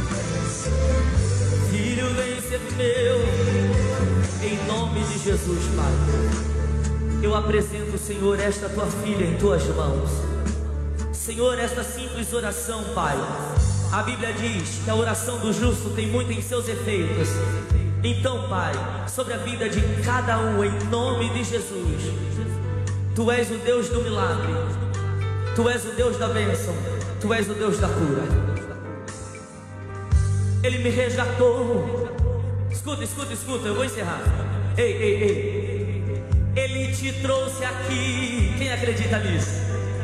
Filho, vem ser meu, em nome de Jesus, Pai. Eu apresento, Senhor, esta tua filha em tuas mãos. Senhor, esta simples oração, Pai, a Bíblia diz que a oração do justo tem muito em seus efeitos. Então, Pai, sobre a vida de cada um, em nome de Jesus, Tu és o Deus do milagre, Tu és o Deus da bênção, Tu és o Deus da cura. Ele me resgatou. Escuta, escuta, escuta, eu vou encerrar. Ei, ei, ei. Ele te trouxe aqui. Quem acredita nisso?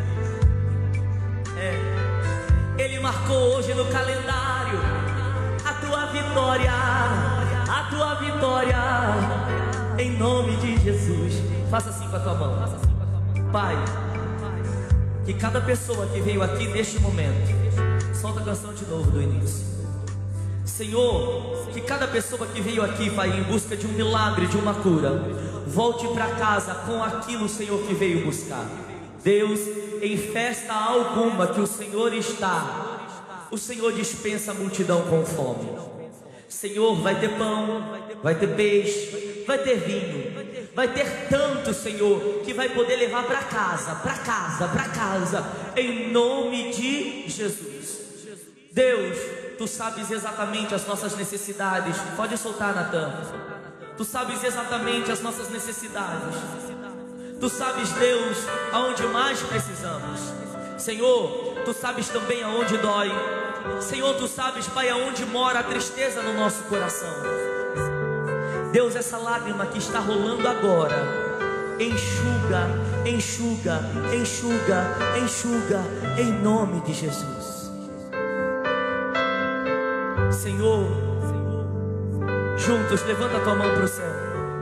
É. Ele marcou hoje no calendário a tua vitória, a tua vitória, em nome de Jesus. Faça assim com a tua mão. Pai, que cada pessoa que veio aqui neste momento, solta a canção de novo do início. Senhor, que cada pessoa que veio aqui, Pai, em busca de um milagre, de uma cura, volte para casa com aquilo, Senhor, que veio buscar. Deus, em festa alguma que o Senhor está, o Senhor dispensa a multidão com fome. Senhor, vai ter pão, vai ter peixe, vai ter vinho, vai ter tanto, Senhor, que vai poder levar para casa, para casa, para casa, em nome de Jesus. Deus, Tu sabes exatamente as nossas necessidades. Pode soltar, Natan. Tu sabes exatamente as nossas necessidades. Tu sabes, Deus, aonde mais precisamos. Senhor, Tu sabes também aonde dói. Senhor, Tu sabes, Pai, aonde mora a tristeza no nosso coração. Deus, essa lágrima que está rolando agora, enxuga, enxuga, enxuga, enxuga, em nome de Jesus. Senhor, Juntos, levanta a tua mão para o céu.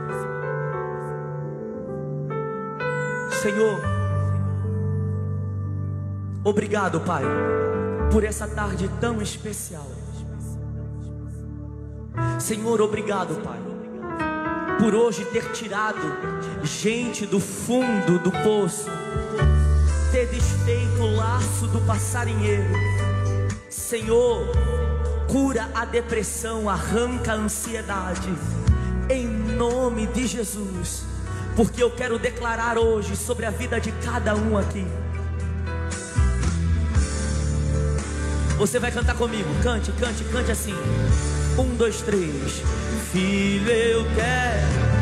Senhor, obrigado, Pai, por essa tarde tão especial. Senhor, obrigado, Pai, por hoje ter tirado gente do fundo do poço, ter desfeito o laço do passarinheiro. Senhor, cura a depressão, arranca a ansiedade, em nome de Jesus, porque eu quero declarar hoje sobre a vida de cada um aqui. Você vai cantar comigo, cante, cante, cante assim. Um, dois, três. Filho, eu quero.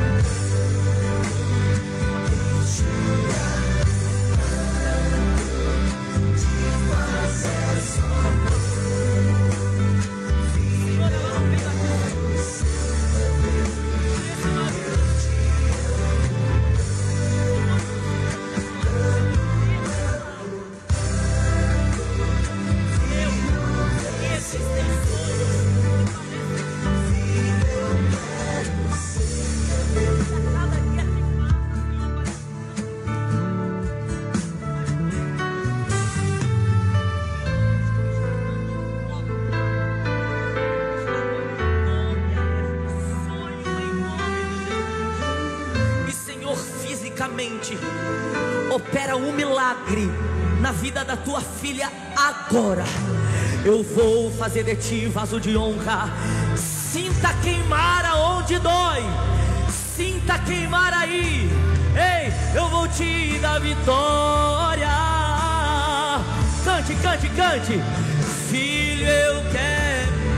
Opera um milagre na vida da tua filha agora. Eu vou fazer de ti vaso de honra. Sinta queimar aonde dói, sinta queimar aí. Ei, eu vou te dar vitória. Cante, cante, cante. Filho, eu quero.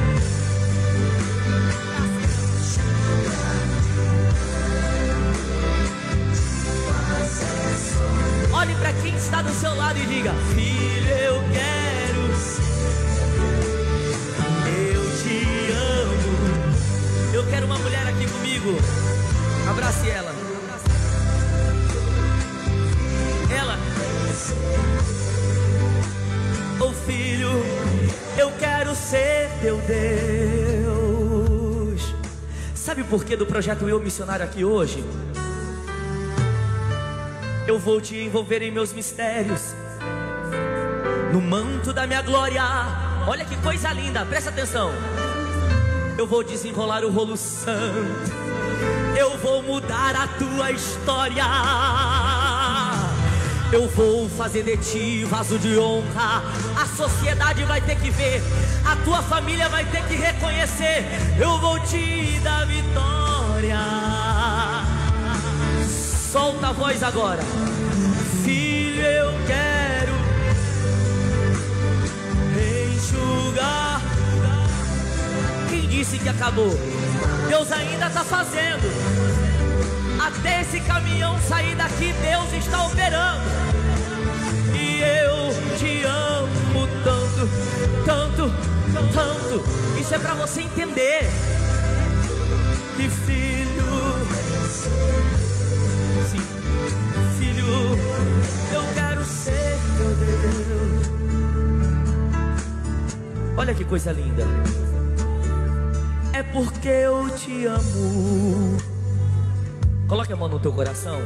Olhe para quem está do seu lado e diga: filho, eu quero, eu te amo. Eu quero uma mulher aqui comigo. Abrace ela. Ela. Oh filho, eu quero ser teu Deus. Sabe o porquê do projeto Eu Missionário aqui hoje? Eu vou te envolver em meus mistérios, no manto da minha glória. Olha que coisa linda, presta atenção. Eu vou desenrolar o rolo santo, eu vou mudar a tua história. Eu vou fazer de ti vaso de honra. A sociedade vai ter que ver, a tua família vai ter que reconhecer. Eu vou te dar vitória. Solta a voz agora. Filho, eu quero enxugar. Quem disse que acabou? Deus ainda está fazendo. Até esse caminhão sair daqui, Deus está operando. E eu te amo tanto, tanto, tanto. Isso é para você entender que filho, sim, filho, eu quero ser teu Deus. Olha que coisa linda. É porque eu te amo. Coloque a mão no teu coração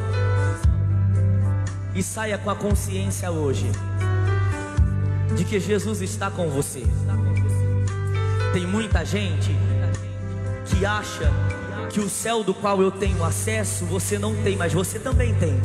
e saia com a consciência hoje de que Jesus está com você. Tem muita gente que acha que o céu do qual eu tenho acesso você não tem, mas você também tem.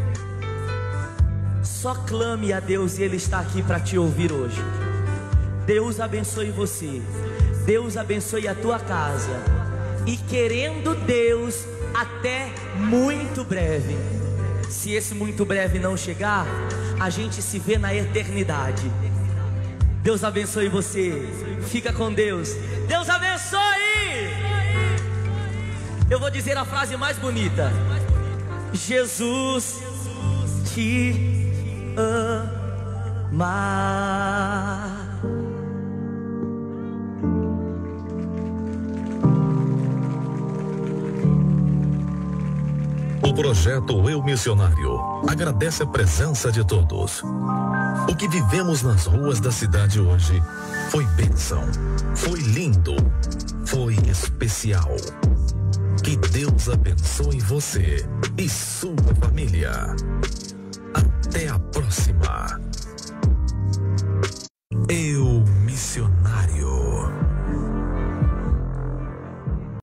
Só clame a Deus e Ele está aqui para te ouvir hoje. Deus abençoe você, Deus abençoe a tua casa, e querendo Deus, até muito breve. Se esse muito breve não chegar, a gente se vê na eternidade. Deus abençoe você. Fica com Deus. Deus abençoe. Eu vou dizer a frase mais bonita: Jesus te ama. O projeto Eu Missionário agradece a presença de todos. O que vivemos nas ruas da cidade hoje foi bênção, foi lindo, foi especial. especial. Que Deus abençoe você e sua família. Até a próxima.